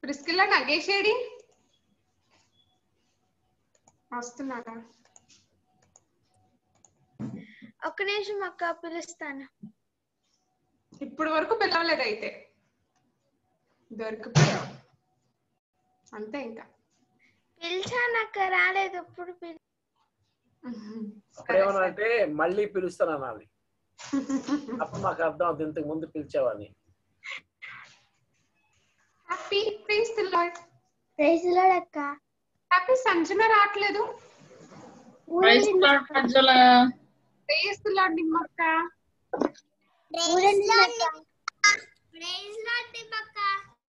Priscilla నగేషేడి వస్తున్నారా? ఒక్క నిమిషం అక్క పిలుస్తాను. ఇప్పుడు వరకు పిలవలేదు అయితే దొరికిపోయావు అంతే. ఇంకా పిలిచాను అక్క రాలేదు. ఇప్పుడు అప్పుడేమనంటే మళ్ళీ పిలుస్తాను అనాలి. అప్పుడు మాకు అర్థం అవుతుంది ఇంతకు ముందు పిలిచావని. Happy praise the Lord. Praise the Lord అక్క. హ్యాపీ సంజన రావట్లేదు. ప్రైజ్ ది లార్డ్ ప్రజల. ప్రైజ్ ది లార్డ్ నిమ్మక్క. ప్రైజ్ ది లార్డ్ నిమ్మక్క.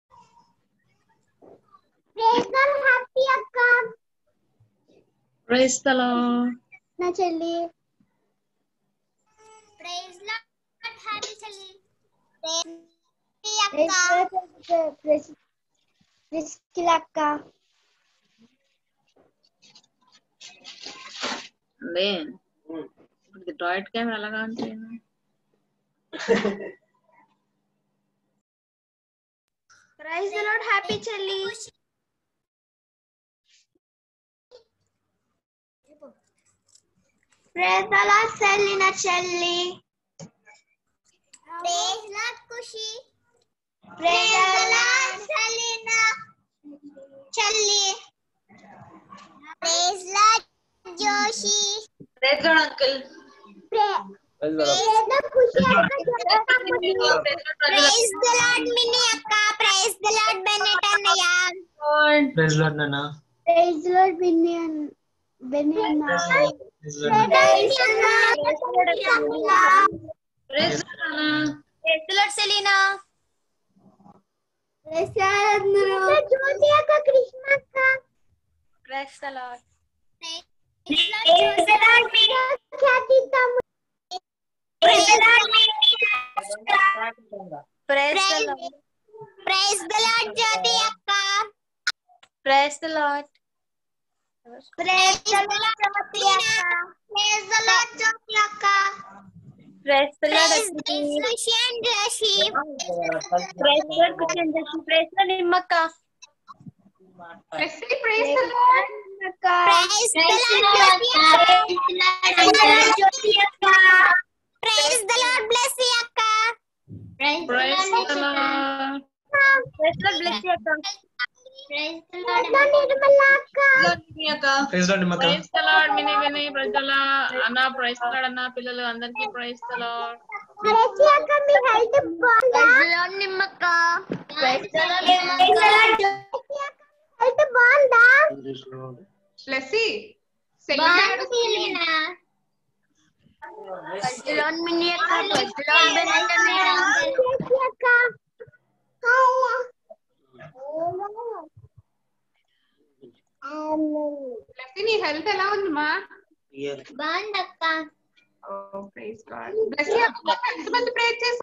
ప్రైజ్ ది లార్డ్ హ్యాపీ అక్క. ప్రైజ్ ది లార్డ్ నా చెల్లి. ప్రైజ్ ది లార్డ్ హ్యాపీ చెల్లి. ప్రైజ్ అక్క. ప్రిస్కిల్ అక్క. అండి ఇప్పుడు టాయిలెట్ కెమెరా ఎలాగా అంటే ప్రైజ్ ది లార్డ్ హ్యాపీ చెల్లి. ప్రైజ్ ది లార్డ్ సెలీనా చెల్లి. Praise the Lord Khushi. Praise the Lord Selina చెల్లి. Praise the Lord Joshi. Praise Lord uncle. Praise the Lord Khushi అక్క. ప్రైజ్ ది లార్డ్ మినీ అక్క. ప్రైజ్ ది లార్డ్ బెన్నెట్ అన్నయ్య. Praise Lord నాన్న. Praise the Lord Binny Benny అన్న. Praise the Lord praise Lord Selina. Praise the Lord Jyothi అక్క. కృష్ణ అక్క. Praise the Lord. Praise the Lord Meera Khyathi తమ్ముడు. Praise the Lord praise the Lord. Praise the Lord Jyothi అక్క. Praise the Lord. Praise the Lord Jyothi అక్క. Praise the Lord Jyothi అక్క. Praise the Lord Khushi and Joshi. Praise the Lord Khushi and Joshi. Praise the Lord నిమ్మక్క. Presley praise the Lord అక్క. Praise the Lord Jyothi అక్క. Praise the Lord Blessy అక్క. Praise the praise the Lord praise the Lord Blessy అక్క. Praise the Lord Nirmala అక్క. Praise Lord నిమ్మక్క. Praise the Lord Mini Vinay ప్రజల అన్న. Praise the lord అన్న. పిల్లలు అందరికీ ప్రైజ్ ది లార్డ్. బ్లెస్సీ అక్క మీ హెల్త్ బాగుందా? ప్రైజ్ ది లార్డ్ నిమ్మక్క. ప్రైజ్ ది లార్డ్ హెల్త్ బాగుందా? లెస్సీ బాగుంది. ప్రైజ్ ది లార్డ్ మినీ అక్క. ప్రైజ్ ది లార్డ్ బెన్నెట్ అన్నయ్య. అక్క. లెస్సీ నీ హెల్త్ ఎలా ఉందమ్మా? బాగుంది అక్క. ఓ ప్రైజ్ గాడ్. లెస్సీ అక్క ఎంతమంది ప్రే చేశారు?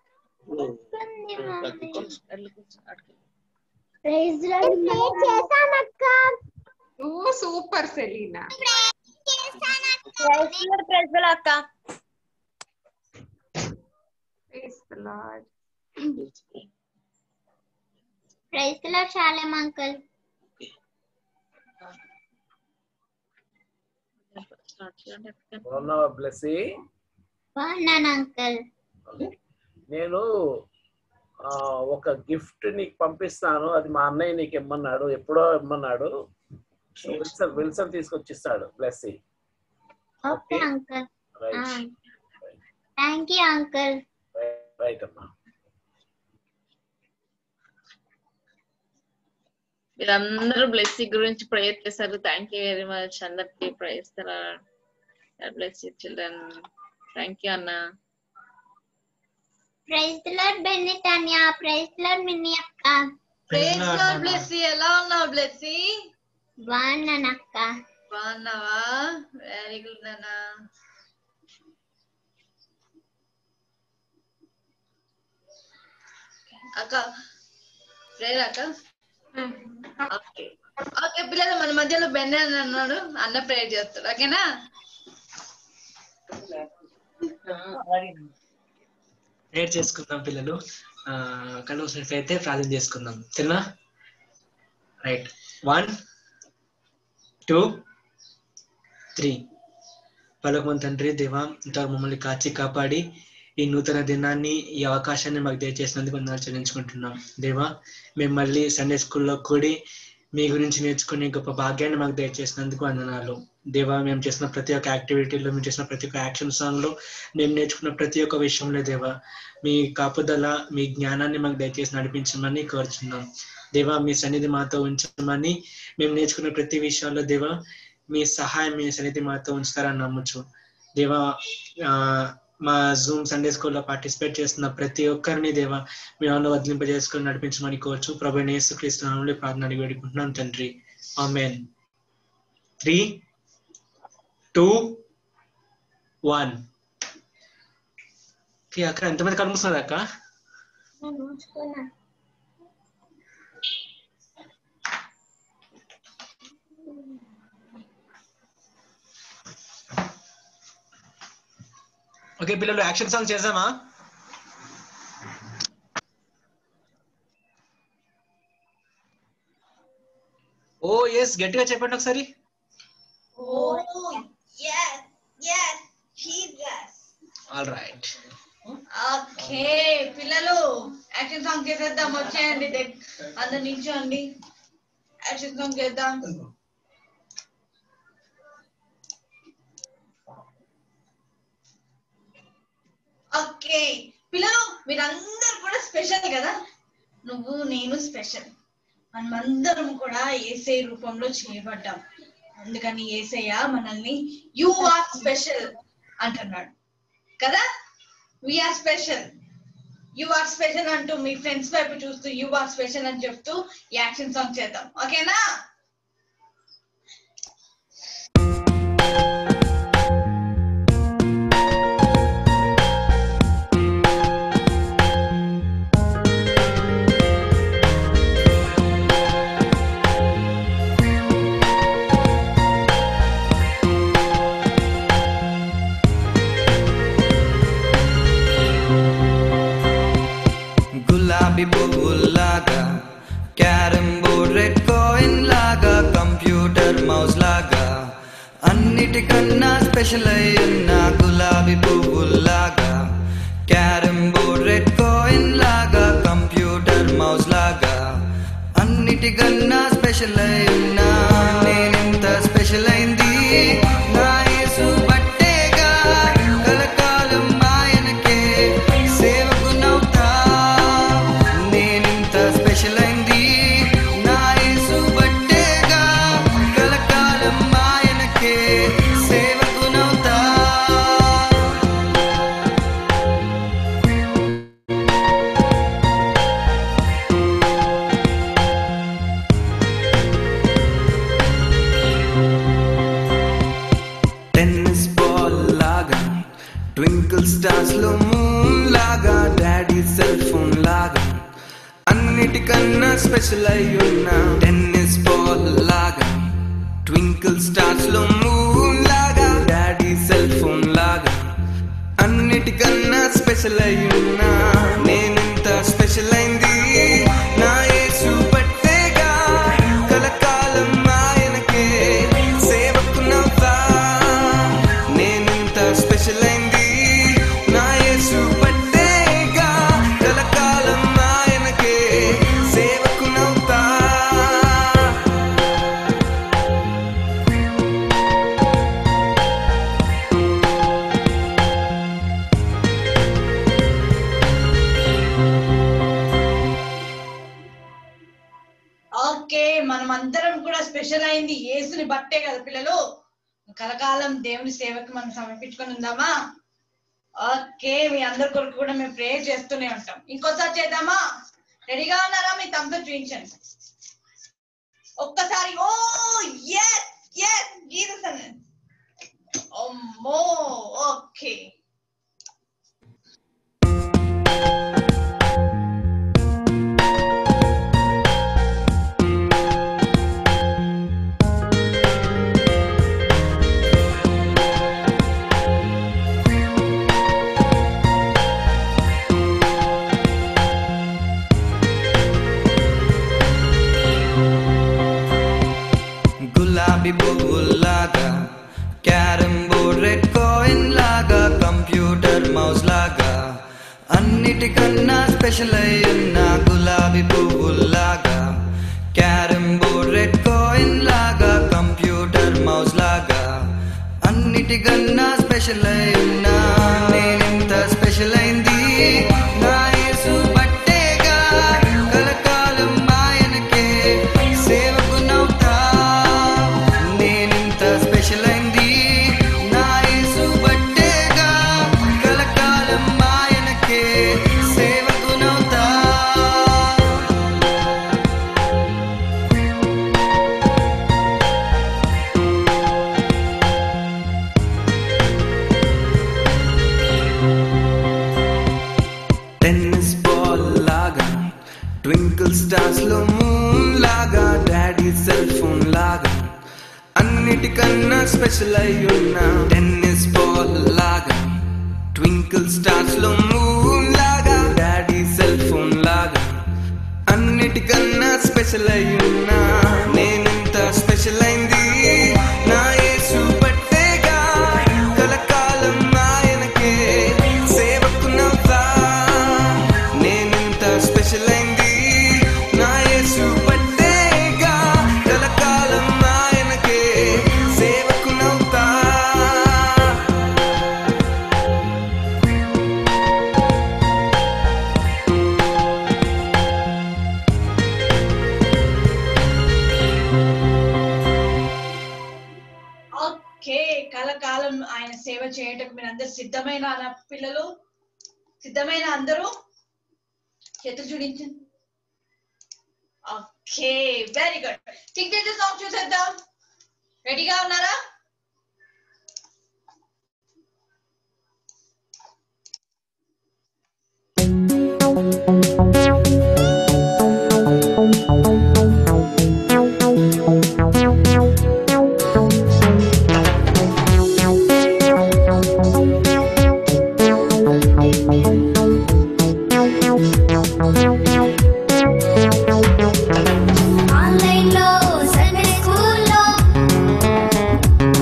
ప్రైజ్ ది లార్డ్ ప్రే చేశాను అక్క. Oh super Selina. Praise the Lord. Praise the Lord అక్క. Praise the Lord. Praise the Lord Salem uncle. బాగున్నావా బ్లెస్సీ? బాగున్నాను అంకుల్. నేను ఒక గిఫ్ట్ నీకు పంపిస్తాను. అది మా అన్నయ్య నీకు ఇమ్మన్నాడు. ఎప్పుడో ఇమ్మన్నాడు. విల్సన్ తీసుకొచ్చిస్తాడు Blessy. Okay uncle. Right thank you uncle. Right అమ్మా. మీరందరూ బ్లెస్సీ గురించి ప్రేయర్ చేశారు. Thank you very much. అందరికీ praise the Lord. God bless you children. Thank you అన్న. ప్రైజ్ ది లార్డ్ బెన్నెట్ అన్నయ్య. ప్రైజ్ ది లార్డ్ మినీ అక్క. Praise Lord Blessy. ఎలా ఉన్నావు బ్లెస్సీ? బాగున్నాను అక్క. బాగున్నావా? వెరీ గుడ్ నాన్న. అక్క ప్రేయర్ అక్క. ఓకే ఓకే పిల్లలు, మన మధ్యలో బెన్న అని అన్నాడు. అన్న ప్రేయర్ చేస్తాడు. ఓకేనా? ప్రేయర్ చేసుకుందాం పిల్లలు. కళ్ళు మూసినట్లయితే ప్రార్థన చేసుకుందాం. సరేనా? రైట్ 1 2 3. పలుకుమంది తండ్రి దేవా, ఇంతవరకు మమ్మల్ని కాచి కాపాడి ఈ నూతన దినాన్ని, ఈ అవకాశాన్ని మాకు దయచేసినందుకు వందనాలు చెల్లించుకుంటున్నాం. దేవా, మేము మళ్ళీ సండే స్కూల్లో కూడి మీ గురించి నేర్చుకునే గొప్ప భాగ్యాన్ని మాకు దయచేసినందుకు వందనాలు. దేవా, మేము చేసిన ప్రతి ఒక్క యాక్టివిటీలో, మేము చేసిన ప్రతి ఒక్క యాక్షన్ సాంగ్లో, మేము నేర్చుకున్న ప్రతి ఒక్క విషయంలో దేవా మీ కాపుదల, మీ జ్ఞానాన్ని మాకు దయచేసి నడిపించమని కోరుచున్నాం. దేవా, మీ సన్నిధి మాతో ఉంచమని, మేము నేర్చుకున్న ప్రతి విషయాల్లో దేవా మీ సహాయం, మీ సన్నిధి మాతో ఉంచుతారని నమ్మచ్చు. దేవా, మా జూమ్ సండే స్కూల్లో పార్టిసిపేట్ చేస్తున్న ప్రతి ఒక్కరిని దేవా మీ నామములో వదిలింపజేసుకొని నడిపించమని కోరుచు. ప్రభువైన యేసుక్రీస్తు నామములో ప్రార్థన అడిగి వేడుకుంటున్నాం తండ్రి, ఆమేన్. 3 2 1. అక్క ఎంతమంది కనిపిస్తున్నారు అక్క? ఓకే పిల్లలు, యాక్షన్ సాంగ్ చేద్దామా? ఓ ఎస్, గట్టిగా చెప్పండి ఒకసారి. All right. ఓకే పిల్లలు, యాక్షన్ సాంగ్ చేసేద్దాం. వచ్చేయండి, అందరు నిల్చోండి, యాక్షన్ సాంగ్ చేద్దాం. ఓకే పిల్లలు, మీరందరూ కూడా స్పెషల్ కదా. నువ్వు, నేను స్పెషల్. మనమందరం కూడా యేసయ్య రూపంలో చేయబడ్డాం. అందుకని యేసయ్య మనల్ని యు ఆర్ స్పెషల్ అంటున్నాడు కదా. We are special, you are special అంటూ మీ ఫ్రెండ్స్ వైపు చూస్తూ యు ఆర్ స్పెషల్ అని చెప్తూ యాక్షన్ సాంగ్ చేద్దాం. ఓకేనా? గులాబీ పువ్వుల్లాగా, క్యారమ్ బోర్డ్ రెడ్ కాయిన్ లాగా, కంప్యూటర్ మౌస్ లాగా, అన్నిటికన్నా స్పెషల్ అయ్యున్న గులాబీ పువ్వుల్లాగా, క్యారమ్ బోర్డ్ రెడ్ కాయిన్ లాగా, కంప్యూటర్ మౌస్ లాగా, అన్నిటికన్నా స్పెషల్ అయ్యున్న నేనెంత స్పెషల్ అయింది నా యేసు బట్టేగా, కలకాలం ఆయనకే సేవకునవుతా. నేనెంత స్పెషల్ అయింది నా యేసు బట్టేగా, కలకాలం ఆయనకే సేవకునవుతా. టెన్నిస్ బాల్ లాగా, ట్వింకిల్ స్టార్స్ లో మూన్ లాగా, డాడీ సెల్ ఫోన్ లాగా, అన్నిటికన్నా స్పెషల్ అయ్యున్న టెన్నిస్ బాల్ లాగా, ట్వింకిల్ స్టార్స్ లో మూన్ లాగా, డాడీ సెల్ ఫోన్ లాగా, అన్నిటికన్నా స్పెషల్ అయ్యున్న నేనెంత స్పెషల్ అయింది నా యేసు బట్టేగా, కలకాలం ఆయనకే సేవకునవుతా. నేనెంత స్పెషల్ అయింది నా యేసు బట్టేగా, కలకాలం ఆయనకే సేవకునవుతా. ఓకే, మనం అందరం కూడా స్పెషల్ అయింది యేసుని బట్టే కదా పిల్లలు. కలకాలం దేవుని సేవకి మనం సమర్పించుకొని ఉందామా? ఓకే, మీ అందరి కొరకు కూడా మేము ప్రేయర్ చేస్తూనే ఉంటాం. ఇంకోసారి చేద్దామా? రెడీగా ఉన్నారా? మీ తమ్ముతో చూపించండి ఒక్కసారి. ఓ ఎస్ ఎస్ జీసస్ అన్న. అమ్మో, ఓకే. గులాబీ పువ్వుల్లాగా క్యారమ్ బోర్డ్ రెడ్ కాయిన్ లాగా కంప్యూటర్ మౌస్ లాగా అన్నిటికన్నా స్పెషల్ అయి ఉన్న గులాబీ పువ్వుల్లాగా క్యారమ్ బోర్డ్ రెడ్ కాయిన్ లాగా కంప్యూటర్ మౌస్ లాగా అన్నిటికన్నా స్పెషల్ అయి ఉన్నా నేనెంత స్పెషల్ అయింది నా యేసు బట్టేగా కలకాలం ఆయనకే సేవకునవుతా నేనెంత స్పెషల్ అయింది నా యేసు బట్టేగా కలకాలం ఆయనకే సేవకునవుతా టెన్నిస్ బాల్ లాగా ట్వింకిల్ స్టార్స్ లో మూన్ లాగా డాడీ సెల్ ఫోన్ లాగా అన్నిటికన్నా స్పెషల్ అయి ఉన్న టెన్నిస్ బాల్ లాగా ట్వింకిల్ స్టార్స్ లో మూన్ లాగా డాడీ సెల్ ఫోన్ లాగా అన్నిటికన్నా స్పెషల్ అయి ఉన్న నేనెంత స్పెషల్ అయింది నా యేసు పట్టేగా కలకాలం ఆయనకే సేవకునవుతా నేనెంత స్పెషల్ అయింది నా యేసు పట్టేగా కలకాలం ఆయనకే సేవకునవుతా ఓకే కలకాలం ఆయన సేవ చేయటకు మీరు అందరు సిద్ధమైన పిల్లలు సిద్ధమైన అందరూ చేతులు చూడించండి okay very good tick tick song చూసేద్దాం రెడీగా ఉన్నారా ఆన్లైన్ లో సండే స్కూల్లో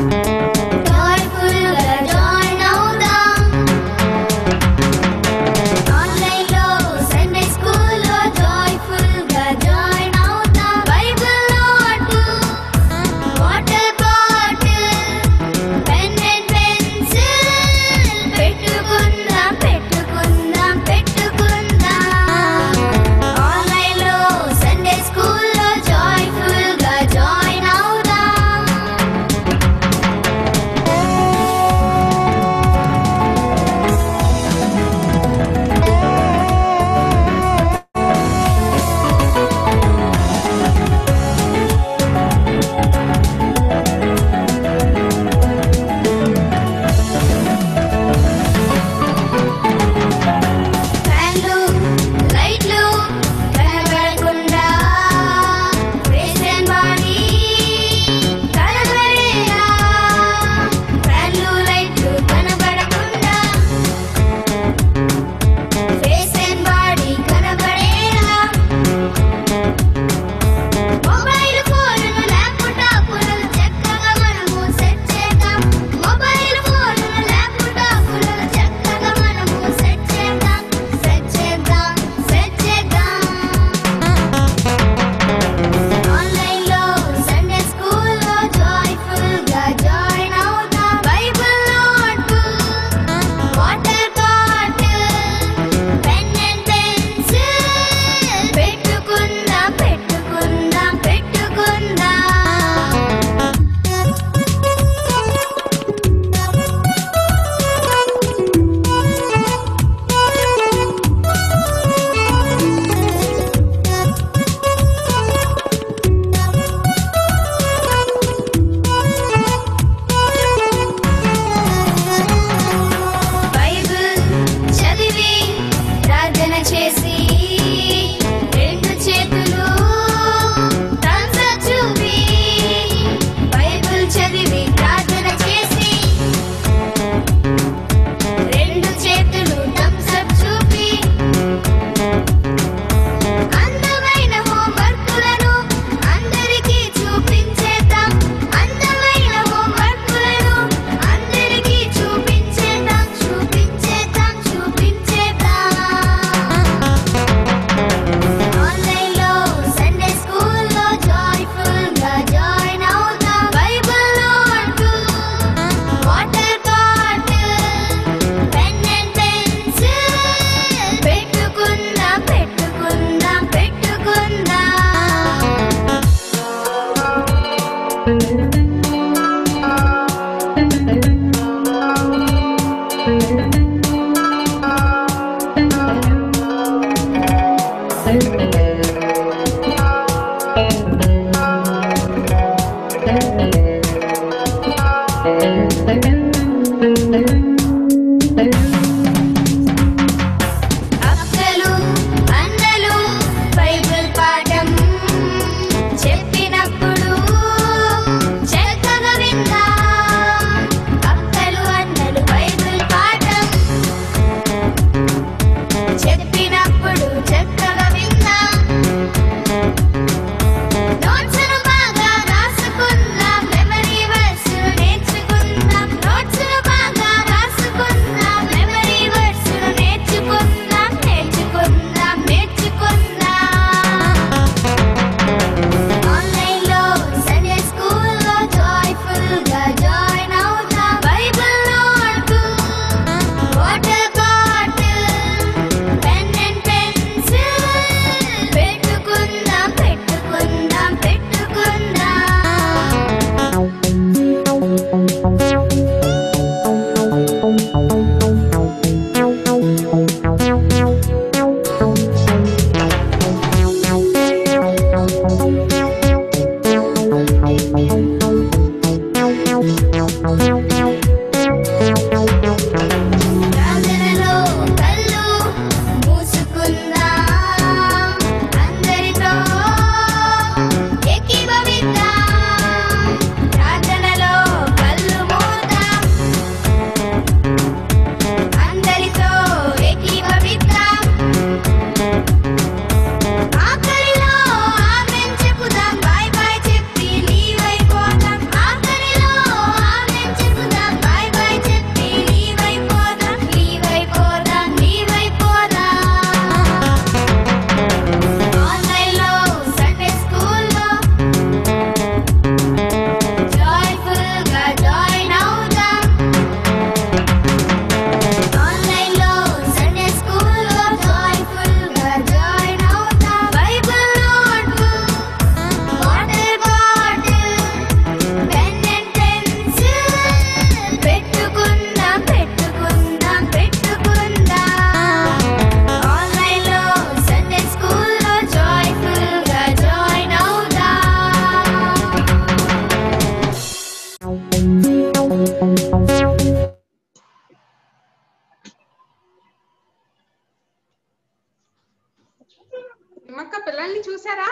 నిమ్మక్క పిల్లల్ని చూసారా?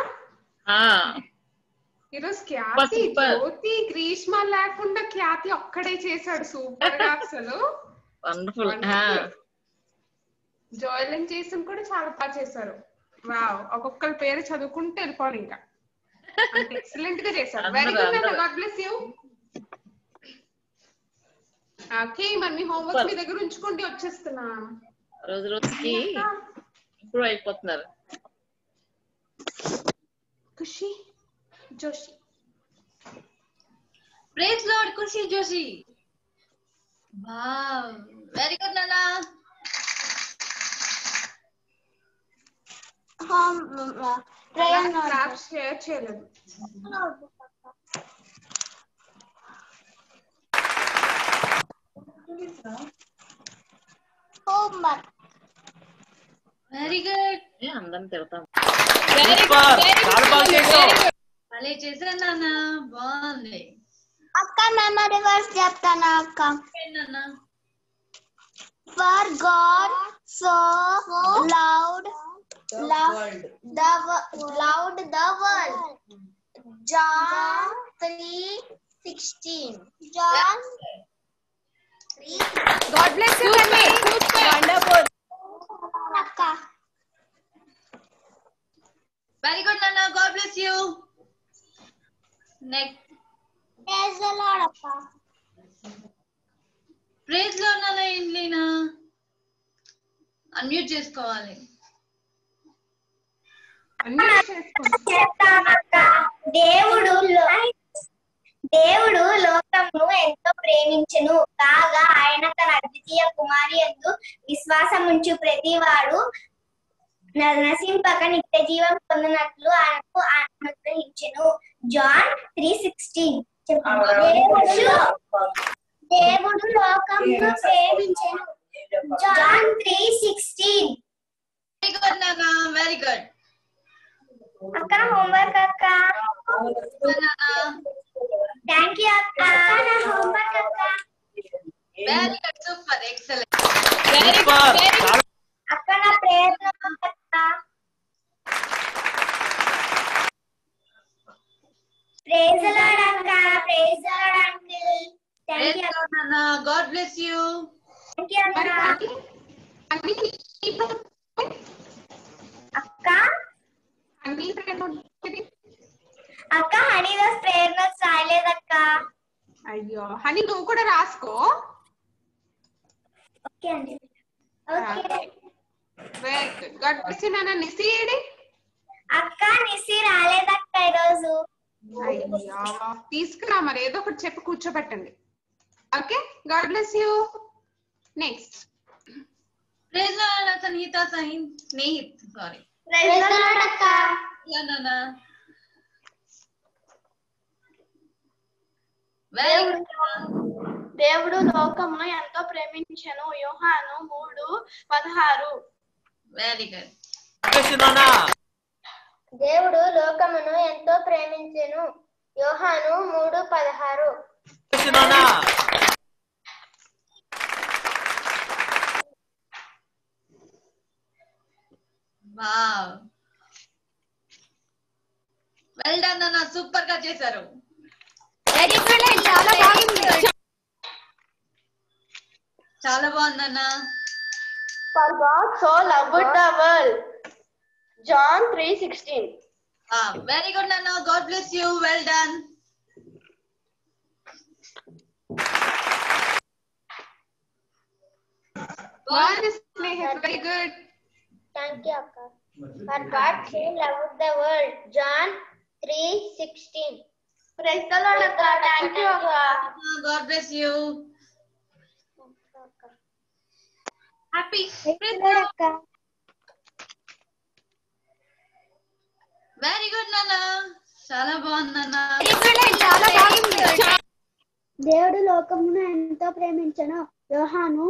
ఈరోజు ఖ్యాతి జ్యోతి గ్రీష్మ లేకుండా ఖ్యాతి ఒక్కడే చేశాడు సూపర్ గా అసలు. జోయలన్ చేసిన కూడా చాలా బాగా చేశారు. వావ్, ఒక్కొక్కరి పేరు చదువుకుంటే వెళ్ళిపోవాలి ఇంకా. ఎక్సలెంట్ గా చేశారు. వెరీ గుడ్ నాన్న, గాడ్ బ్లెస్ యూ. ఓకే, మరి మీ హోంవర్క్ మీ దగ్గర ఉంచుకోండి, వచ్చేస్తున్నా. రోజు రోజుకి ఇంప్రూవ్ అయిపోతున్నారు. Khushi Joshi. Praise Lord Khushi Joshi. Wow, very good నాన్న. షేర్ చేయలేదు. Very good. అందరం తిడతాం. భలే చేశారు నాన్న, బాగుంది. అక్క మెమరీ వర్స్ చెప్తానా అక్క? For God so loved the world. John 3:16. John 3. God bless you. Wonderful. Akka. Very good Nana, God bless you. Next. Praise the Lord Akka. Praise Lord Nana, Inlina. Unmute చేసుకోవాలి. దేవుడు లోకమును ఎంతో ప్రేమించెను కాగా ఆయన తన అద్వితీయ కుమారి యందు విశ్వాసముంచు ప్రతివాడు నశింపక నిత్య జీవం పొందినట్లు ఆయనకు అనుగ్రహించెను. జాన్ 3:16. దేవుడు లోకమును ప్రేమించెను. జాన్ 3:16. వెరీ గుడ్ నాన్న, వెరీ గుడ్. అక్క హోంవర్క్ అక్క. థ్యాంక్ యూ అక్క. నా హోంవర్క్ అక్క. Very good, super, excellent. అక్క నా ప్రేయర్ అక్క. ప్రైజ్ ది లార్డ్ అక్క. Praise the Lord uncle. Thank you నాన్న, God bless you. Thank you అక్క. అక్క అక్క హనీ రోజు ప్రేయర్ నోట్స్ రాయలేదక్క. అయ్యో హనీ, నువ్వు కూడా రాసుకో. ఓకే అండి. Okay. Very good. God bless you నాన్న. నిసి ఏడి? అక్క నిసి రాలేదక్క ఈరోజు. అయ్యో తీసుకురా, మరి ఏదో ఒకటి చెప్పి కూర్చోబెట్టండి. Okay, God bless you. Next praise Lord Samhitha Snehith, sorry. Praise the Lord అక్క. నాన్న వెరీ గుడ్. దేవుడు లోకమును ఎంతో ప్రేమించెను. యోహాను 3:16. Very good. దేవుడు లోకమును ఎంతో ప్రేమించెను. యోహాను 3:16. వావ్, వెల్ డన్ నాన్న, సూపర్ గా చేశారు. చాలా బాగుంది. చాలా బాగుందన్న. For God so loved the world. John 3:16. Very good నాన్న, God bless you, well done. Very good. Thank you అక్క. For God so loved the world. John 3:16. Praise the Lord అక్క. థ్యాంక్ యూ అక్క. God bless you. హ్యాపీ అక్క. Very good నాన్న, చాలా బాగుందన్న. చాలా బాగుంది. దేవుడు లోకమును ఎంతో ప్రేమించెను. యోహాను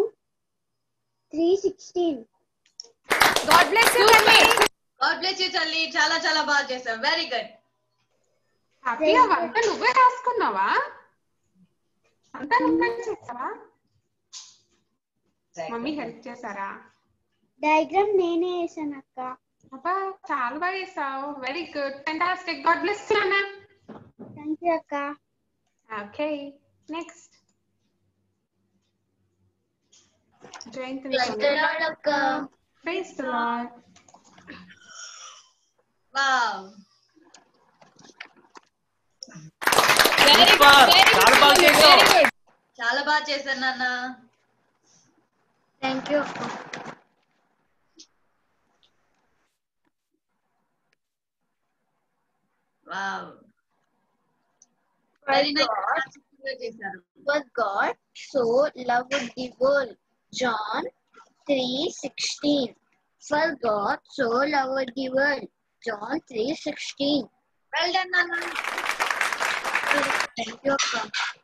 3:16. గాడ్ బ్లెస్ యూ తల్లి. గాడ్ బ్లెస్ యూ తల్లి, చాలా చాలా బాగా చేశావు. Very good. హ్యాపీగా వంట నువ్వే రాసుకున్నావా? అంతా నువ్వే చేసావా? మమ్మీ హెల్ప్ చేశారా? డయాగ్రామ్ నేనే వేసాను అక్క. అబ్బా చాలా బాగా చేసావు. Very good, fantastic. God bless you అన్న. థ్యాంక్ యూ అక్క. Okay, next Jayanthi. అక్క. Praise the Lord. వావ్, చాలా బాగా చేశారు నాన్న. థ్యాంక్ యూ అక్క. వావ్, వెరీ నైస్ చేశారు. But God so loved the world. John 3:16. For God so loved the world. John 3:16. Well done నాన్న. Thank you అక్క.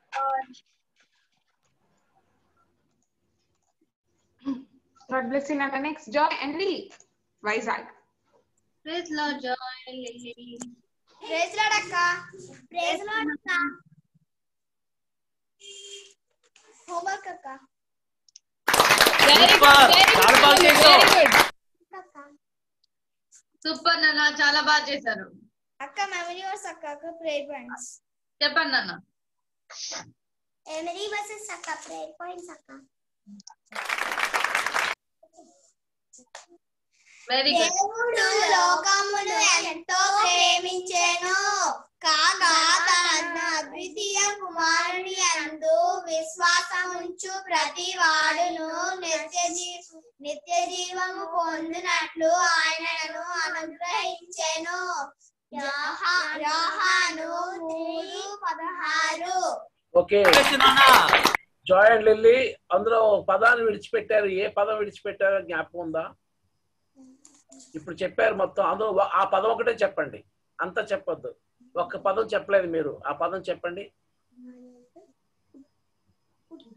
God bless you Nana. Next, Joy and Lily, Vizag. Praise Lord Joy Lily. Praise Lord అక్క. Praise Lord అక్క. Homework అక్క. Super నాన్న, చాలా బాగా చేశారు. అక్క మెమరీ వర్స్ అక్క. ప్రేయర్ పాయింట్స్ చెప్పండి నాన్న. మెమరీ వర్సెస్ అక్క. ప్రేయర్ పాయింట్స్ అక్క. Very good. దేవుడు లోకమును ఎంతో ప్రేమించెను కాగా తన అద్వితీయ కుమారుని యందు విశ్వాసముంచు ప్రతి వాడును నిత్య జీవము పొందినట్లు ఆయనను అనుగ్రహించెను. యోహాను 3:16. ఓకే, జాయ్ అండ్ లిల్లీ అందులో ఒక పదాన్ని విడిచిపెట్టారు. ఏ పదం విడిచిపెట్టారో జ్ఞాపకం ఉందా? ఇప్పుడు చెప్పారు మొత్తం. అందులో ఆ పదం ఒకటే చెప్పండి, అంతా చెప్పొద్దు. ఒక్క పదం చెప్పలేదు మీరు. ఆ పదం చెప్పండి.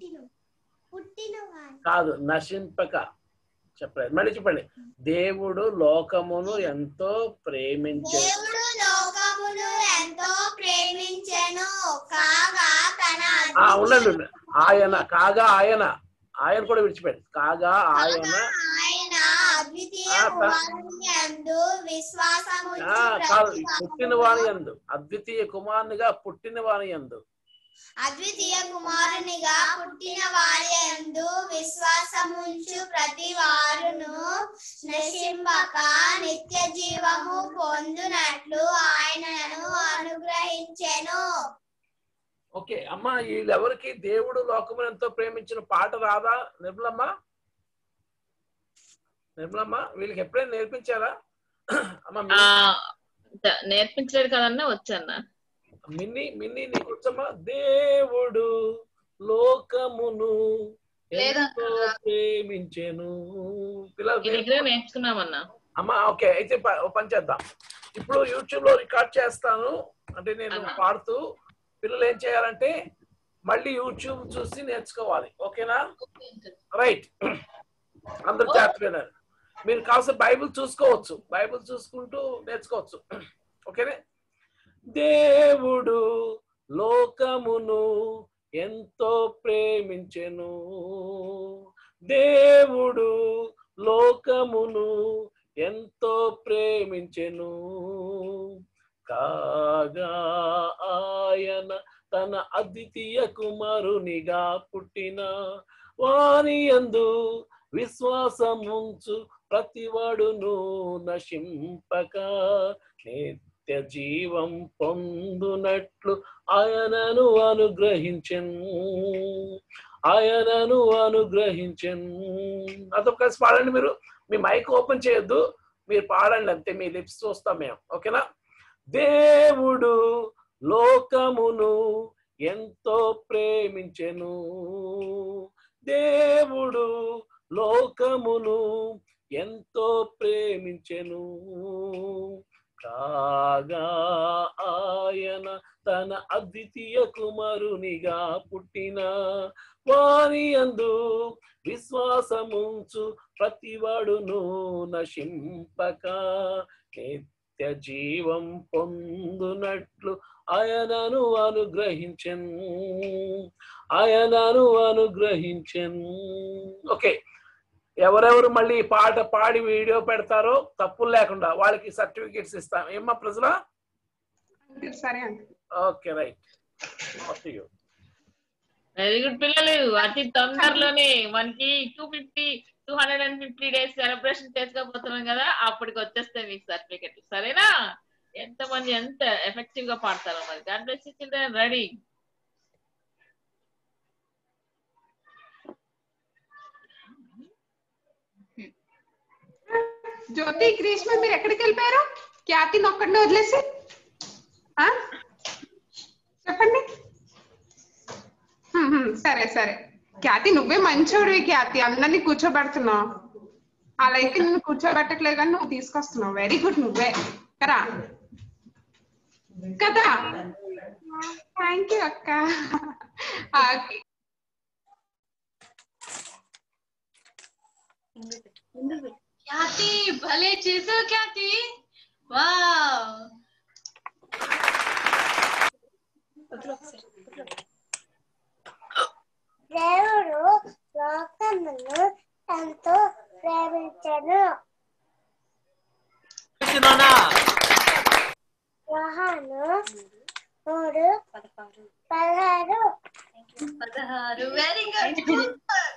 కాదు, నశింపక. చెప్పలేదు, మళ్ళీ చెప్పండి. దేవుడు లోకమును ఎంతో ప్రేమించెను. దేవుడు లోకమును ఎంతో ప్రేమించెను కాగా తన ఉండండి, ఆయన కాగా ఆయన కూడా విడిచిపెట్టి కాగా ఆయన అద్వితీయ కుమారుని యందు విశ్వాసముంచు కాదు, పుట్టిన వాని యందు, అద్వితీయ కుమారునిగా పుట్టిన వాని యందు, అద్వితీయ కుమారునిగా పుట్టిన వారి యందు విశ్వాసముంచు ప్రతి వారును నశింపక నిత్య జీవము పొందునట్లు ఆయనను అనుగ్రహించెను. ఓకే అమ్మా, వీళ్ళెవరికి దేవుడు లోకమును ఎంతో ప్రేమించిన పాట రాదా నిర్మలమ్మ? వీళ్ళకి ఎప్పుడైనా నేర్పించారా అమ్మా? నేర్పించలేదు కదన్నా, వచ్చన్నా. మిన్ని నీకు వచ్చమ్మా? దేవుడు లోకమును ఎంతో ప్రేమించెను. నేర్చుకున్నామన్నా అమ్మా. ఓకే, అయితే పని చేద్దాం. ఇప్పుడు యూట్యూబ్ లో రికార్డ్ చేస్తాను, అంటే నేను పాడుతూ. పిల్లలు ఏం చేయాలంటే మళ్ళీ యూట్యూబ్ చూసి నేర్చుకోవాలి. ఓకేనా? రైట్, అందరు జాగ్రత్తగా. మీరు కాస్త బైబిల్ చూసుకోవచ్చు, బైబిల్ చూసుకుంటూ నేర్చుకోవచ్చు. ఓకేనే? దేవుడు లోకమును ఎంతో ప్రేమించెను, దేవుడు లోకమును ఎంతో ప్రేమించెను కాగా ఆయన తన అద్వితీయ కుమారునిగా పుట్టిన వాని యందు విశ్వాసముంచు ప్రతివాడును నశింపక నిత్య జీవం పొందునట్లు ఆయనను అనుగ్రహించెను. అదొక కలిసి పాడండి. మీరు మీ మైక్ ఓపెన్ చేయొద్దు, మీరు పాడండి అంతే, మీ లిప్స్ చూస్తాం మేము. ఓకేనా? దేవుడు లోకమును ఎంతో ప్రేమించెను, దేవుడు లోకమును ఎంతో ప్రేమించెను కాగా ఆయన తన అద్వితీయ కుమారునిగా పుట్టిన వాని యందు విశ్వాసముంచు ప్రతివాడును నశింపక నిత్య జీవం పొందునట్లు ఆయనను అనుగ్రహించెను. ఓకే, ఎవరెవరు మళ్ళీ ఈ పాట పాడి వీడియో పెడతారో తప్పులు లేకుండా వాళ్ళకి సర్టిఫికేట్స్ ఇస్తాం. ఏమ్మా ప్రజల? సరే. Okay, right. వెరీ గుడ్ పిల్లలు. అతి తొందరలోనే మనకి 250 డేస్ సెలబ్రేషన్ చేసుకోబోతున్నాం కదా, అప్పటికి వచ్చేస్తాయి మీకు సర్టిఫికెట్. సరేనా? ఎంతమంది ఎంత ఎఫెక్టివ్ గా పాడతారో మరి. God bless you children. Ready? Jyothi, Greeshma మీరు ఎక్కడికి వెళ్ళిపోయారు? ఖ్యాతిని ఒక్కడిని వదిలేసి చెప్పండి. సరే సరే. ఖ్యాతి నువ్వే మంచోడివి. ఖ్యాతి అందరినీ కూర్చోబెడుతున్నావు. అలా అయితే నేను కూర్చోబెట్టట్లేదు కానీ నువ్వు తీసుకొస్తున్నావు. Very good. నువ్వే కదా కదా. థ్యాంక్ యూ అక్క. ఖ్యాతి భలే చేసావు ఖ్యాతి. వావ్. దేవుడు లోకమును ఎంతో ప్రేమించెను. యోహాను 3:16. Very good.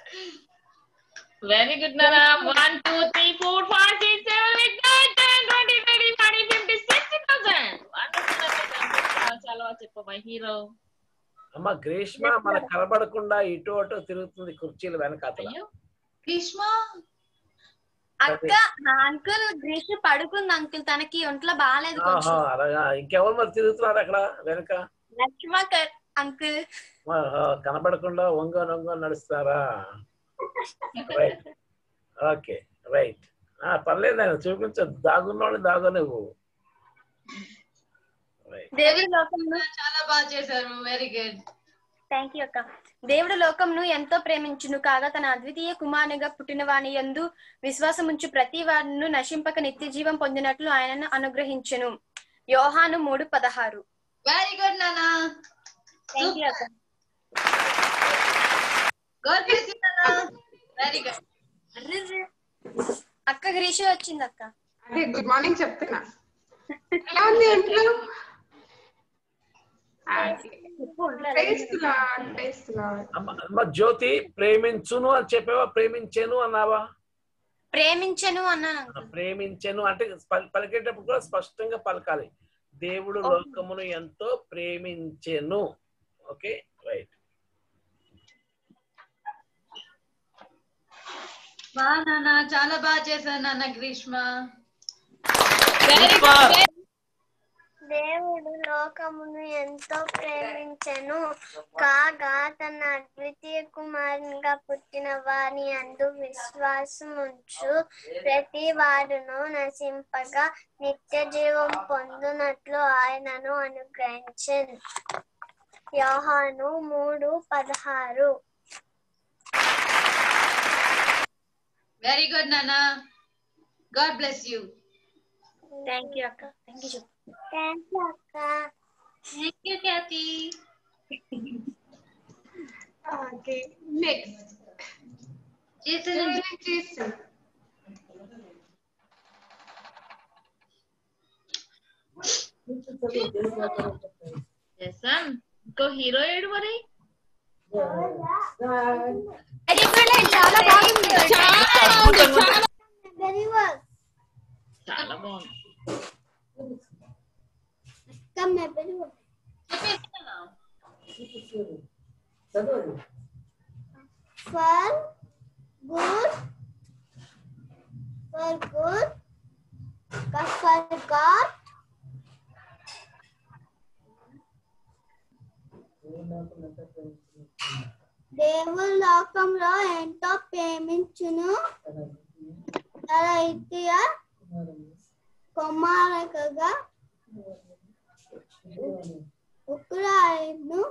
వెరీ గుడ్ నానా. 1 2 3 4 5 6 7 8 9 10 20 30 40 50 60,000. చాలా చెప్పమ్మా హీరో. అమ్మ గ్రీష్మ మనకు కనబడకుండా ఇటు అటు తిరుగుతుంది కుర్చీలు వెనకాతల. గ్రీష్మ అక్క, అంకుల్ గ్రీష్మ పడుకుంది అంకుల్, తనకి ఒంట్లో బాగాలేదు. అలాగా. ఇంకెవరు మరి తిరుగుతున్నారు అక్కడ వెనక? లక్ష్మకర్ అంకుల్. కనబడకుండా వంగ నడుస్తారా? రైట్. Okay, right. పర్లేదు, ఆయన చూపించదు. దాగున్నోళ్ళు దాగలేవు. దేవుడి లోకంలో చాలా బాగా చేశారు. Very good. థ్యాంక్ యూ అక్క. దేవుడు లోకంను ఎంతో ప్రేమించును కాగా తన అద్వితీయ కుమారునిగా పుట్టిన వాని యందు విశ్వాసముంచు ప్రతి వాడును నశింపక నిత్య జీవం పొందినట్లు ఆయనను అనుగ్రహించెను. యోహాను 3:16. వెరీ గుడ్ నానా. థ్యాంక్ యూ అక్క. గాడ్ బ్లెస్ యు నానా. Very good. అక్క గ్రీష వచ్చింది అక్క. అదే గుడ్ మార్నింగ్ చెప్తున్నా. ఎలా ఉంది ఇంట్లో? అమ్మ జ్యోతి, ప్రేమించును అని చెప్పావా, ప్రేమించెను అన్నావా? ప్రేమించెను అన్నాను. ప్రేమించెను అంటే పలికేటప్పుడు కూడా స్పష్టంగా పలకాలి. దేవుడు లోకమును ఎంతో ప్రేమించెను. Okay, right. బా నాన్న, చాలా బాగా చేశాను నాన్న గ్రీష్మ. దేవుడు లోకమును ఎంతో ప్రేమించెను కాగా తన అద్వితీయ కుమారునిగా పుట్టిన వాని యందు విశ్వాసముంచు ప్రతి వాడును నశింపగా నిత్య జీవం పొందునట్లు ఆయనను అనుగ్రహించెను. యోహాను 3:16. వెరీ గుడ్ నానా. God bless you. Thank you అక్క. Thank you. థ్యాంక్ యూ అక్క. Thank you Khyati. Okay, next చేసాను. చేసాం. ఇంకో హీరో ఏడు మరి. చాలా బాగుంది. చాలా బాగుంది. For good, but for God, దేవుడు లోకంలో ఎంతో ప్రేమించును తన ఇతయ కుమారునిగా ఉక్రాయిను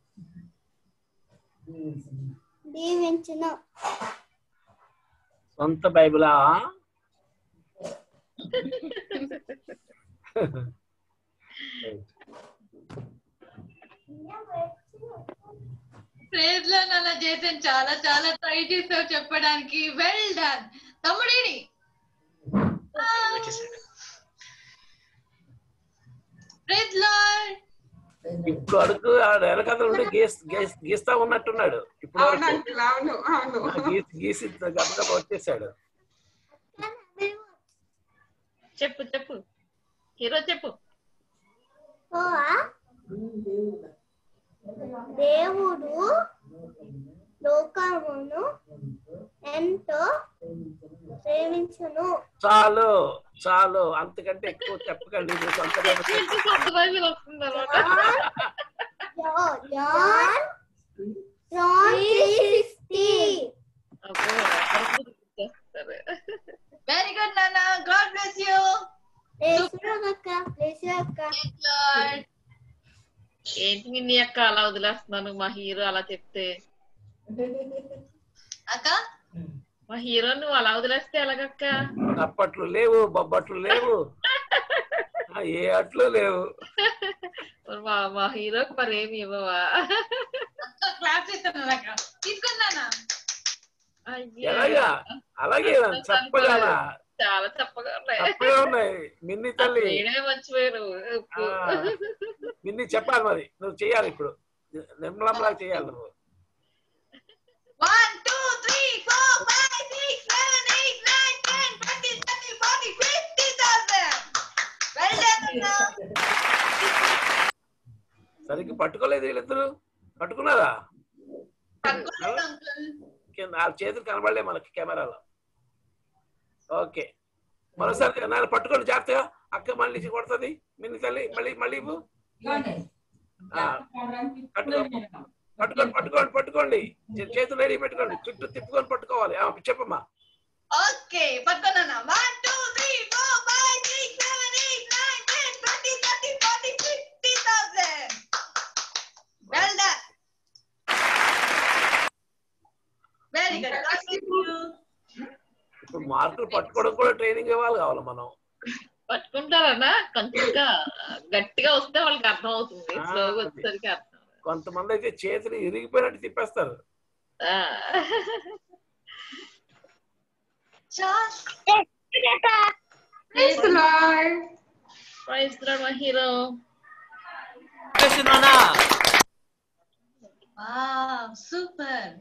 దీవించును. సొంత బైబిలా? ప్రేజ్ లో నాన్న చేసాను. చాలా చాలా ట్రై చేసావు చెప్పడానికి. వెల్ డన్ తమ్ముడేని. Praise Lord. ఇప్పుడు అడుగు వెనకథ నుండి గీస్తా ఉన్నట్టున్నాడు. ఇప్పుడు గీసి గబగబ వచ్చేసాడు. చెప్పు చెప్పు హీరో చెప్పు. దేవుడు లోకమును ఎంతో ప్రేమించును. చాలు చాలు, అంతకంటే ఎక్కువ చెప్పకండి. వెరీ గుడ్ నాన్న. God bless you. ఏంటి నీ అక్క అలా వదిలేస్తున్నాను? మా హీరో అలా చెప్తే అక్క, మా హీరో నువ్వు అలా వదిలేస్తే ఎలాగక్క? అప్పట్లు లేవు, బొబ్బట్లు లేవు, ఏ అట్లు లేవు. మా హీరోకి మరి ఏమి ఇవ్వవా? క్లాస్ చేస్తాను అక్క. తీసుకున్నానా? ఎలాగా? అలాగే చప్పగా చాలా చప్పగా ఉన్నాయి. మిన్ని తల్లి మర్చిపోయారు. మిన్ని చెప్పాలి మరి, నువ్వు చెయ్యాలి. ఇప్పుడు నిర్మలంలా చేయాలి నువ్వు. 1 2 3 4 5 6 7 8 9 10 20 30 40 50,000. Well done. సరిగ్గా పట్టుకోలేదు వీళ్ళిద్దరు. పట్టుకున్నారా? ఆ చేతులు కనబడలే మనకి కెమెరాలో. ఓకే, మరోసారి నాన్న పట్టుకోండి జాగ్రత్తగా. అక్క మళ్ళీ కొడుతుంది మిన్ని తల్లి. మళ్ళీ పట్టుకోండి. చేతులు రెడీ పెట్టుకోండి. చుట్టూ తిప్పుకొని పట్టుకోవాలి. చెప్పమ్మా. ఓకే, పట్టుకున్నానా? 1 2 3 4 5 6 7 8 9 10 20 30 40 50,000. Well done. Very good. ఇప్పుడు మార్కులు పట్టుకోవడం కూడా ట్రైనింగ్ ఇవ్వాలి కావాలి మనం. పట్టుకుంటారన్నా కొంచెం ఇంకా గట్టిగా వస్తే వాళ్ళకి అర్థం అవుతుంది, స్లోగా వచ్చేసరికి అర్థం. కొంతమంది అయితే చేతులు ఇరిగిపోయినట్టు తిప్పేస్తారు. మా హీరో సూపర్.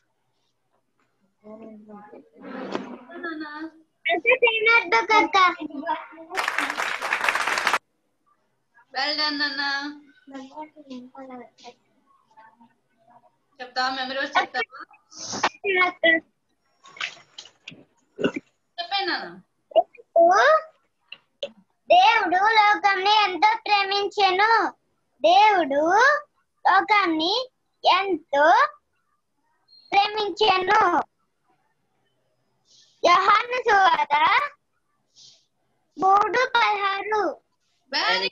వెల్ డన్ అన్న. చెప్తావా మెమరీ వర్స్ చెప్తావా? చెప్పండి అన్న. దేవుడు లోకాన్ని ఎంతో ప్రేమించెను. దేవుడు లోకాన్ని ఎంతో ప్రేమించెను. యోహాను సువార్త 3:16. Very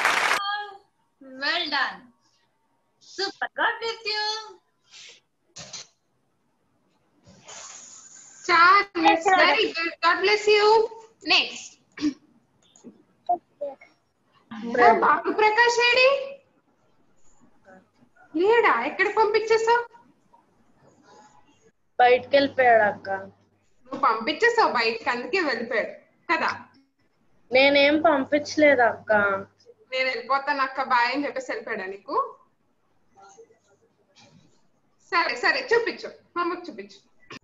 well done. Super. God bless you. Charles, very good. God bless you. Next. బాబు ప్రకాష్ ఏడి లేడా? ఎక్కడ పంపించేసావు? బయటికి వెళ్ళిపోయాడు అక్క. నువ్వు పంపించేసావు బయటకి, అందుకే వెళ్ళిపోయాడు కదా. నేనేం పంపించలేదు అక్క. నేను వెళ్ళిపోతాను అక్క బాయ్ అని చెప్పేసి వెళ్ళిపోయాడా నీకు? సరే సరే చూపించు, అమ్మకు చూపించు.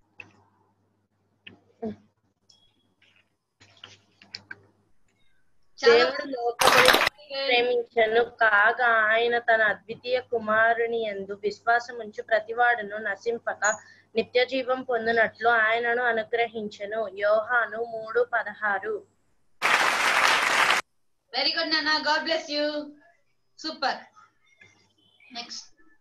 దేవుడు లోకమును ప్రేమించెను కాగా ఆయన తన అద్వితీయ కుమారుని యందు విశ్వాసం ఉంచు ప్రతివాడును నశింపక నిత్య జీవం పొందినట్లు ఆయనను అనుగ్రహించెను. యోహాను 3:16. వెరీ గుడ్ నాన్న. God bless you. Super. Next.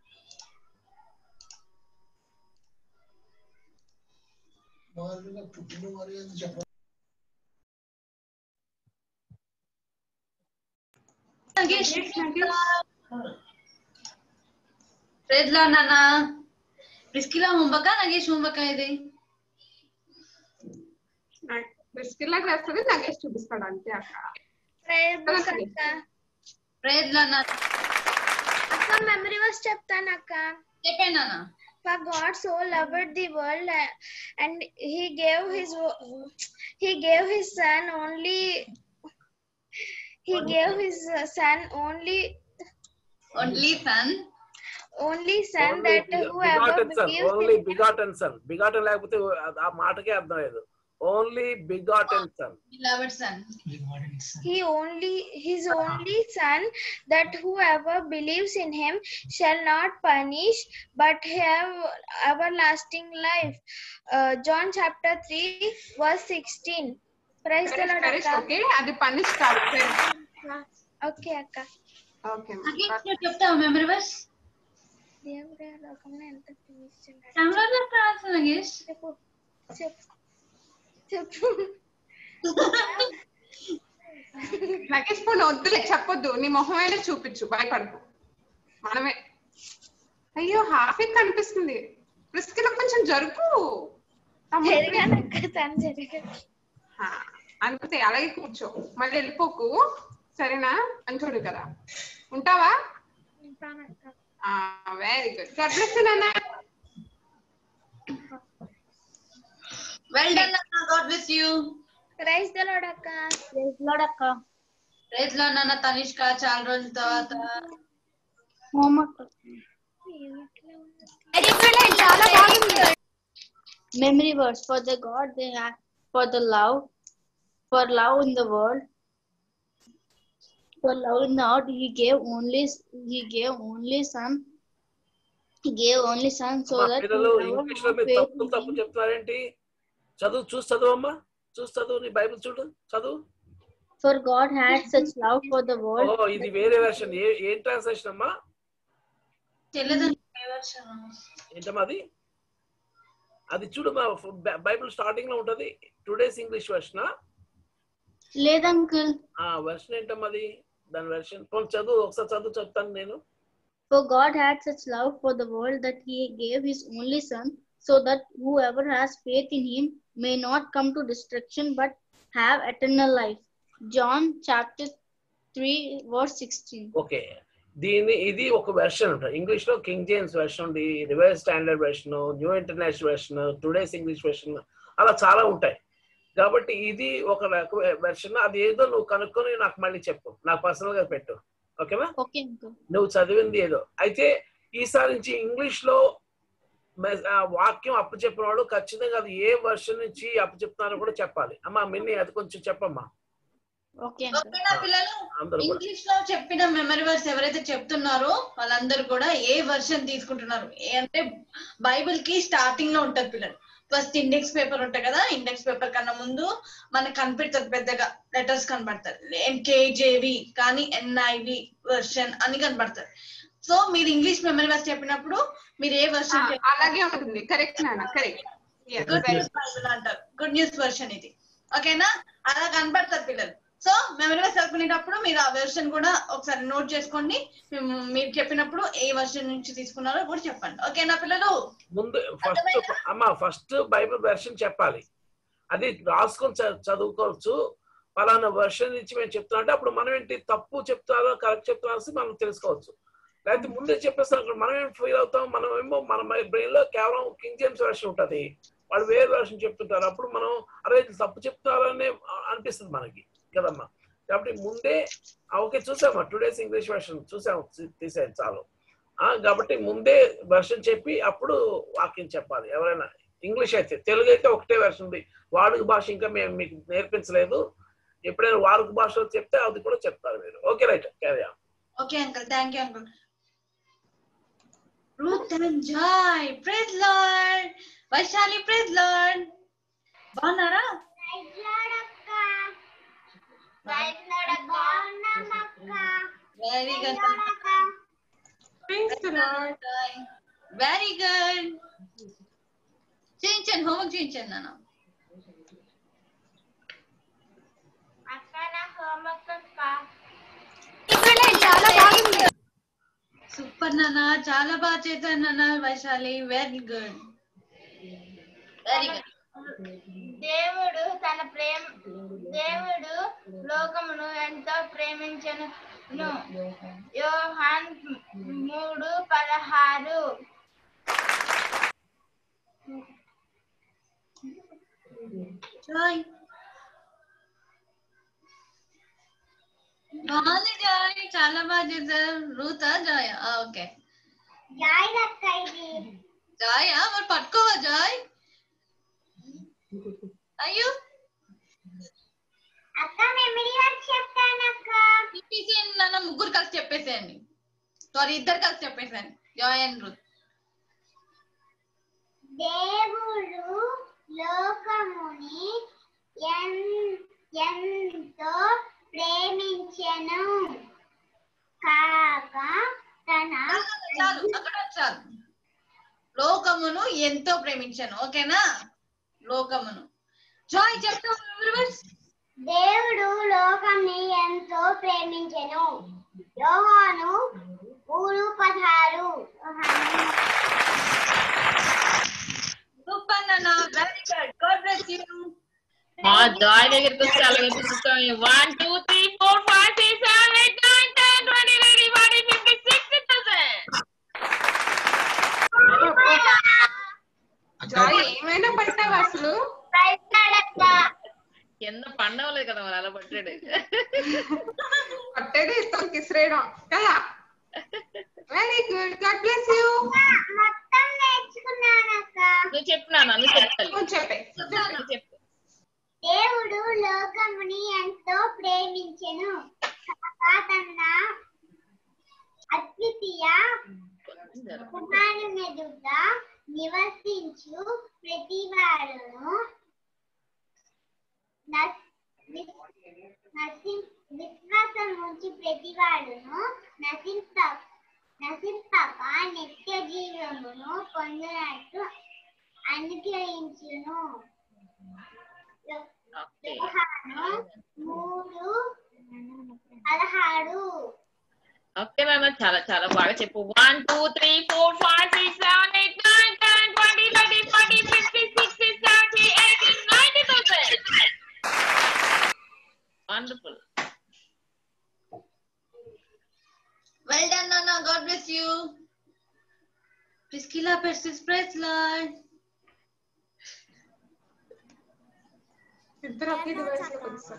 Praise Lord నాన్న. ప్రిస్కిలా ముంబక నగేష్ ముంబక ఇది ప్రిస్కిలా చేస్తుంది, నగేష్ చూపిస్తాడు అంతే అక్క. ప్రైజ్ లార్డ్ నాన్న. అక్క మెమరీ వర్స్ చెప్తాను అక్క. చెప్పండి నాన్న. For God so loved the world and he gave his son only son that whoever believes only begotten son. begotten లేకపోతే ఆ మాటకే అర్థం లేదు. only begotten son. Beloved son. His only son that whoever believes in him shall not perish but have everlasting life. John chapter 3:16. Praise the Lord. Okay, అది punish కాదు. Okay అక్క. Okay Nagesh చెప్తావా memory verse? దేవుడు లోకమును ఎంతో ప్రేమించెను. తమిళలో ప్రార్థన నగేష్. చెప్పు. నగేష్ పోను వద్దులే, చెప్పొద్దు. నీ మొహం అయినా చూపించు, భయపడకు. మనమే. అయ్యో హాఫ్ కనిపిస్తుంది. ప్రిస్కిలా కొంచెం జరుపు. అంతే, అలాగే కూర్చో, మళ్ళీ వెళ్ళిపోకు. సరేనా? అంచోడు కదా. ఉంటావా? Very good. God bless you నాన్న. Well done, Nana. God bless you. Praise the Lord akka. Praise Lord akka. Praise Lord Nana. Tanishka చాలా రోజుల తర్వాత memory verse. For the God they have for love in the world, for love in the world he gave only son so that పిల్లలు English లో మీరు తప్పు చెప్తున్నారేంటి? చదువు చూసి చదువమ్మా, చూసి చదువు. నీ బైబిల్ చూడు, చదువు. For God had such love for the world. ఓ ఇది వేరే వెర్షన్. ఏం ట్రాన్స్లేషన్ అమ్మా? ఏంటమ్మా అది? అది చూడు, మా బైబిల్ స్టార్టింగ్ లో ఉంటది. టుడేస్ ఇంగ్లీష్ వెర్షన్ లేదు అంకుల్. వెర్షన్ ఏంటమ్మా అది? దాని వెర్షన్ చదువు, ఒకసారి చెప్తాను నేను. For God had such love for the world that he gave his only son so that whoever has faith in him may not come to destruction but have eternal life. John chapter 3 verse 16. Okay, ఇది ఒక version ఉంటుంది. English లో King James version ఉంది, revise standard version, new international version, today's English version, అలా చాలా ఉంటాయి. కాబట్టి ఇది ఒక వెర్షన్. అది ఏదో నువ్వు కనుక్కొని నాకు మళ్ళీ చెప్పు, నాకు పర్సనల్ గా పెట్టు. ఓకేనా? నువ్వు చదివింది ఏదో. అయితే ఈసారి నుంచి ఇంగ్లీష్ లో వాక్యం అప్పచెప్పిన వాళ్ళు ఖచ్చితంగా అది ఏ వర్షన్ నుంచి అప్పచెప్తున్నారో కూడా చెప్పాలి. అమ్మా మిన్ని అది కొంచెం చెప్పమ్మా. పిల్లలు ఇంగ్లీష్ లో చెప్పిన మెమరీ వర్స్ ఎవరైతే చెప్తున్నారో వాళ్ళందరూ కూడా ఏ వర్షన్ తీసుకుంటున్నారు అంటే బైబిల్ కి స్టార్టింగ్ లో ఉంటది పిల్లలు. ఫస్ట్ ఇండెక్స్ పేపర్ ఉంటాయి కదా, ఇండెక్స్ పేపర్ కన్నా ముందు మనకు కనిపిస్తుంది, పెద్దగా లెటర్స్ కనబడతాయి. ఎన్కేజేవి కానీ ఎన్ఐవి వర్షన్ అని కనబడతాయి. సో మీరు ఇంగ్లీష్ మెమరీ వర్స్ చెప్పినప్పుడు మీరు ఏ వర్షన్ అలాగే ఉంటుంది. కరెక్ట్ నాన్న, కరెక్ట్. అంటారు గుడ్ న్యూస్ వర్షన్ ఇది. ఓకేనా? అలా కనబడతారు పిల్లలు. సో మెమరీ వర్స్ చదువుకునేటప్పుడు మీరు ఆ వెర్షన్ కూడా ఒకసారి నోట్ చేసుకోండి. మీరు చెప్పినప్పుడు ఏ వెర్షన్ నుంచి తీసుకున్నారో కూడా చెప్పండి. ఓకేనా పిల్లలు? ముందు ఫస్ట్ బైబిల్ వెర్షన్ చెప్పాలి, అది రాసుకొని చదువుకోవచ్చు. పలానా వెర్షన్ నుంచి మేము చెప్తున్నా అంటే అప్పుడు మనం ఏంటి తప్పు చెప్తారో కరెక్ట్ చెప్తున్నా మనం తెలుసుకోవచ్చు. లేకపోతే ముందే చెప్పేస్తాం మనం ఏం ఫీల్ అవుతాం, మనం ఏమో మన బ్రెయిన్ లో కేవలం కింగ్ జేమ్స్ వెర్షన్ ఉంటుంది, వాళ్ళు వేరే వెర్షన్ చెప్తుంటారు. అప్పుడు మనం అరే తప్పు చెప్తారనే అనిపిస్తుంది మనకి కదమ్మా. కాబట్టి ముందే ఓకే చూసామా టుడేస్ ఇంగ్లీష్ వెర్షన్ చూసాము, తీసేది చాలు. కాబట్టి ముందే వెర్షన్ చెప్పి అప్పుడు వాక్యం చెప్పాలి. ఎవరైనా ఇంగ్లీష్ అయితే, తెలుగు అయితే ఒకటే వెర్షన్ ఉంది, వాడుక భాష ఇంకా మేము మీకు నేర్పించలేదు. ఎప్పుడైనా వాడుక భాషలో చెప్తే అది కూడా చెప్తారు మీరు. Okay right, carry on. Okay uncle, thank you uncle. Ruth and Joy, praise Lord. Vaishali, praise Lord. బాగున్నారా? Praise Lord akka. Praise Lord akka. Namaska. Very good. Praise the Lord. Very good. చేయించండి, homework చేయించండి నాన్న. అక్క నా homework అక్క. చాలా బాగుంది. Super నాన్న, చాలా బాగా చేశాను నాన్న. Vaishali, very good, very good. దేవుడు లోకమును ఎంతో ప్రేమించెను. యోహాన్ 3:16. జాయ్ బాగుంది జాయ్, చాలా బాగా చేశారు. రూతా జాయ్? ఓకే జాయ్ అక్క ఇది. జాయ్ మరి పట్టుకోవా జాయ్? అయ్యో అక్క మెమరీ వర్క్ చెప్తాను అక్క. చెప్పేసేయండి నాన్న, ముగ్గురు కలిసి చెప్పేసేయండి. సారీ, ఇద్దరు కలిసి చెప్పేసేయండి, జాయ్ అండ్ రూత్. దేవుడు లోకముని ఎంతో ప్రేమించెను కాగా తన చాలు అక్కడ చాలు. లోకమును ఎంతో ప్రేమించాను. ఓకేనా? లోకమును. జాయ్ చెప్తా. దేవుడు లోకంని ఎంతో ప్రేమించెను. యోహాను 3:16. సూపర్ నాన్న, very good, God bless you. మా జాయ్ దగ్గరికి వచ్చి అలాగే చూస్తాం. 1 2 3 4 5 6 7 8 9 10 20 30 40 50 60,000. జాయ్ ఏమైనా పట్టావా అసలు? కింద పండవలేదు కదా మరి, అలా పట్టాడు. పట్టేది ఇస్తాం కిసిరేయడం కదా. Very good, God bless you. మొత్తం నేర్చుకున్నానక్క. నువ్వు చెప్పినాను, నువ్వు చెప్పాలి. చెప్పు. దేవుడు లోకముని ఎంతో ప్రేమించెను కాగా తన అద్వితీయ కుమారునిగా నివసించు ప్రతివాడును విశ్వాసం ఉంచి ప్రతివాడును నశింపక నిత్య జీవమును పొందినట్టు అనుగ్రహించును. యోహాను 3:16. ఓకే నాన్న, చాలా చాలా బాగా చెప్పు. 1 2 3 4 5 6 7 8 9 10 20 30 Akila Persis, praise Lord. ఇద్దరు ఒకే డివైస్ లో కొలుస్తారు.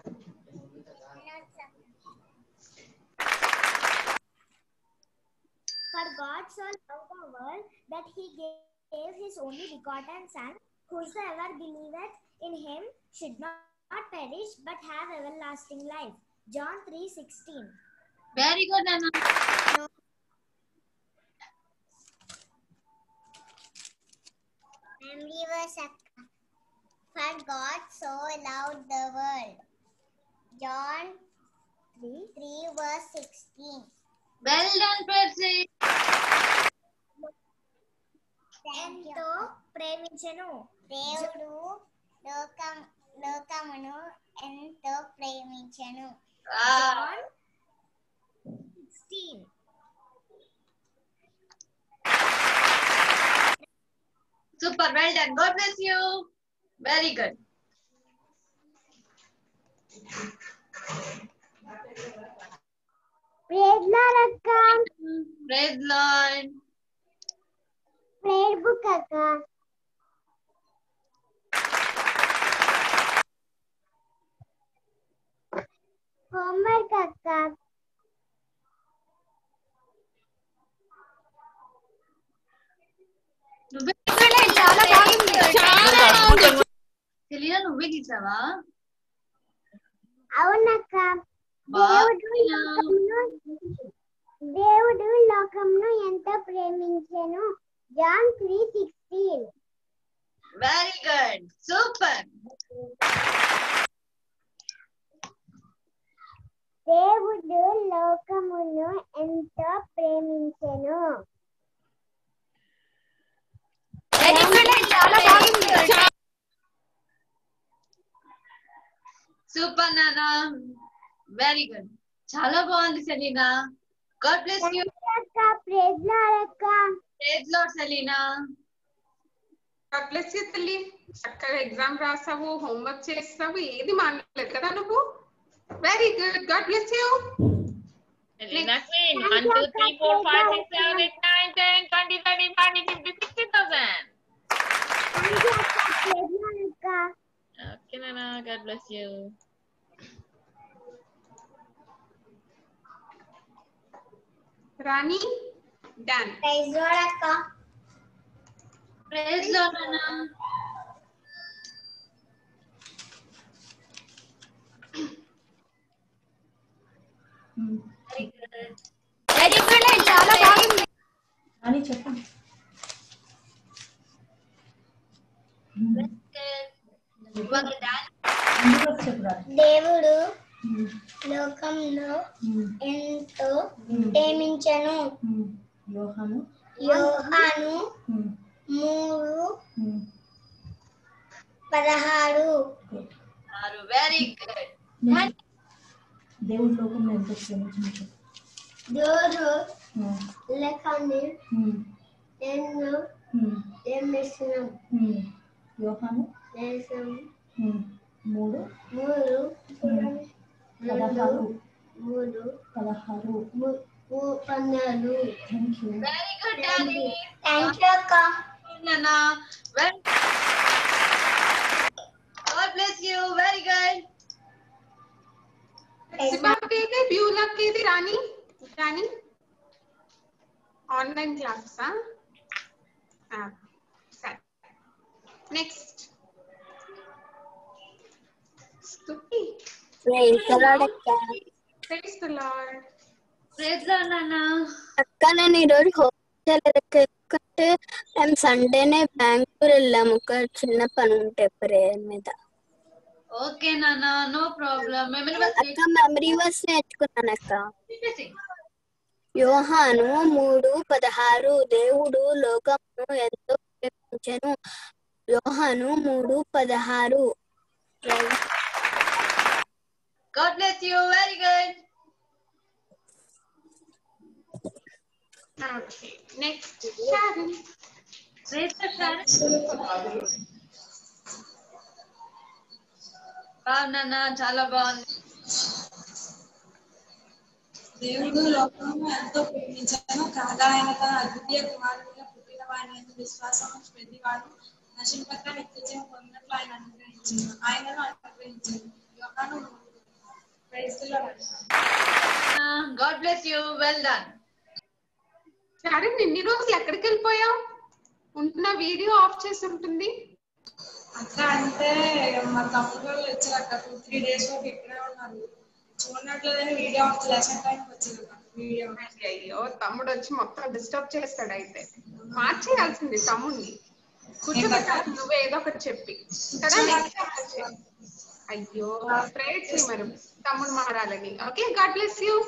For God so loved the world that he gave his only begotten Son, whosoever believeth in him should not perish but have everlasting life. John 3:16. Very good, Anna. Family verse. For God so loved the world. John 3:16. Well done, Persis. ఎంతో ప్రేమించెను దేవుడు లోకమును ఎంతో ప్రేమించెను. John 16. Super, well done. God bless you. Very good. Praise Lord akka. Praise Lord. Prayer book akka. Homework akka. చాలా బాగుంది. Selena నువ్వే గీసావా? అవునక్క. దేవుడు లోకమును ఎంతో ప్రేమించెను. జాన్ 3:16. Very good, super. దేవుడు లోకమును ఎంతో ప్రేమించెను. చాలా బాగుంది. సూపర్ నానా, వెరీ గుడ్. చాలా బాగుంది Selena. God bless you. Praise Lord అక్క. Praise Lord Selena. God bless you తల్లి. చక్కగా ఎగ్జామ్ రాసావు, హోంవర్క్ చేస్తావు, ఏది మానలేదు కదా నువ్వు. Very good, God bless you. Selena Queen, 1, 2, 3, 4, 5, 6, 7, 8, 9, 10, 20, 30, 40, 50, 60,000. Okay, Nana, God bless you. Rani, done. Praise Lord అక్క. ప్రైజ్ లార్డ్ నానా. వెరీ గుడ్, చాలా బాగుంది. అని చెప్పండి. దేవుడు లోకంలో ఎంతో ప్రేమించెను. యోహాను 3:16. Very good. దేవుడు లోకంలో ఎంతో ప్రేమించెను. దేవుడు లోకాన్ని ఎంతో ప్రేమించెను. యోహాను 3:16. Thank you. Very good daddy. Thank you అక్క. నానా, God bless you. Very good. సిబాకేది బ్యూలకేది రాణి రాణి ఆన్లైన్ క్లాసా? సరే, నెక్స్ట్ స్తుతి. ప్రైజ్ ది లార్డ్ అక్క. Praise the Lord. Praise Lord నానా. అక్క నేను ఈరోజు ఎందుకంటే మేము సండేనే బెంగళూరు వెళ్ళాము. ఒక చిన్న పని ఉంటే ప్రేయర్ మీద. ఓకే నానా, నో ప్రాబ్లం. అక్క మెమరీ వర్స్ నేర్చుకున్నాను అక్క. యోహాను 3:16. దేవుడు లోకమును ఎంతో ప్రేమించెను. యోహాను 3:16. God bless you. Very good. Okay, next Sharon. Praise the Sharon. Nana, చాలా బాగుంది. దేవుడు లోకమును ఎంతో ప్రేమించెను కాగా ఆయన తన అద్వితీయ కుమారునిగా పుట్టిన వాని యందు విశ్వాసం ఉంచు ప్రతివాడు నశింపక నిత్యజీవం పొందినట్లు ఆయన అనుగ్రహించింది. ఆయనను అనుగ్రహించింది. యోహాను praise the Lord. God bless you. Well done. సరే, ఇన్ని రోజులు ఎక్కడికి వెళ్ళిపోయావు? ఉంటున్న వీడియో ఆఫ్ చేసి ఉంటుంది. అట్లా అంటే మా తమ్ముడు వాళ్ళు వచ్చారు అక్క 2-3 days వరకు ఇక్కడే ఉన్నారు. చూడట్లేదని వీడియో ఆఫ్ లెసన్ టైంకి వచ్చింది వీడియో. అయ్యో, తమ్ముడు వచ్చి మొత్తం డిస్టర్బ్ చేస్తాడు. అయితే మార్చేయాల్సింది తమ్ముడిని. కూర్చోబెట్టాలి నువ్వే ఏదో ఒకటి చెప్పి కదా. అయ్యో, ప్రేయర్ చేయి మరి తమ్ముడు మారాలని. Okay, God bless you.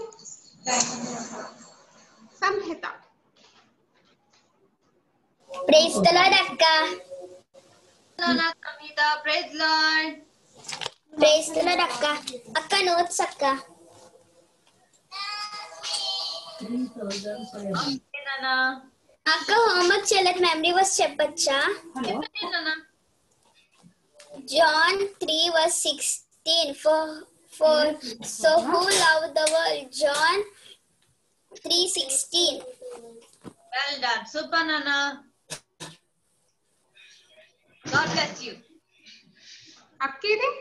Samhita. Praise the Lord అక్క. Samhita. Praise Lord. Praise the Lord అక్క. అక్క నోట్స్ అక్క. అక్క హోంవర్క్ చేయలేదు, మెమరీ వర్స్ చెప్పచ్చా? John 3:16 for so who loved the world. John 3:16. Well done. Super Nana. God bless you. అక్కేది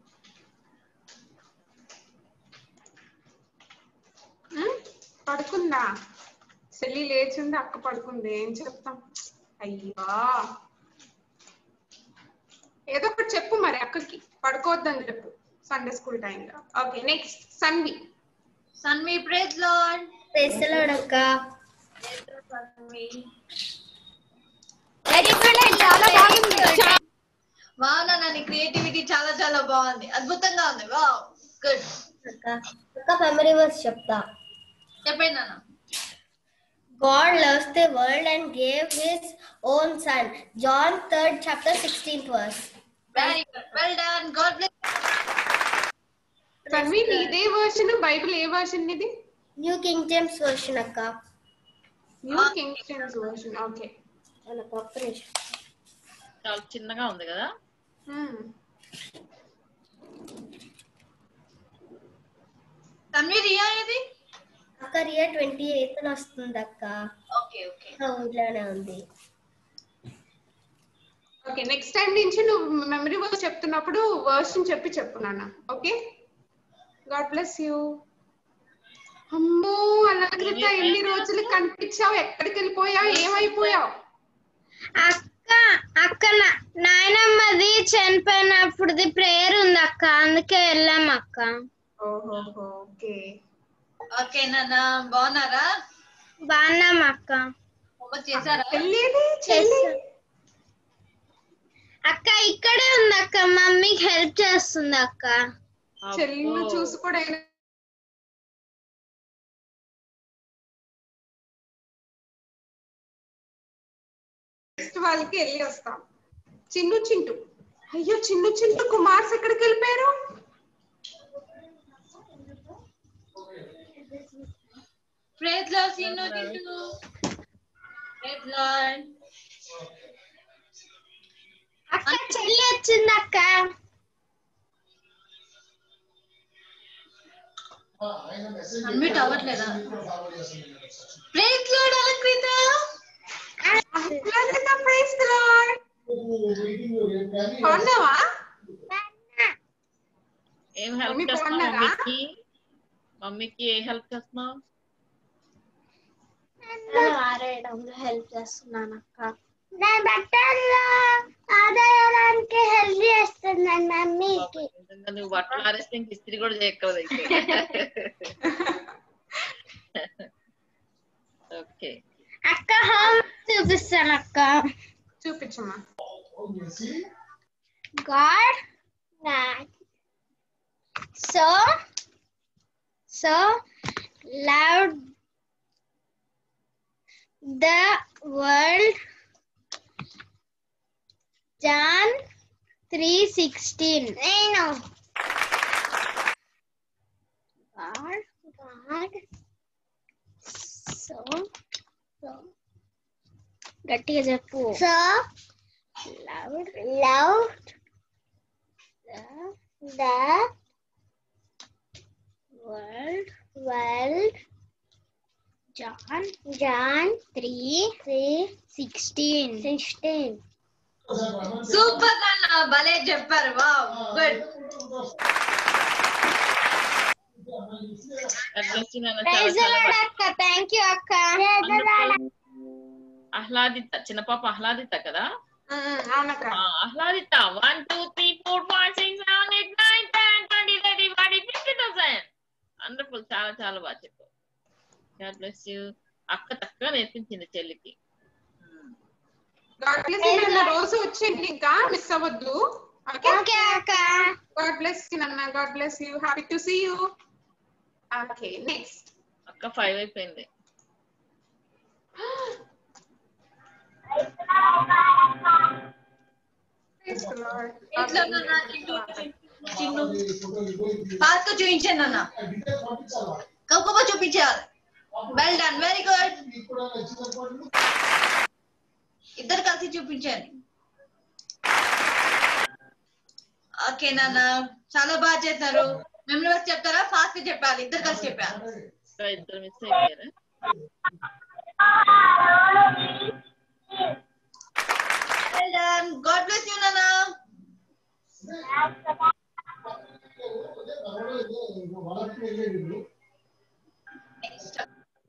పడుకుందా? చెల్లి లేచింది, అక్క పడుకుంది. ఏం చెప్తాం? అయ్యా, ఏదో ఒకటి చెప్పు మరి అక్కకి. పడుకోవద్దని చెప్పు సండే స్కూల్ టైంలో. Okay, next Sanvi. Sanvi. Praise Lord. Praise the Lord అక్క. చాలా బాగుంది. వావ్ నాన్న, నీ క్రియేటివిటీ చాలా చాలా బాగుంది. అద్భుతంగా ఉంది. Wow, good. అక్క మెమరీ వర్స్ చెప్తా. చెప్పండి నాన్న. God loves the world and gave his own son. John 3rd chapter 16th verse. Very good. Well done. God bless you. Sanvi, ఇదే వర్షన్ బైబిల్ ఏ వర్షన్ ఇది? New King James version అక్క. New King James version. Okay, చాలా చిన్నగా ఉంది కదా. తన్వి, రియా ఏది? అక్క రియా 28th వస్తుంది అక్క. ఓకే ఓకే, ఊర్లోనే ఉంది. ఓకే, నెక్స్ట్ టైం నుంచి నువ్వు మెమరీ వర్స్ చెప్తున్నప్పుడు వర్షన్ చెప్పు నాన్న. Okay, God bless you. అమ్మో అలంకృత, ఎన్ని రోజులు కనిపించావు? ఎక్కడికి వెళ్ళిపోయావు? ఏమైపోయావు? అక్క నాయనమ్మది చనిపోయినప్పుడుది ప్రేయర్ ఉంది అక్క, అందుకే వెళ్ళాం అక్క. ఓహో, ఓకే ఓకే నాన్న. బాగున్నారా? బాగున్నాం అక్క. హోంవర్క్ చేశారా? అక్క ఇక్కడే ఉంది అక్క, మమ్మీకి హెల్ప్ చేస్తుంది అక్క. చెల్లిని చూసుకోవడం వాళ్ళకి వెళ్ళి వస్తాం. చింటూ. అయ్యో, చింటూ కుమార్స్ ఎక్కడికి వెళ్ళిపోయారు? Praise Lord. Chintu. Praise Lord. అక్క చెల్లి వచ్చింది అక్క. అన్మ్యూట్ అవ్వట్లేదా? Praise Lord Alankrita. Praise Lord. బాగున్నావా? ఏం హెల్ప్ చేస్తున్నావు మమ్మీకి? ఏ హెల్ప్ చేస్తున్నావు? ఆరేయడంలో హెల్ప్ చేస్తున్నాను అక్క. నేను బట్టలు ఆరేయడానికి హెల్ప్ చేస్తున్నాను మమ్మీకి. నువ్వు బట్టలు ఆరేస్తే ఇంక ఇస్త్రీ కూడా చేయక్కర్లేదు అయితే. ఓకే అక్క, హోమ్ చూపిస్తాను అక్క. చూపించమ్మా. God so loved the world. John 3:16. God so గట్టిగా చెప్పు. So loved the world John 3:16. Super నాన్న, భలే చెప్పారు. Wow, good. థ్యాంక్ యూ అక్క. ఆహ్లాదిత, చిన్న పాప ఆహ్లాదిత కదా? ఆహ్లాదిత 1 2 3 4 5 6 7 8 9 10 20 30 40 50,000. వండర్ఫుల్, చాలా చాలా బాగా చెప్పావు. God bless you. అక్క చక్కగా నేర్పించింది చెల్లికి. గాడ్ బ్లెస్ యూ నాన్న, రోజు వచ్చేయండి, ఇంకా మిస్ అవ్వద్దు. ఓకే అక్క. గాడ్ బ్లెస్ యూ నాన్న, God bless you. Happy to see you. Okay, next. అక్క 5 అయిపోయింది. ఫాస్ట్ చూపించండి అన్న, కౌకబ చూపించారు. Well done, very good. ఇద్దరు కలిసి చూపించండి. ఓకే నాన్న, చాలా బాగా చేశారు. మెమరీ చెప్తారా? ఫాస్ట్ చెప్పాలి, ఇద్దరు కలిసి చెప్పారు. ఇద్దరు మిస్ అయిపోయారు. Well done. God bless you, Nana. Next.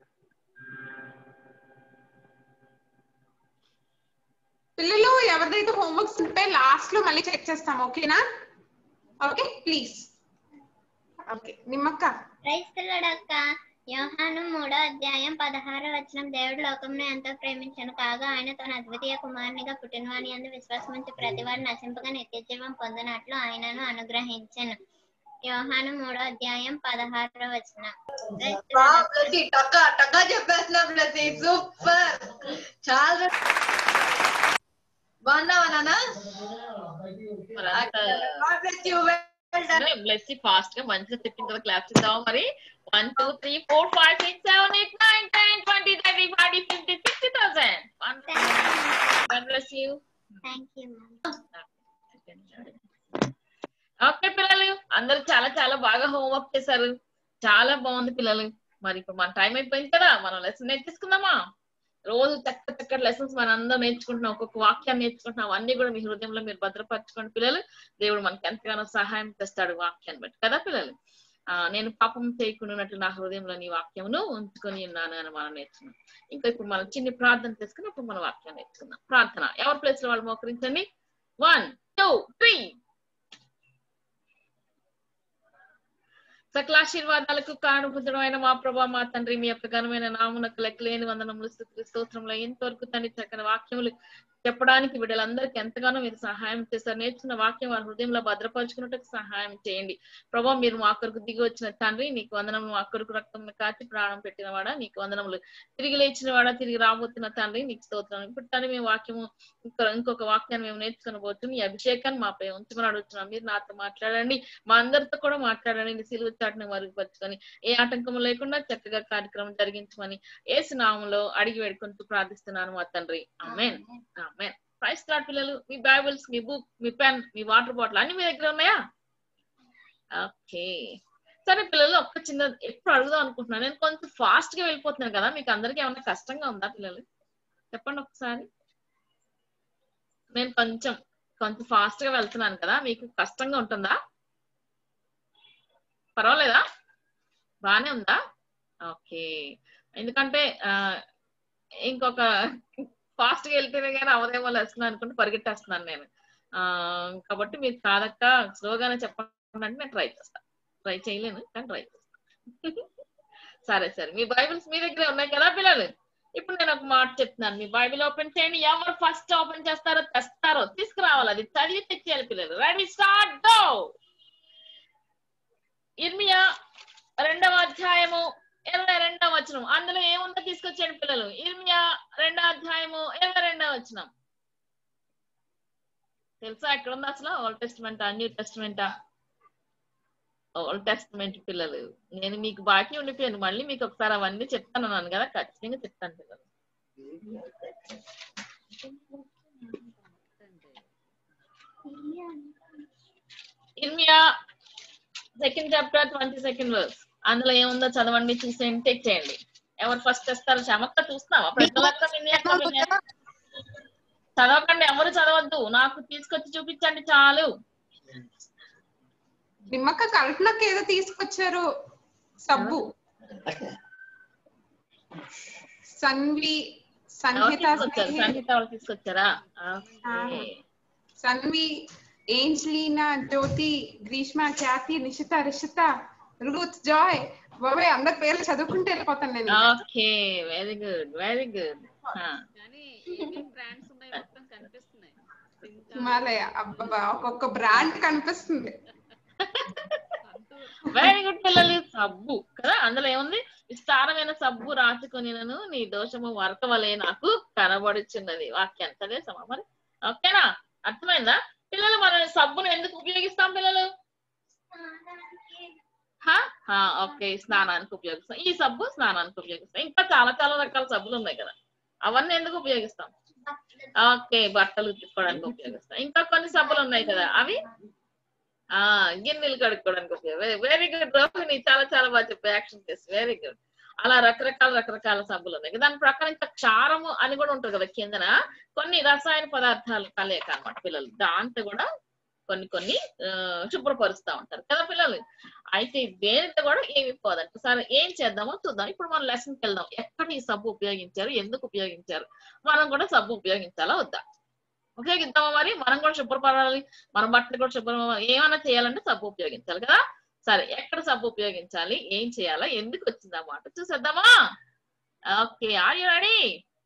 పిల్లలు ఎవరిదైతే హోంవర్క్స్ ఉంటే లాస్ట్ లో మళ్ళీ చెక్ చేస్తాం, ఓకేనా? Okay please. ఓకే, నిమ్మక్క. ప్రైజ్ ది లార్డ్ అక్క. యోహాను 3:16 దేవుడు లోకమును ఎంతో ప్రేమించను కాగా ఆయన తన అద్వితీయ కుమారునిగా పుట్టినవాని యందు విశ్వాసం ఉంచి ప్రతివాడు నశింపగా నిత్య జీవం పొందినట్లు ఆయనను అనుగ్రహించెను. యోహాను 3:16. టకా చెప్పేస్తున్నా ప్రతి. సూపర్, చాలా బాగున్నావా నాన్న? బ్లెస్ ఫాస్ట్ గా మంచిగా చెప్పింది కదా, క్లాస్ ఇద్దాం మరి. 1 2 3 4 5 6 7 8 9 10 20 30 40 50 60,000. God bless you. Thank you. Okay పిల్లలు, అందరూ చాలా చాలా బాగా హోంవర్క్ చేశారు. చాలా బాగుంది పిల్లలు. మరి ఇప్పుడు మన టైం అయిపోయింది కదా, మనం లెసన్ నేర్చుకుందామా? రోజు చక్కటి లెసన్స్ మనం అందరం నేర్చుకుంటున్నాం, ఒక్కొక్క వాక్యాన్ని నేర్చుకుంటున్నాం. అన్ని కూడా మీ హృదయంలో మీరు భద్రపరచుకోండి పిల్లలు. దేవుడు మనకి ఎంతగానో సహాయం చేస్తాడు వాక్యాన్ని బట్టి కదా పిల్లలు. నేను పాపం చేయకుండానట్లు నా హృదయంలో నీ వాక్యమును ఉంచుకొని ఉన్నాను అని మనం నేర్చుకున్నాం. ఇంకా ఇప్పుడు మనం చిన్న ప్రార్థన చేసుకుని అప్పుడు మన వాక్యాన్ని నేర్చుకుందాం. ప్రార్థన ఎవరి ప్లేస్ లో వాళ్ళు మోకరించండి. 1 2 3. సకలాశీర్వాదాలకు కారణభూతుడమైన మా ప్రభా మా తండ్రి, మీ యొక్క ఘనమైన నామునకు లెక్కలేని వందనములు స్తోత్రములు. ఇంతవరకు తండ్రి చక్కని వాక్యములు చెప్పడానికి బిడ్డలందరికీ ఎంతగానో మీరు సహాయం చేశారు. నేర్చుకున్న వాక్యం వారి హృదయంలో భద్రపరుచుకున్నట్టు సహాయం చేయండి ప్రభా. మీరు మా కొరకు దిగి వచ్చిన తండ్రి నీకు వందనములు. మా కొరకు రక్తం కాచి ప్రాణం పెట్టిన వాడా నీకు వందనములు. తిరిగి లేచిన వాడా, తిరిగి రాబోతున్న తండ్రి నీకు స్తోత్రం. ఇప్పుడు తండ్రి మేము వాక్యము ఇంకొక వాక్యాన్ని మేము నేర్చుకుని పోతుంది. ఈ అభిషేకాన్ని మాపై ఉంచమని అడుగుతున్నాం. మీరు నాతో మాట్లాడండి, మా అందరితో కూడా మాట్లాడండి. సిలువ చాటును మరుగుపరుచుకొని ఏ ఆటంకము లేకుండా చక్కగా కార్యక్రమం జరిగించమని యేసు నామములో అడిగి వేడుకుంటూ ప్రార్థిస్తున్నాను మా తండ్రి. ఆమేన్ ఆమేన్. ప్రైజ్ ది లార్డ్ పిల్లలు. మీ బైబిల్స్, మీ బుక్, మీ పెన్, మీ వాటర్ బాటిల్ అన్ని మీ దగ్గర ఉన్నాయా? ఓకే సరే పిల్లలు, ఒక్క చిన్న ఎప్పుడు అడుగుదాం అనుకుంటున్నాను. నేను కొంచెం ఫాస్ట్ గా వెళ్ళిపోతున్నాను కదా, మీకు అందరికి ఏమన్నా కష్టంగా ఉందా పిల్లలు? చెప్పండి ఒకసారి. నేను కొంచెం ఫాస్ట్ గా వెళ్తున్నాను కదా, మీకు కష్టంగా ఉంటుందా? పర్వాలేదా? బానే ఉందా? ఓకే. ఎందుకంటే ఇంకొక ఫాస్ట్ గా వెళ్తేనే కానీ అవదేమో లెసన్ అనుకుంటే పరిగెట్టేస్తున్నాను నేను. కాబట్టి మీరు కాదక్క స్లోగానే చెప్పండి అంటే నేను ట్రై చేస్తాను. ట్రై చేయలేను కానీ ట్రై చేస్తాను. సరే సరే, మీ బైబిల్స్ మీ దగ్గరే ఉన్నాయి కదా పిల్లలు. ఇప్పుడు నేను ఒక మాట చెప్తున్నాను, మీ బైబిల్ ఓపెన్ చేయండి. ఎవరు ఫస్ట్ ఓపెన్ చేస్తారో తెస్తారో తీసుకురావాలి, అది చదివి తెచ్చేయాలి పిల్లలు. Ready start go. ఇర్మియా 2వ అధ్యాయము 22వ వచనం. అందులో ఏముందో తీసుకొచ్చాడు పిల్లలు. ఇర్మియా 2వ అధ్యాయము 22వ వచనం. తెలుసా ఎక్కడ ఉంది అసలు? ఓల్డ్ టెస్టిమెంటా న్యూ టెస్టిమెంటా? ఓల్డ్ టెస్టిమెంట్ పిల్లలు. నేను మీకు బాకీ ఉండిపోయాను, మళ్ళీ మీకు ఒకసారి అవన్నీ చెప్తాను అన్నాను కదా, ఖచ్చితంగా చెప్తాను పిల్లలు. ఇర్మియా 2nd chapter 22nd verse. అందులో ఏముందో చదవండి, చూసేయండి, టేక్ చేయండి. ఎవరు ఫస్ట్ చేస్తారు? శ్యామక్క చూస్తున్నావా? ప్రజలక్క చదవకండి, ఎవరు చదవద్దు, నాకు తీసుకొచ్చి చూపించండి చాలు. నిమ్మక్క కల్పనకి ఏదో తీసుకొచ్చారు, సబ్బు. సన్వి, సంహిత, సంహిత వాళ్ళు తీసుకొచ్చారా? Sanvi, Angelina, Jyothi, Greeshma, Khyati, Nishita, Rishita, Ruth, Joy. బాబాయ్ అందరి పేర్లు చదువుకుంటే వెళ్ళిపోతాను నేను. Okay, very good, very good. Himalaya, అబ్బా ఒక్కొక్క బ్రాండ్ కనిపిస్తుంది. వెరీ గుడ్ పిల్లలు. సబ్బు కదా, అందులో ఏముంది? విస్తారమైన సబ్బు రాసుకొని నన్ను నీ దోషము వర్తవలే నాకు కనబడుచున్నది. వాక్యంతనే సమా మరి. ఓకేనా, అర్థమైందా పిల్లలు? మనం సబ్బును ఎందుకు ఉపయోగిస్తాం పిల్లలు? ఓకే, స్నానానికి ఉపయోగిస్తాం. ఈ సబ్బు స్నానానికి ఉపయోగిస్తాం. ఇంకా చాలా చాలా రకాల సబ్బులు ఉన్నాయి కదా, అవన్నీ ఎందుకు ఉపయోగిస్తాం? ఓకే, బట్టలు ఉతుక్కోవడానికి ఉపయోగిస్తాం. ఇంకా కొన్ని సబ్బులు ఉన్నాయి కదా, అవి గిన్నెలు కడుక్కోవడానికి ఉపయోగం. వెరీ గుడ్ రోహిణి, చాలా చాలా బాగా చెప్పే యాక్షన్ చేసి. Very good. అలా రకరకాల సబ్బులు ఉన్నాయి. దాని ప్రకారం ఇంకా క్షారము అని కూడా ఉంటుంది కదా కిందన, కొన్ని రసాయన పదార్థాలు కలయిక అన్నమాట పిల్లలు. దాంతో కూడా కొన్ని శుభ్రపరుస్తూ ఉంటారు కదా పిల్లలు. అయితే దేనితో కూడా ఏమి పోదంట. సరే, ఏం చేద్దామో చూద్దాం. ఇప్పుడు మనం లెసన్కి వెళ్దాం. ఎక్కడ ఈ సబ్బు ఉపయోగించారు, ఎందుకు ఉపయోగించారు, మనం కూడా సబ్బు ఉపయోగించాలా వద్దా? ఉపయోగిద్దామా మరి? మనం కూడా శుభ్రపడాలి, మన బట్టలు కూడా శుభ్రం, ఏమైనా చేయాలంటే సబ్బు ఉపయోగించాలి కదా. సరే, ఎక్కడ సబ్బు ఉపయోగించాలి, ఏం చేయాలా, ఎందుకు వచ్చింది అన్నమాట చూసేద్దామా? Okay, are you ready?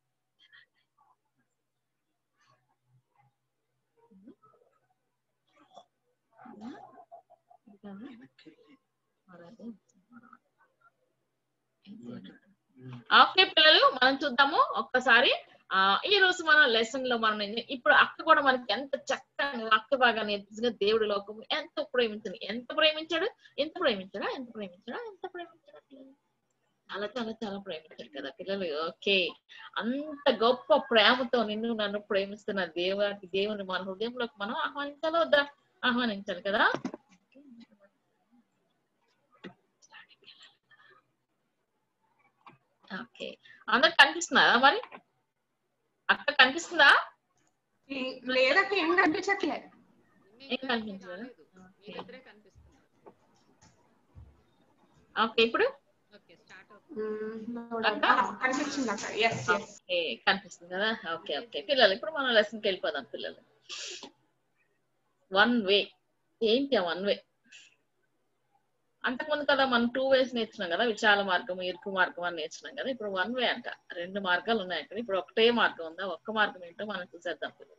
Okay పిల్లలు, మనం చూద్దాము ఒక్కసారి. ఈ రోజు మన లెసన్ లో మనం ఇప్పుడు అక్క కూడా మనకి ఎంత చక్కగా వాక్య బాగా నేర్పించిన దేవుడి లోకం ఎంత ప్రేమించింది, ఎంత ప్రేమించాడు, ఎంత ప్రేమించాడా, ఎంత ప్రేమించాడా, ఎంత ప్రేమించాడా పిల్లలు. చాలా చాలా చాలా ప్రేమించాడు కదా పిల్లలు. ఓకే, అంత గొప్ప ప్రేమతో నిన్ను నన్ను ప్రేమిస్తున్న దేవుని మన హృదయంలోకి మనం ఆహ్వానించాలో వద్దా? ఆహ్వానించాలి కదా. ఓకే, అందరు కనిపిస్తున్నారా మరి? అక్క కనిపిస్తుందా? లేదక్క, ఏం కనిపించట్లే. ఏం కనిపించలేదు. ఓకే, ఇప్పుడు కనిపిస్తుంది కదా. ఓకే ఓకే పిల్లలు, ఇప్పుడు మనం లెసన్కి వెళ్ళిపోదాం పిల్లలు. 1 వే ఏంటి? 1 వే అంతకుముందు కదా మనం 2 వేస్ నేర్చున్నాం కదా, విశాల మార్గం, ఇరుకు మార్గం అని నేర్చున్నాం కదా. ఇప్పుడు 1 వే అంట, 2 మార్గాలు ఉన్నాయి అక్కడ. ఇప్పుడు ఒకటే మార్గం ఉందా? ఒక్క మార్గం ఏంటో మనం చూసేద్దాం పిల్లలు.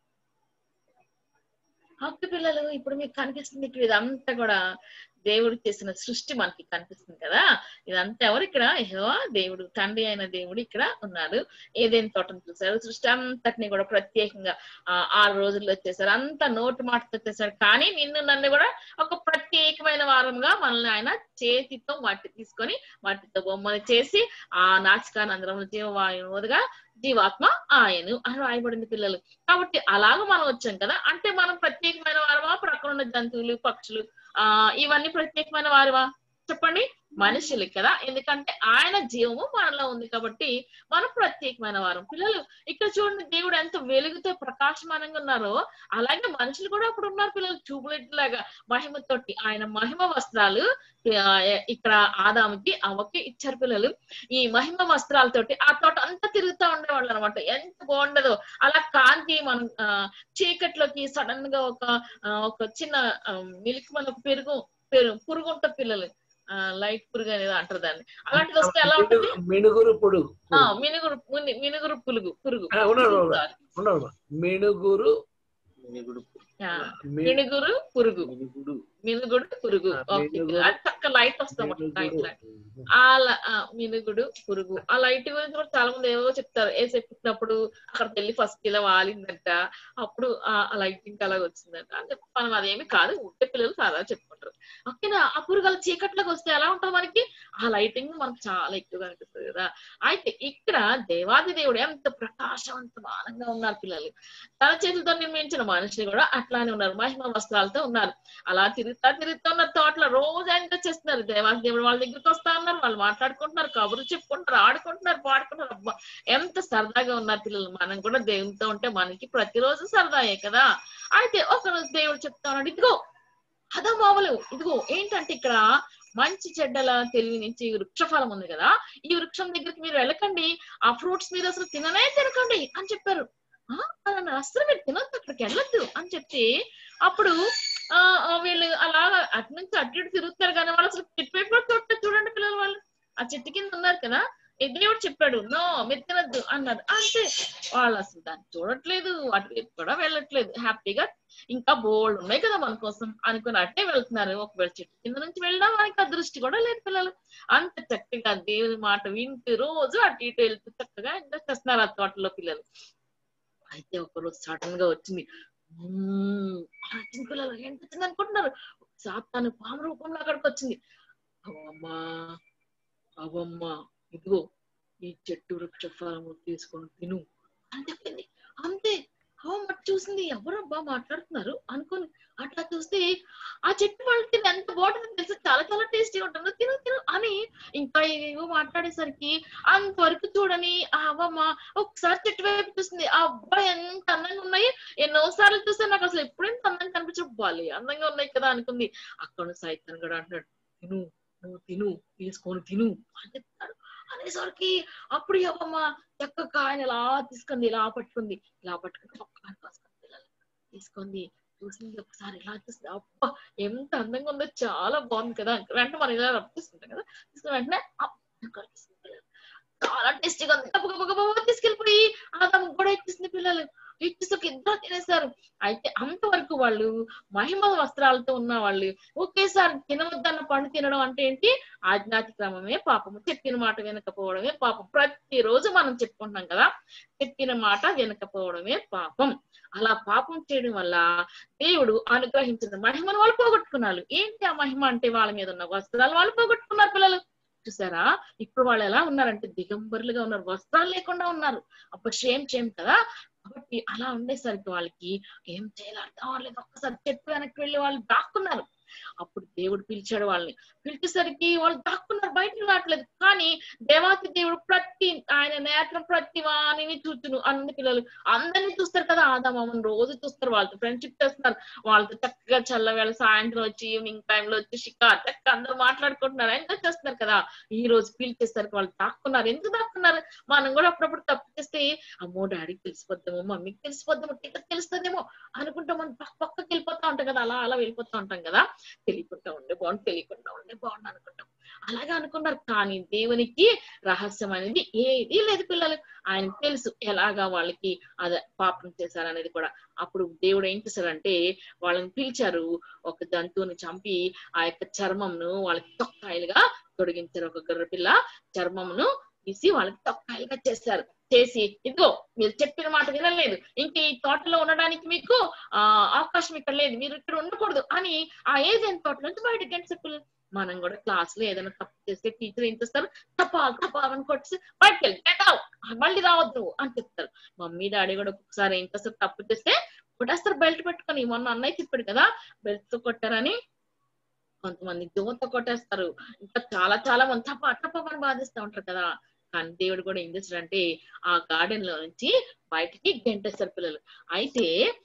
ఓకే పిల్లలు, ఇప్పుడు మీకు కనిపిస్తుంది ఇక్కడ ఇదంతా కూడా దేవుడు చేసిన సృష్టి మనకి కనిపిస్తుంది కదా. ఇదంతా ఎవరు? ఇక్కడ యెహోవా దేవుడు, తండ్రి అయిన దేవుడు ఇక్కడ ఉన్నాడు. ఏదైనా తోటను చూశారు, సృష్టి అంతటిని కూడా ప్రత్యేకంగా 6 రోజుల్లో చేశారు. అంతా నోటి మాటతో చేశాడు. కానీ నిన్ను నన్ను కూడా ఒక ప్రత్యేకమైన వారంగా మనల్ని ఆయన చేతితో మట్టి తీసుకొని మట్టితో బొమ్మను చేసి ఆ నాసికానందరములు జీవవాయువుగా జీవాత్మ ఆయను అని రాయబడింది పిల్లలు. కాబట్టి అలాగ మనం వచ్చాం కదా. అంటే మనం ప్రత్యేకమైన వారమా? ప్రక్కన ఉన్న జంతువులు, పక్షులు ఇవన్నీ ప్రత్యేకమైన వారివా? చెప్పండి. మనుషులు కదా, ఎందుకంటే ఆయన జీవము మనలో ఉంది కాబట్టి మనం ప్రత్యేకమైన వారం. పిల్లలు ఇక్కడ చూడండి, దేవుడు ఎంత వెలుగుతో ప్రకాశమానంగా ఉన్నారో అలాగే మనుషులు కూడా అప్పుడు ఉన్నారు పిల్లలు. ట్యూబ్లైట్ లాగా మహిమతోటి ఆయన మహిమ వస్త్రాలు ఇక్కడ ఆదాముకి అవ్వకి ఇచ్చారు పిల్లలు. ఈ మహిమ వస్త్రాలతోటి ఆ తోట అంతా తిరుగుతూ ఉండేవాళ్ళు అనమాట. ఎంత బాగుండదో అలా కాంతి. మనం చీకట్లోకి సడన్ గా ఒక చిన్న మిల్క్ మన పురుగు ఉంటుంది పిల్లలు, లైట్ పురుగు అనేది అంటారు దాన్ని. అలాంటిది వస్తే ఎలా ఉంటుంది? మినుగురు పురుగు, మినుగురు పురుగు చక్క లైట్ వస్తాం. మినుగుడు పురుగు. ఆ లైట్ గురించి కూడా చాలా మంది ఏవో చెప్తారు. ఏ చెప్పినప్పుడు అక్కడికి వెళ్ళి ఫస్ట్ ఇలా వాలిందంట, అప్పుడు ఆ లైటింగ్ అలాగ వచ్చిందంట అని చెప్పి మనం అదేమి కాదు, ఉంటే పిల్లలు చాలా చెప్పుకుంటారు. ఓకేనా? ఆ పురుగలు చీకట్లోకి వస్తే ఎలా ఉంటుంది మనకి? ఆ లైటింగ్ మనకు చాలా ఎక్కువగా అనిపిస్తుంది కదా. అయితే ఇక్కడ దేవాది దేవుడు ఎంత ప్రకాశవంతమానంగా ఉన్నారు పిల్లలు. తన చేతులతో నిర్మించిన మనిషిని కూడా అట్లా అట్లానే ఉన్నారు, మహిమ వస్త్రాలతో ఉన్నారు. అలా తిరుగుతా ఉన్నారు తోటలో. రోజు ఎంజాయ్ చేస్తున్నారు. దేవుడు వాళ్ళ దగ్గరికి వస్తా ఉన్నారు, వాళ్ళు మాట్లాడుకుంటున్నారు, కబుర్లు చెప్పుకుంటారు, ఆడుకుంటున్నారు, పాడుకుంటున్నారు. అబ్బా ఎంత సరదాగా ఉన్నారు పిల్లలు. మనం కూడా దేవునితో ఉంటే మనకి ప్రతిరోజు సరదాయే కదా. అయితే ఒకరోజు దేవుడు చెప్తా ఉన్నాడు, ఇదిగో అదో మామూలు, ఇదిగో ఏంటంటే ఇక్కడ మంచి చెడ్డల తెలివి నుంచి వృక్షఫలం ఉంది కదా, ఈ వృక్షం దగ్గరికి మీరు వెళ్ళకండి, ఆ ఫ్రూట్స్ మీరు అసలు తినకండి అని చెప్పారు. అసలు మీరు తినొద్దు, అక్కడికి వెళ్ళొద్దు అని చెప్తే అప్పుడు వీళ్ళు అలా అటు నుంచి అటు ఇటు తిరుగుతారు కానీ వాళ్ళు అసలు తిప్పిపోతే చూడండి పిల్లలు, వాళ్ళు ఆ చెట్టు కింద ఉన్నారు కదా, దేవుడు చెప్పాడు నో మీరు తినద్దు అన్నారు. అంతే, వాళ్ళు అసలు దాన్ని చూడట్లేదు, అటు కూడా వెళ్ళట్లేదు, హ్యాపీగా ఇంకా బోల్డ్ ఉన్నాయి కదా మన కోసం అనుకుని అట్టే వెళ్తున్నారు. ఒకవేళ చెట్టు కింద నుంచి వెళ్ళడం వారికి ఆ దృష్టి కూడా లేదు పిల్లలు. అంత చక్కగా దేవుని మాట వింటూ రోజు అటు ఇటు వెళ్తూ చక్కగా ఎంజాయ్ చేస్తున్నారు ఆ తోటలో పిల్లలు. అయితే ఒకరోజు సడన్ గా వచ్చింది, పిల్లలు ఏంటి వచ్చింది అనుకుంటున్నారు, సాతాను పాము రూపంలో అక్కడికి వచ్చింది. అవమ్మా ఇదిగో ఈ చెట్టు వృక్ష ఫలము తీసుకొని తిను అని చెప్పింది. అంతే, అవమ్మ చూసింది, ఎవరబ్బా మాట్లాడుతున్నారు అనుకుని అట్లా చూస్తే ఆ చెట్టు వాళ్ళకి ఎంత బాగుంటుందో తెలుసు, చాలా చాలా టేస్టీ ఉంటుందో, తిను తిను అని ఇంకా ఏవో మాట్లాడేసరికి అంతవరకు చూడని ఆ అవ్వమ్మ ఒకసారి చెట్టు వైపు చూస్తుంది. ఆ అబ్బాయి ఎంత అందంగా ఉన్నాయి, ఎన్నోసార్లు చూస్తే నాకు అసలు ఎప్పుడెంత అందంగా కనిపించబాలి, అందంగా ఉన్నాయి కదా అనుకుంది. అక్కడ సైతాన్ కూడా అంటున్నాడు, తిను నువ్వు తిను, తీసుకొని తిను అని చెప్తాడు. అనేసరికి అప్పుడు అవ్వమ్మ చక్కగా ఆయన ఇలా తీసుకుంది, ఇలా పట్టుకుంది తీసుకుంది, చూసింది, ఒకసారి ఇలా చూసింది, అబ్బా ఎంత అందంగా ఉందో, చాలా బాగుంది కదా. వెంటనే మనం ఇలా రప్పిస్తుంటాం కదా, తీసుకుని వెంటనే చాలా టేస్టీగా ఉంది, తీసుకెళ్ళిపోయి ఆదాము కూడా ఇచ్చేసింది పిల్లలు. ఇచ్చేసరికి ఇద్దరు తినేశారు. అయితే అంతవరకు వాళ్ళు మహిమ వస్త్రాలతో ఉన్న వాళ్ళు ఒకేసారి తినవద్దన్న పండు తినడం అంటే ఏంటి, ఆజ్ఞాతిక్రమమే పాపము, చెప్పిన మాట వినకపోవడమే పాపం. ప్రతిరోజు మనం చెప్పుకుంటున్నాం కదా, చెప్పిన మాట వినకపోవడమే పాపం. అలా పాపం చేయడం వల్ల దేవుడు అనుగ్రహించిన మహిమను వాళ్ళు పోగొట్టుకున్నారు. ఏంటి ఆ మహిమ అంటే, వాళ్ళ మీద ఉన్న వస్త్రాలు వాళ్ళు పోగొట్టుకున్నారు పిల్లలు. చూసారా ఇప్పుడు వాళ్ళు ఎలా ఉన్నారంటే దిగంబరులుగా ఉన్నారు, వస్త్రాలు లేకుండా ఉన్నారు. అప్పుడు షేమ్ కదా. కాబట్టి అలా ఉండేసరికి వాళ్ళకి ఏం చేయాలి అర్థం అవ్వలేదు. ఒక్కసారి చెట్టు వెనక్కి వెళ్ళి వాళ్ళు దాక్కున్నారు. అప్పుడు దేవుడు పిలిచాడు వాళ్ళని. పిలిచేసరికి వాళ్ళు దాక్కున్నారు, బయటకు రావట్లేదు. కానీ దేవాతి దేవుడు ఆయన నేత్రం ప్రతి వాణిని చూచును. అన్ని పిల్లలు అందరినీ చూస్తారు కదా, ఆదామమ్మని రోజు చూస్తారు, వాళ్ళతో ఫ్రెండ్షిప్ చేస్తున్నారు, వాళ్ళతో చక్కగా చల్లవేళ సాయంత్రం వచ్చి ఈవినింగ్ టైంలో వచ్చి షికార్ చక్కగా అందరూ మాట్లాడుకుంటున్నారు, ఎంజాయ్ చేస్తున్నారు కదా. ఈ రోజు పిలిచేసరికి వాళ్ళు దాక్కున్నారు. ఎందుకు దాక్కున్నారు? మనం కూడా అప్పుడప్పుడు తప్పు చేస్తే అమ్మో డాడీకి తెలిసిపోద్దామో, మమ్మీకి తెలిసిపోద్దామో, టీచర్కి తెలుస్తుందేమో అనుకుంటాం, మనం పక్కకి వెళ్ళిపోతా ఉంటాం కదా, అలా వెళ్ళిపోతా ఉంటాం కదా. తెలియకుండా ఉండే బాగుండు అనుకుంటాం. అలాగే అనుకున్నారు. కానీ దేవునికి రహస్యం అనేది ఏది లేదు పిల్లలు. ఆయనకు తెలుసు ఎలాగా వాళ్ళకి అదే పాపం చేశారనేది కూడా. అప్పుడు దేవుడు ఏం చేశారంటే వాళ్ళని పిలిచారు, ఒక జంతువుని చంపి ఆ యొక్క చర్మంను వాళ్ళకి తొక్కాయలుగా తొడిగించారు. ఒక గొర్రె పిల్ల చర్మంను తీసి వాళ్ళకి తొక్కాయలుగా చేశారు. చేసి ఇదిగో మీరు చెప్పిన మాట వినలేదు, ఇంక ఈ తోటలో ఉండడానికి మీకు అవకాశం ఇక్కడ లేదు, మీరు ఇక్కడ ఉండకూడదు అని ఆ ఏదైనా తోట నుంచి బయటకి చెప్పలేదు. మనం కూడా క్లాస్ లో ఏదైనా తప్పు చేస్తే టీచర్ ఏం చేస్తారు, తప్పని కొట్టేసి బయటకు వెళ్ళి మళ్ళీ రావద్దు అని చెప్తారు. మమ్మీ డాడీ కూడా ఒక్కొక్కసారి ఏం చేస్తారు, తప్పు చేస్తే కొట్టేస్తారు బెల్ట్ పెట్టుకొని. మొన్న అన్నయ్య చెప్పాడు కదా బెల్ట్ తో కొట్టారని, కొంతమంది దోమతో కొట్టేస్తారు, ఇంకా చాలా మంది తప్పని బాధిస్తూ ఉంటారు కదా. కానీ దేవుడు కూడా ఏం చేస్తాడంటే ఆ గార్డెన్ లో నుంచి బయటికి గెంటేస్తారు పిల్లలు. అయితే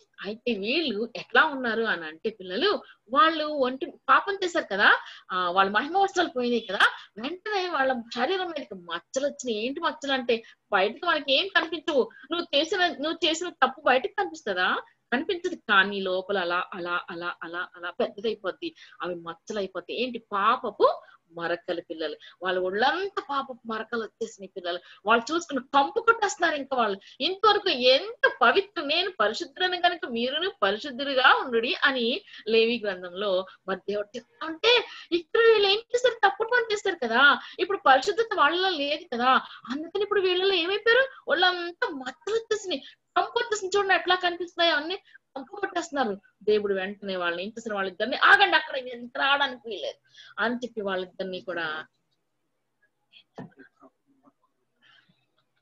వీళ్ళు ఎట్లా ఉన్నారు అని అంటే పిల్లలు, వాళ్ళు పాపం చేశారు కదా, వాళ్ళ మహిమ వస్త్రాలు పోయినాయి కదా, వెంటనే వాళ్ళ శరీరం మీదకి మచ్చలు వచ్చినాయి. ఏంటి మచ్చలు అంటే, బయటకు మనకి ఏం కనిపించవు. నువ్వు చేసిన తప్పు బయటకు కనిపిస్తుందా? కనిపించదు. కానీ లోపల అలా అలా అలా అలా అలా పెద్దదైపోద్ది, అవి మచ్చలు అయిపోతాయి. ఏంటి? పాపపు మరకలు పిల్లలు. వాళ్ళ ఒళ్ళంతా పాపపు మరకలు వచ్చేసినాయి పిల్లలు. వాళ్ళు చూసుకుని కంపు కొట్టేస్తున్నారు. ఇంకా వాళ్ళు ఇంతవరకు ఎంత నేను పరిశుద్ధులను కనుక మీరును పరిశుద్ధులుగా ఉండుడి అని లేవి గ్రంథంలో మరి దేవుడు చెప్తా ఉంటే, ఇక్కడ వీళ్ళు ఏం చేస్తారు, తప్పుడు పని చేస్తారు కదా. ఇప్పుడు పరిశుద్ధత వాళ్ళలో లేదు కదా, అందుకని ఇప్పుడు వీళ్ళలో ఏమైపోయారు, వాళ్ళంతా మచ్చలు వచ్చేసినాయి, కంపు వచ్చేసింది. చూడండి ఎట్లా కనిపిస్తున్నాయో అన్ని కంపు కొట్టేస్తున్నారు. దేవుడు వెంటనే వాళ్ళని ఏం చేస్తారు, వాళ్ళిద్దరిని ఆగండి, అక్కడ ఇంకా రావడానికి వీలేదు అని చెప్పి వాళ్ళిద్దరిని కూడా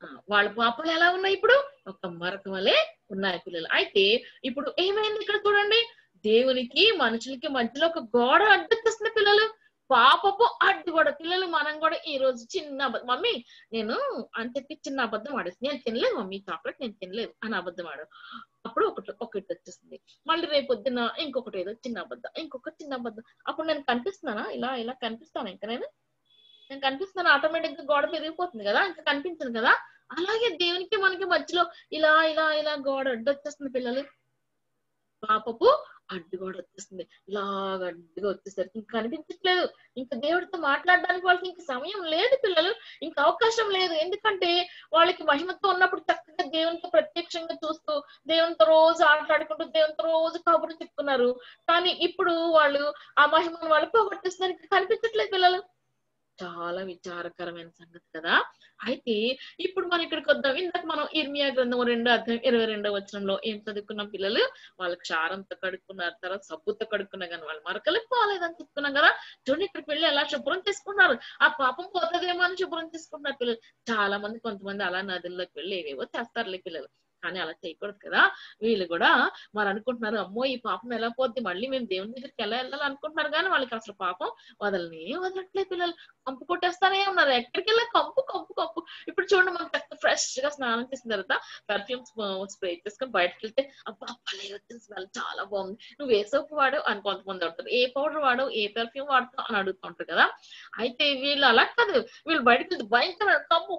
వాళ్ళ పాపాలు ఎలా ఉన్నాయి ఇప్పుడు? ఒక మరక వలె ఉన్నాయి పిల్లలు. అయితే ఇప్పుడు ఏమైంది ఇక్కడ చూడండి, దేవునికి మనుషులకి మధ్యలో ఒక గోడ అడ్డొచ్చేస్తుంది పిల్లలు. పాపపు అడ్డు కూడా. పిల్లలు మనం కూడా ఈ రోజు చిన్న మమ్మీ నేను అని చెప్పి చిన్న అబద్ధం ఆడేసి, నేను తినలేదు మమ్మీ చాక్లెట్, నేను తినలేదు అని అబద్ధం ఆడు. అప్పుడు ఒకటి వచ్చేస్తుంది. మళ్ళీ రేపు పొద్దున్న ఇంకొకటి ఏదో చిన్న అబద్ధం, ఇంకొకటి చిన్న అబద్ధం. అప్పుడు నేను కనిపిస్తున్నానా? ఇలా కనిపిస్తాను ఇంకా నేను కనిపిస్తున్నాను, ఆటోమేటిక్ గా గోడ పెరిగిపోతుంది కదా, ఇంకా కనిపించదు కదా. అలాగే దేవునికి మనకి మధ్యలో ఇలా గోడ అడ్డొచ్చేస్తుంది పిల్లలు. పాపపు అడ్డు కూడా వచ్చేస్తుంది. ఇలాగ అడ్డుగా వచ్చేసరికి ఇంకా కనిపించట్లేదు. ఇంకా దేవుడితో మాట్లాడడానికి వాళ్ళకి ఇంకా సమయం లేదు పిల్లలు, ఇంకా అవకాశం లేదు. ఎందుకంటే వాళ్ళకి మహిమతో ఉన్నప్పుడు చక్కగా దేవునితో ప్రత్యక్షంగా చూస్తూ, దేవునితో రోజు ఆటలాడుకుంటూ, దేవునితో రోజు కబుర్లు చెప్పుకున్నారు. కానీ ఇప్పుడు వాళ్ళు ఆ మహిమను వాళ్ళు పోగొట్టేస్తున్నారు, ఇంకా కనిపించట్లేదు పిల్లలు. చాలా విచారకరమైన సంగతి కదా. అయితే ఇప్పుడు మనం ఇక్కడికి వద్దాం. ఇందాక మనం ఇర్మియా గ్రంథం 2:22 ఏం చదువుకున్నాం పిల్లలు? వాళ్ళు క్షారంతో కడుక్కున్నారు, తర్వాత సబ్బుతో కడుక్కున్నా కానీ వాళ్ళు మరకలకు పోలేదని చెప్పుకున్నాం కదా. చూడండి ఇక్కడికి వెళ్ళి ఎలా శుభ్రం చేసుకున్నారు, ఆ పాపం పోతుందేమో అని శుభ్రం చేసుకుంటున్నారు పిల్లలు. చాలా మంది కొంతమంది అలా నదుల్లోకి వెళ్ళి ఏవేవో చేస్తారులే పిల్లలు, కానీ అలా చేయకూడదు కదా. వీళ్ళు కూడా మరి అనుకుంటున్నారు, అమ్మో ఈ పాపం ఎలా పోద్ది, మళ్ళీ మేము దేవుని దగ్గరికి ఎలా వెళ్ళాలి అనుకుంటున్నారు. కానీ వాళ్ళకి అసలు పాపం వదలట్లేదు పిల్లలు. కంపు కొట్టేస్తానే ఉన్నారు, ఎక్కడికి వెళ్ళా కంపు కంపు కంపు. ఇప్పుడు చూడండి మనకి ఫ్రెష్ గా స్నానం చేసిన తర్వాత పర్ఫ్యూమ్ స్ప్రే చేసుకొని బయటకు వెళ్తే అబ్బా భలే వచ్చింది స్మెల్, చాలా బాగుంది, నువ్వు ఏ సోప్ వాడు అని కొంతమంది అడుగుతారు, ఏ పౌడర్ వాడు, ఏ పర్ఫ్యూమ్ వాడుతావు అని అడుగుతుంటారు కదా. అయితే వీళ్ళు అలా కాదు, వీళ్ళు బయటకు వెళ్తే భయంకర కంపు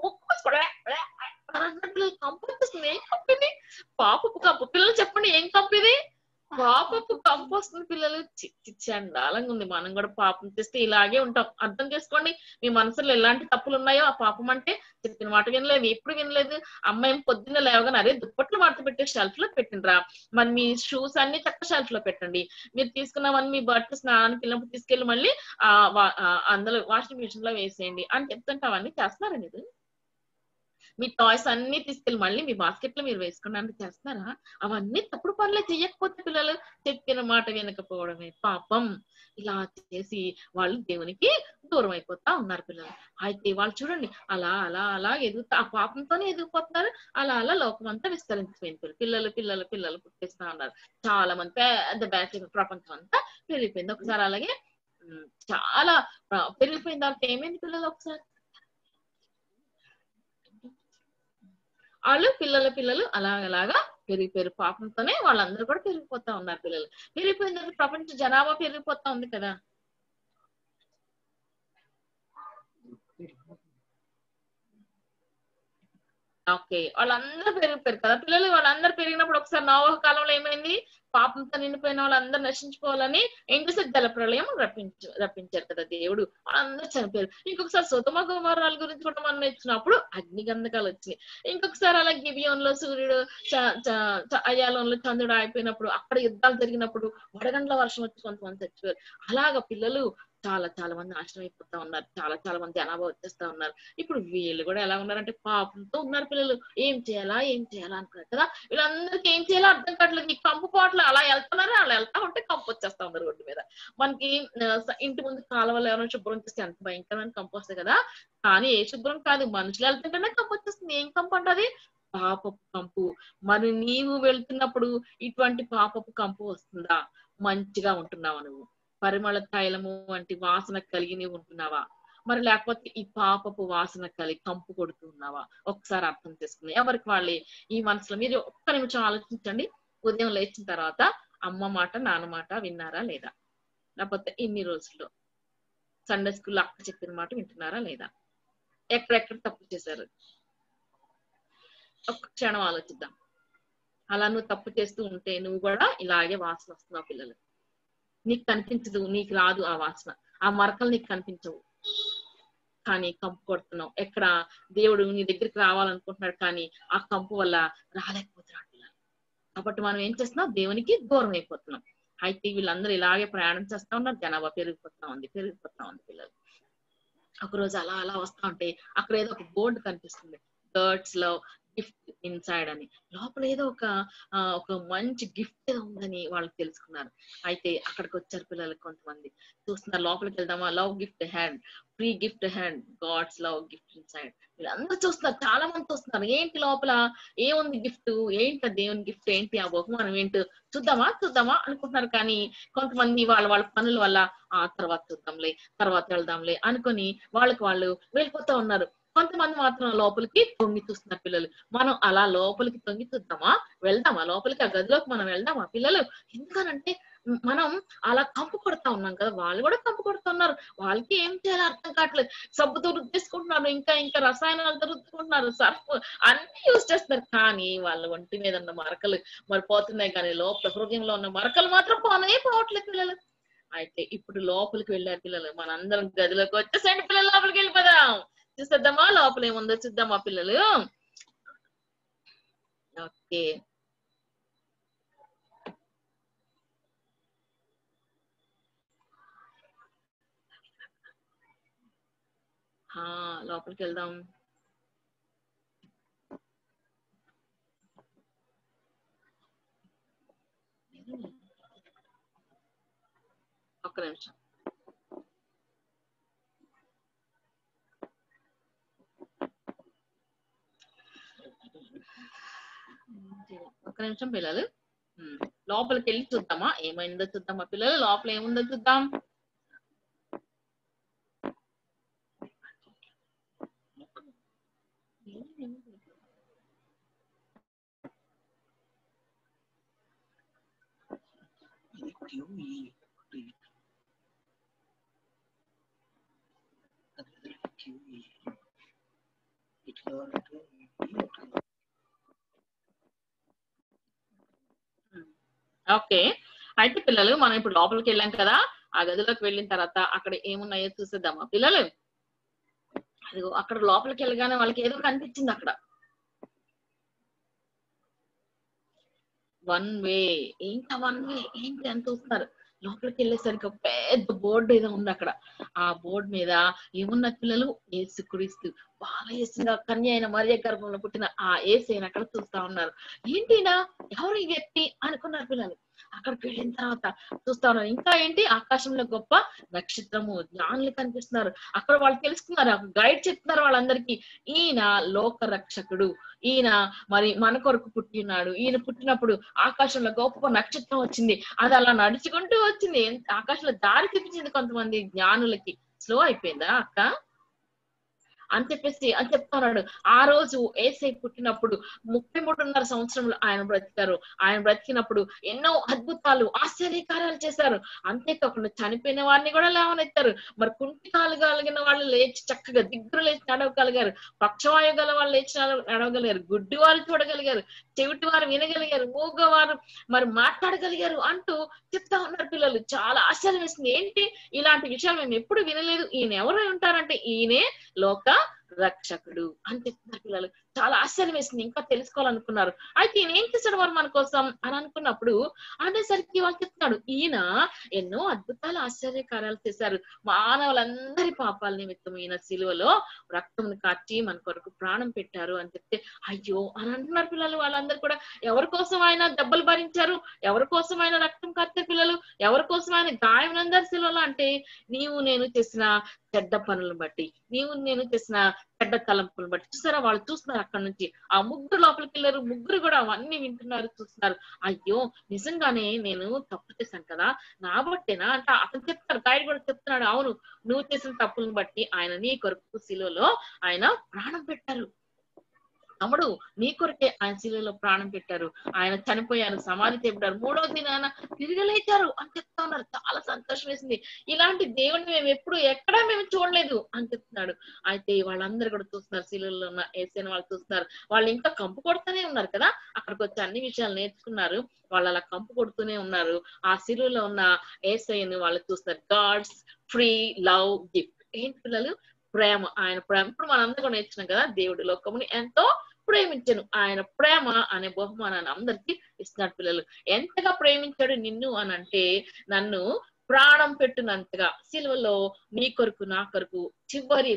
పిల్లలు కంపు వస్తుంది. ఏం కంపెనీ? పాపపు కంపు. పిల్లలు చెప్పండి ఏం కంపు ఇది? పాపపు కంపు వస్తుంది పిల్లలు. చండాలంగా ఉంది. మనం కూడా పాపం చేస్తే ఇలాగే ఉంటాం. అర్థం చేసుకోండి, మీ మనసులో ఎలాంటి తప్పులు ఉన్నాయో. ఆ పాపం అంటే చెప్పిన మాట వినలేదు, ఎప్పుడు వినలేదు. అమ్మాయి పొద్దున్న లేవగానే అరే దుప్పట్లు మడత పెట్టే షెల్ఫ్ లో పెట్టినరా, మరి మీ షూస్ అన్ని చక్క షెల్ఫ్ లో పెట్టండి. మీరు తీసుకున్నామని మీ బట్టలు స్నానానికి వెళ్ళినప్పుడు తీసుకెళ్ళి మళ్ళీ అందులో వాషింగ్ మిషన్ లో వేసేయండి అని చెప్తుంటే అవన్నీ చేస్తున్నారండి. ఇది మీ టాయ్స్ అన్ని తీసుకెళ్ళి మళ్ళీ మీ బాస్కెట్ లో మీరు వేసుకోవడానికి చేస్తున్నారా? అవన్నీ తప్పుడు పనులే. చెయ్యకపోతే పిల్లలు చెప్పిన మాట వినకపోవడమే పాపం. ఇలా చేసి వాళ్ళు దేవునికి దూరం అయిపోతా ఉన్నారు పిల్లలు. అయితే వాళ్ళు చూడండి అలా అలా అలా ఎదుగుతా, ఆ పాపంతోనే ఎదిగిపోతున్నారు. అలా అలా లోకం అంతా విస్తరించిపోయింది. పిల్లలు పుట్టేస్తా ఉన్నారు. చాలా మంది పెద్ద బ్యాచ్ ప్రపంచం అంతా పెరిగిపోయింది ఒకసారి. అలాగే చాలా పెరిగిపోయిన తర్వాత ఏమైంది పిల్లలు? ఒకసారి వాళ్ళు పిల్లలు అలాగా పెరిగిపోయారు. పాపంతోనే వాళ్ళందరూ కూడా పెరిగిపోతా ఉన్నారు పిల్లలు. పెరిగిపోయిన తర్వాత ప్రపంచ జనాభా పెరిగిపోతా ఉంది కదా. ఓకే, వాళ్ళందరూ పెరిగిపోయారు కదా పిల్లలు. వాళ్ళందరూ పెరిగినప్పుడు ఒకసారి నోవహు కాలంలో ఏమైంది? పాపంతో నిండిపోయిన వాళ్ళందరూ నశించుకోవాలని ఏం చేశారు? జల ప్రళయం రప్పించారు కదా దేవుడు. వాళ్ళందరూ చనిపోయారు. ఇంకొకసారి సొదొమ గొమొర్రాల గురించి కూడా మనం నేర్చుకున్నప్పుడు అగ్నిగంధకాలు వచ్చినాయి. ఇంకొకసారి అలా గిబియోన్లో సూర్యుడు, అయాలోన్లో చంద్రుడు అయిపోయినప్పుడు, అక్కడ యుద్ధాలు జరిగినప్పుడు వడగండ్ల వర్షం వచ్చి కొంతమంది చచ్చిపోయారు. అలాగా పిల్లలు చాలా మంది నాశనం అయిపోతా ఉన్నారు. చాలా మంది జనాభా వచ్చేస్తా ఉన్నారు. ఇప్పుడు వీళ్ళు కూడా ఎలా ఉన్నారంటే పాపంతో ఉన్నారు పిల్లలు. ఏం చేయాలా అనుకున్నారు కదా. వీళ్ళందరికీ ఏం చేయాలో అర్థం కావట్లేదు. ఈ కంపు పోవట్లేదు. అలా వెళ్తా ఉంటే కంపు వచ్చేస్తా ఉన్నారు రోడ్డు మీద. మనకి ఇంటి ముందు కాలువలు ఎవరైనా శుభ్రం చేస్తే ఎంత భయంకరమైన కంపు వస్తాయి కదా. కానీ ఏ శుభ్రం కాదు, మనుషులు వెళ్తుంటేనే కంపు వచ్చేస్తుంది. ఏం కంపు అంటది? పాపపు కంపు. మరి నీవు వెళ్తున్నప్పుడు ఇటువంటి పాపపు కంపు వస్తుందా? మంచిగా ఉంటున్నావా నువ్వు? పరిమళ తైలము వంటి వాసన కలిగి నీవు ఉంటున్నావా? మరి లేకపోతే ఈ పాపపు వాసన కలిగి కంపు కొడుతున్నావా? ఒకసారి అర్థం చేసుకుని ఎవరికి వాళ్ళే ఈ మనసులో మీరు ఒక్క నిమిషం ఆలోచించండి. ఉదయం లేచిన తర్వాత అమ్మ మాట నాన్న మాట విన్నారా లేదా? లేకపోతే ఇన్ని రోజుల్లో సండే స్కూల్లో అక్క చెప్పిన మాట వింటున్నారా లేదా? ఎక్కడెక్కడ తప్పు చేశారు? ఒక్క క్షణం ఆలోచిద్దాం. అలా నువ్వు తప్పు చేస్తూ ఉంటే నువ్వు కూడా ఇలాగే వాసన వస్తున్నావు పిల్లలు. నీకు కనిపించదు, నీకు రాదు ఆ వాసన, ఆ మరకలు నీకు కనిపించవు, కానీ కంపు కొడుతున్నావు. ఎక్కడ దేవుడు నీ దగ్గరికి రావాలనుకుంటున్నాడు, కానీ ఆ కంపు వల్ల రాలేకపోతున్నాడు పిల్లలు. కాబట్టి మనం ఏం చేస్తున్నాం? దేవునికి దూరం అయిపోతున్నాం. అయితే వీళ్ళందరూ ఇలాగే ప్రయాణం చేస్తా ఉన్నారు. జనాభా పెరిగిపోతా ఉంది పిల్లలు. ఒకరోజు అలా వస్తా ఉంటే అక్కడ ఏదో ఒక బోర్డు కనిపిస్తుంది. డర్ట్స్ లో గిఫ్ట్ ఇన్సైడ్ అని, లోపల ఏదో ఒక మంచి గిఫ్ట్ ఏదో ఉందని వాళ్ళు తెలుసుకున్నారు. అయితే అక్కడికి వచ్చారు పిల్లలు, కొంతమంది చూస్తున్నారు, లోపలికి వెళ్దామా, love gift hand, free gift hand, God's love gift inside. వీళ్ళందరూ చూస్తున్నారు, చాలా మంది చూస్తున్నారు, ఏంటి లోపల ఏముంది గిఫ్ట్, ఏంటి దేవుని గిఫ్ట్, ఏంటి ఆ బహుమానం ఏంటి, చూద్దామా అనుకుంటున్నారు. కానీ కొంతమంది వాళ్ళ పనుల వల్ల తర్వాత చూద్దాంలే, తర్వాత వెళ్దాంలే అనుకొని వాళ్ళకి వాళ్ళు వెళ్ళిపోతా ఉన్నారు. కొంతమంది మాత్రం లోపలికి తొంగి చూస్తున్నారు పిల్లలు. మనం అలా లోపలికి తొంగి చూద్దామా, వెళ్దామా లోపలికి, ఆ గదిలోకి మనం వెళ్దామా పిల్లలు? ఎందుకనంటే మనం అలా కంపు కొడతా ఉన్నాం కదా, వాళ్ళు కూడా కంపు కొడుతున్నారు. వాళ్ళకి ఏం చేయాలో అర్థం కావట్లేదు. సబ్బుతో రుద్దేసుకుంటున్నారు, ఇంకా రసాయనాలతో రుద్దుకుంటున్నారు, సర్ఫ్ అన్ని యూజ్ చేస్తున్నారు. కానీ వాళ్ళ ఒంటి మీద ఉన్న మరకలు మరి పోతున్నాయి, కానీ లోపల హృదయంలో ఉన్న మరకలు మాత్రం పోవట్లేదు పిల్లలు. అయితే ఇప్పుడు లోపలికి వెళ్ళారు పిల్లలు. మనందరం గదిలోకి వచ్చేసండి పిల్లలు, లోపలికి వెళ్ళిపోదాం. చూసేద్దామా లోపల ఏముందో చూద్దామా పిల్లలు? ఓకే, లోపలికి వెళ్దాం. ఒక్క నిమిషం. ఒక్క నిమిషం పిల్లలు, లోపలికి వెళ్ళి చూద్దామా, ఏమైందో చూద్దామా పిల్లలు, లోపల ఏముందో చూద్దాం. ఓకే, అయితే పిల్లలు మనం ఇప్పుడు లోపలికి వెళ్ళాం కదా, ఆ గదిలోకి వెళ్ళిన తర్వాత అక్కడ ఏమున్నాయో చూసేద్దామా పిల్లలు? అదిగో అక్కడ లోపలికి వెళ్ళగానే వాళ్ళకి ఏదో కనిపించింది అక్కడ. వన్ వే ఏంటి అని చూస్తున్నారు. లోపలికి వెళ్ళేసరికి ఒక పెద్ద బోర్డు ఏదో ఉంది అక్కడ. ఆ బోర్డు మీద ఏమున్న పిల్లలు, యేసుక్రీస్తు బాలయేసుగా కన్య అయిన మరియ గర్భంలో పుట్టిన ఆ యేసయ్యను అక్కడ చూస్తా ఉన్నారు. ఏంటినా ఎవరు ఈ వ్యక్తి అనుకున్నారు పిల్లలు. అక్కడికి వెళ్ళిన తర్వాత చూస్తా ఉన్నారు, ఇంకా ఏంటి ఆకాశంలో గొప్ప నక్షత్రము, జ్ఞానులు కనిపిస్తున్నారు. అక్కడ వాళ్ళు తెలుసుకున్నారు, గైడ్ చెప్తున్నారు వాళ్ళందరికీ, ఈయన లోక రక్షకుడు, ఈయన మరి మన కొరకు పుట్టినాడు, ఈయన పుట్టినప్పుడు ఆకాశంలో గొప్ప నక్షత్రం వచ్చింది, అది అలా నడుచుకుంటూ వచ్చింది, ఆకాశంలో దారి చూపించింది కొంతమంది జ్ఞానులకి. స్లో అయిపోయిందా అక్క అని చెప్తున్నాడు. ఆ రోజు యేసయ్య పుట్టినప్పుడు 33.5 సంవత్సరములు ఆయన బ్రతికారు. ఆయన బ్రతికినప్పుడు ఎన్నో అద్భుతాలు, ఆశ్చర్యకార్యాలు చేశారు. అంతేకాకుండా చనిపోయిన వారిని కూడా లేవనెత్తారు. మరి కుంటికాలు కలిగిన వాళ్ళు లేచి చక్కగా దిగ్గురు లేచి నడవగలిగారు, పక్షవాయు గల వాళ్ళు లేచి నడవగలిగారు, గుడ్డి వారు చూడగలిగారు, చెవిటి వారు వినగలిగారు, మూగవారు మరి మాట్లాడగలిగారు అంటూ చెప్తా ఉన్నారు పిల్లలు. చాలా ఆశ్చర్యం వేసింది, ఏంటి ఇలాంటి విషయాలు మేము ఎప్పుడు వినలేదు, ఈయన ఎవరు ఉంటారంటే ఈయనే లోక రక్షకుడు అని చెప్తున్నారు పిల్లలు. చాలా ఆశ్చర్యం వేసింది, ఇంకా తెలుసుకోవాలనుకున్నారు. అయితే ఈయన ఏం చేశాడు వారు మన కోసం అని అనుకున్నప్పుడు అనేసరికి వాళ్ళు చెప్తున్నాడు, ఈయన ఎన్నో అద్భుతాలు ఆశ్చర్యకార్యాలు చేశారు, మానవులందరి పాపాల నిమిత్తం ఈయన సిలువలో రక్తంను కాచి మన కొరకు ప్రాణం పెట్టారు అని చెప్తే అయ్యో అని అంటున్నారు పిల్లలు. వాళ్ళందరూ కూడా ఎవరి కోసం ఆయన దెబ్బలు భరించారు, ఎవరి కోసం ఆయన రక్తం కార్చారు పిల్లలు, ఎవరి కోసం ఆయన గాయం అందరు సిలువలో అంటే నీవు నేను చేసిన చెడ్డ పనులను బట్టి, నీవు నేను చేసిన చెడ్డ తలంపులను బట్టి. చూసారా, వాళ్ళు చూస్తున్నారు అక్కడ నుంచి. ఆ ముగ్గురు లోపలికి వెళ్ళారు, ముగ్గురు కూడా అవన్నీ వింటున్నారు, చూస్తున్నారు. అయ్యో నిజంగానే నేను తప్పు చేశాను కదా, నా బట్టేనా అంటే అతను చెప్తారు, గైడ్ కూడా చెప్తున్నాడు, అవును నువ్వు చేసిన తప్పులను బట్టి ఆయన నీ కొరకు సిలువలో ఆయన ప్రాణం పెట్టారు, తమ్ముడు నీ కొరకే ఆయన శిలువలో ప్రాణం పెట్టారు, ఆయన చనిపోయారు, సమాధి చేయబడ్డారు, 3వ దినాన తిరిగి లేచారు అని చెప్తా ఉన్నారు. చాలా సంతోషం వేసింది, ఇలాంటి దేవుడిని మేము ఎప్పుడు ఎక్కడా మేము చూడలేదు అని చెప్తున్నాడు. అయితే వాళ్ళందరూ కూడా చూస్తున్నారు, శిలువలో ఉన్న యేసయ్యను వాళ్ళు చూస్తున్నారు. వాళ్ళు ఇంకా కంపు కొడుతూనే ఉన్నారు కదా, అక్కడికి వచ్చి అన్ని విషయాలు నేర్చుకున్నారు. వాళ్ళు అలా కంపు కొడుతూనే ఉన్నారు. ఆ శిలువలో ఉన్న యేసయ్యను వాళ్ళు చూస్తున్నారు. గాడ్స్ ఫ్రీ లవ్ గిఫ్ట్ ఏంటి పిల్లలు? ప్రేమ. ఆయన ప్రేమ ఇప్పుడు మనందరం కూడా నేర్చుకున్నాం కదా, దేవుడి లోకముని ఎంతో ప్రేమించను, ఆయన ప్రేమ అనే బహుమానాన్ని అందరికి ఇస్తున్నాడు పిల్లలు. ఎంతగా ప్రేమించాడు నిన్ను అని అంటే, నన్ను ప్రాణం పెట్టునంతగా సిలువలో నీ కొరకు నా కొరకు చివరి రక్త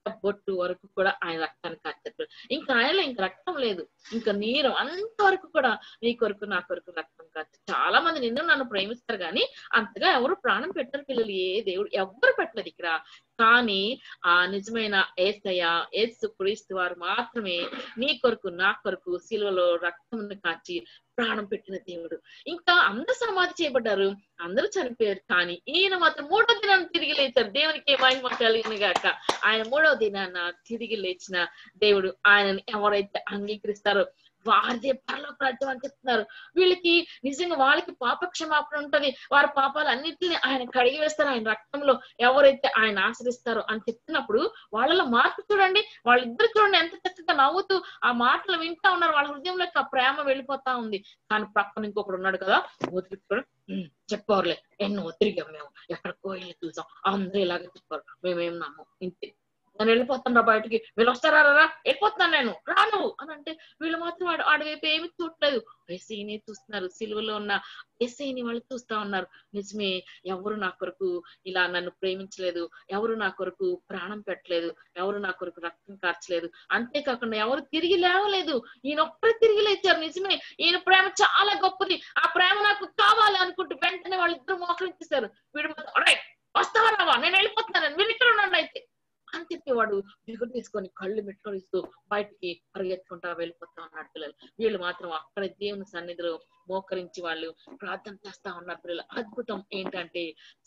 బొట్టు వరకు కూడా ఆయన రక్తాన్ని కార్చారు. ఇంకా ఆయనలో ఇంకా రక్తం లేదు, ఇంకా నీరు అంతవరకు కూడా నీ కొరకు నా కొరకు రక్తం కార్చారు. చాలా మంది నిన్ను నన్ను ప్రేమిస్తారు కానీ అంతగా ఎవరు ప్రాణం పెట్టరు పిల్లలు. ఏ దేవుడు ఎవరు పెట్టలేదు ఇక్కడ. కానీ ఆ నిజమైన యేసయ్య యేసు క్రీస్తు వారు మాత్రమే నీ కొరకు నా కొరకు సిలువలో రక్తం కాచి ప్రాణం పెట్టిన దేవుడు. ఇంకా అందరూ సమాధి చేయబడ్డారు, అందరూ చనిపోయారు, కానీ ఈయన మాత్రం 3వ దినాన్ని తిరిగి లేచారు. దేవునికి మహిమ కలిగిన గాక. ఆయన 3వ దినాన్న తిరిగి లేచిన దేవుడు. ఆయనని ఎవరైతే అంగీకరిస్తారో వారిదే పరలోక రాజ్యం అని చెప్తున్నారు. వీళ్ళకి నిజంగా వాళ్ళకి పాప క్షమాపణ ఉంటది, వారి పాపాలు అన్నింటినీ ఆయన కడిగి వేస్తారు ఆయన రక్తంలో, ఎవరైతే ఆయన ఆశ్రయిస్తారో అని చెప్తున్నప్పుడు వాళ్ళలో మార్పు చూడండి. వాళ్ళిద్దరు చూడండి ఎంత చక్కగా నవ్వుతూ ఆ మాటలు వింటా ఉన్నారు. వాళ్ళ హృదయంలోకి ఆ ప్రేమ వెళ్ళిపోతా ఉంది. కానీ పక్కన ఇంకొకడు ఉన్నాడు కదా, ఒత్తిడి చెప్పారులే, ఎన్నో తిరిగాం మేము, ఎక్కడికో వెళ్ళి చూసాం, అందరూ ఇలాగే చెప్పారు, మేమేం నమ్మం, ఇంతే, నేను వెళ్ళిపోతాను బయటికి, వీళ్ళు వస్తారా, వెళ్ళిపోతున్నాను నేను, రాను అని అంటే వీళ్ళు మాత్రం ఆడవైపు ఏమి చూడలేదు, యేసయ్యనే చూస్తున్నారు. సిలువలో ఉన్న యేసయ్యని వాళ్ళు చూస్తా ఉన్నారు. నిజమే, ఎవరు నా కొరకు ఇలా నన్ను ప్రేమించలేదు, ఎవరు నా కొరకు ప్రాణం పెట్టలేదు, ఎవరు నా కొరకు రక్తం కార్చలేదు, అంతేకాకుండా ఎవరు తిరిగి లేవలేదు, ఈయన ఒక్కరే తిరిగి లేచారు. నిజమే, ఈయన ప్రేమ చాలా గొప్పది, ఆ ప్రేమ నాకు కావాలి అనుకుంటూ వెంటనే వాళ్ళిద్దరు మోకరించేశారు. వీడు వస్తావా రావా, నేను వెళ్ళిపోతున్నాను, మీరు ఇక్కడ ఉండండి అయితే అని చెప్పి వాడు దిగుడు తీసుకొని కళ్ళు మెట్టుకొనిస్తూ బయటికి పరిగెత్తుకుంటా వెళ్ళిపోతా ఉన్నాడు పిల్లలు. వీళ్ళు మాత్రం అక్కడ దేవుని సన్నిధిలో మోకరించి వాళ్ళు ప్రార్థన చేస్తా ఉన్నారు పిల్లలు. అద్భుతం ఏంటంటే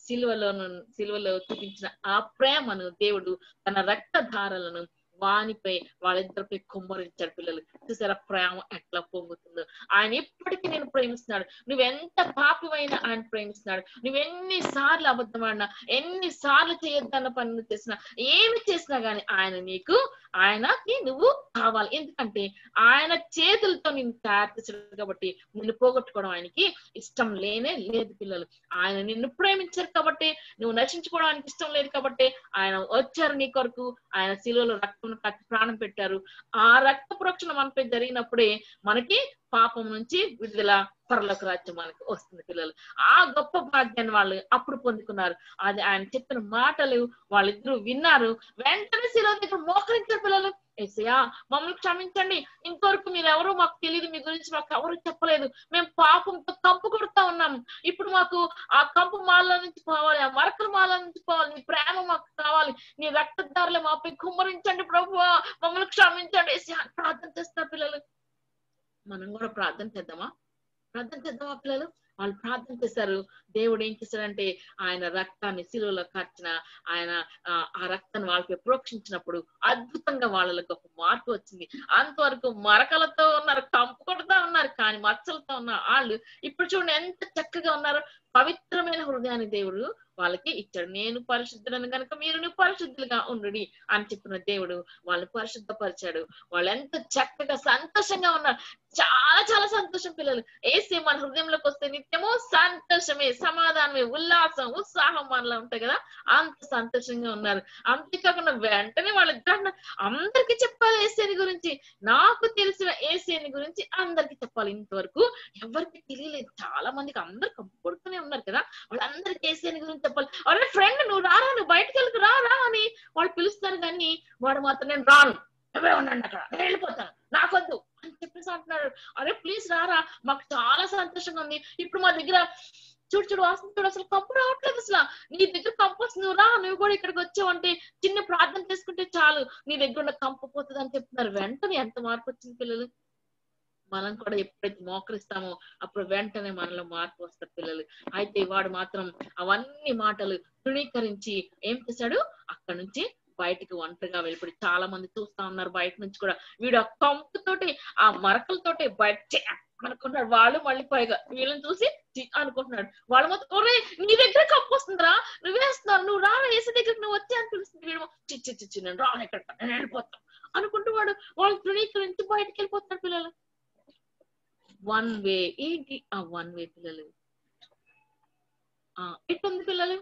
సిలువలో చూపించిన ఆ ప్రేమను దేవుడు తన రక్తధారలను వానిపై వాళ్ళిద్దరిపై కుమ్మరించాడు పిల్లలు. చూసారా ప్రేమ ఎట్లా పొంగుతుందో. ఆయన ఇప్పటికీ నేను ప్రేమిస్తున్నాడు. నువ్వెంత పాపమైనా ఆయన ప్రేమిస్తున్నాడు. నువ్వెన్ని సార్లు అబద్ధమాడినా, ఎన్నిసార్లు చేయొద్దన్న పనులు చేసినా, ఏమి చేసినా గానీ ఆయనకి నువ్వు కావాలి. ఎందుకంటే ఆయన చేతులతో నిన్ను తయారు చేశాడు కాబట్టి నిన్ను పోగొట్టుకోవడం ఆయనకి ఇష్టం లేనే లేదు పిల్లలు. ఆయన నిన్ను ప్రేమించారు కాబట్టి, నువ్వు నశించుకోవడానికి ఇష్టం లేదు కాబట్టి ఆయన వచ్చారు నీ కొరకు. ఆయన శిలువలో రక్తం కట్టి ప్రాణం పెట్టారు. ఆ రక్త ప్రోక్షణ మనపై జరిగినప్పుడే మనకి పాపం నుంచి విడుదల, పరలోక రాజ్యం మనకి వస్తుంది పిల్లలు. ఆ గొప్ప భాగ్యాన్ని వాళ్ళు అప్పుడు పొందుకున్నారు. అది ఆయన చెప్పిన మాటలు వాళ్ళిద్దరూ విన్నారు. వెంటనే శిలువ దగ్గర మోకరించారు పిల్లలు. యేసయ్యా మమ్మల్ని క్షమించండి, ఇంతవరకు మీరు ఎవరో మాకు తెలియదు, మీ గురించి మాకు ఎవరు చెప్పలేదు, మేము పాపంతో కంపు కొడుతా ఉన్నాము, ఇప్పుడు మాకు ఆ కంపు మాల నుంచి పోవాలి, ఆ మరకల మాల నుంచి పోవాలి, నీ ప్రేమ మాకు కావాలి, నీ రక్తదారులు మాపై కుమ్మరించండి ప్రభువా, మమ్మల్ని క్షమించండి యేసయ్యా ప్రార్థన చేస్తారు పిల్లలు. మనం కూడా ప్రార్థన చేద్దామా పిల్లలు? వాళ్ళు ప్రార్థన చేశారు. దేవుడు ఏం చేశాడంటే ఆయన రక్తాన్ని శిలువలో కార్చిన ఆయన ఆ రక్తాన్ని వాళ్ళపై ప్రోక్షించినప్పుడు అద్భుతంగా వాళ్ళలో గొప్ప మార్పు వచ్చింది. అంతవరకు మరకలతో ఉన్నారు, కంపు కొడుతూ ఉన్నారు, కానీ మచ్చలతో ఉన్న వాళ్ళు ఇప్పుడు చూడండి ఎంత చక్కగా ఉన్నారు. పవిత్రమైన హృదయాన్ని దేవుడు వాళ్ళకి ఇచ్చాడు. నేను పరిశుద్ధులను కనుక మీరు పరిశుద్ధులుగా ఉండుడి అని చెప్పిన దేవుడు వాళ్ళని పరిశుద్ధపరిచాడు. వాళ్ళు ఎంత చక్కగా సంతోషంగా ఉన్నారు. చాలా చాలా సంతోషం పిల్లలు. యేసే మన హృదయంలోకి వస్తే నిత్యము సంతోషమే, సమాధానమే, ఉల్లాసం, ఉత్సాహం మనలో ఉంటాయి కదా, అంత సంతోషంగా ఉన్నారు. అంతేకాకుండా వెంటనే వాళ్ళ అందరికి చెప్పాలి యేసేని గురించి, నాకు తెలిసిన యేసేని గురించి అందరికి చెప్పాలి. ఇంతవరకు ఎవరికి తెలియలేదు. చాలా మందికి అందరు కంపడుతూనే ఉన్నారు కదా, వాళ్ళందరికి యేసేని గురించి చెప్పాలి. అరే ఫ్రెండ్ నువ్వు రారా, నువ్వు బయటకు వెళ్ళకు రా అని వాళ్ళు పిలుస్తారు, కానీ వాడు మాత్రం నేను రాను, నువ్వే ఉండండి అక్కడ, నేను వెళ్ళిపోతాను, నాకొద్దు అని చెప్పేసి అంటున్నాడు. అరే ప్లీజ్ రారా, మాకు చాలా సంతోషంగా ఉంది, ఇప్పుడు మా దగ్గర చూడు వాసన చూడు, అసలు కంపు రావట్లేదు, అసలు నీ దగ్గర కంపు వస్తుంది, నువ్వు రా, నువ్వు కూడా ఇక్కడికి వచ్చావంటే చిన్న ప్రార్థన చేసుకుంటే చాలు నీ దగ్గర ఉన్న కంపు పోతుంది అని చెప్తున్నారు. వెంటనే ఎంత మార్పు వచ్చింది పిల్లలు. మనం కూడా ఎప్పుడైతే మోకరిస్తామో అప్పుడు వెంటనే మనలో మార్పు వస్తారు పిల్లలు. అయితే వాడు మాత్రం అవన్నీ మాటలు తృణీకరించి ఏం చేశాడు, అక్కడ నుంచి బయటికి ఒంటరిగా వెళ్ళిపోయి చాలా మంది చూస్తా ఉన్నారు బయట నుంచి కూడా. వీడు ఆ కంపుతోటి ఆ మరకలతోటి బయట అనుకుంటున్నాడు. వాళ్ళు మళ్ళీ పైగా వీళ్ళని చూసి అనుకుంటున్నాడు. వాళ్ళు మొత్తం ఒరే నీ దగ్గర కంపు వస్తుందిరా, నువ్వేస్తున్నావు, నువ్వు రా వేసే దగ్గరికి నువ్వు వచ్చి అని పిలుస్తుంది. వీడు చిచ్చి నేను రాను, ఎక్కడ నేను వెళ్ళిపోతాను అనుకుంటూ వాళ్ళు తృణీకరించి బయటకు వెళ్ళిపోతున్నాడు పిల్లలు. వన్ వే ఏంటి ఆ వన్ వే పిల్లలు? ఎట్టుంది పిల్లలు?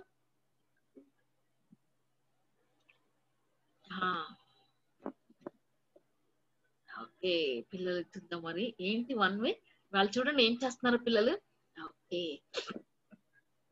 ఓకే పిల్లలు చూద్దాం మరి ఏంటి వన్ వే. వాళ్ళు చూడండి ఏం చేస్తున్నారు పిల్లలు. ఓకే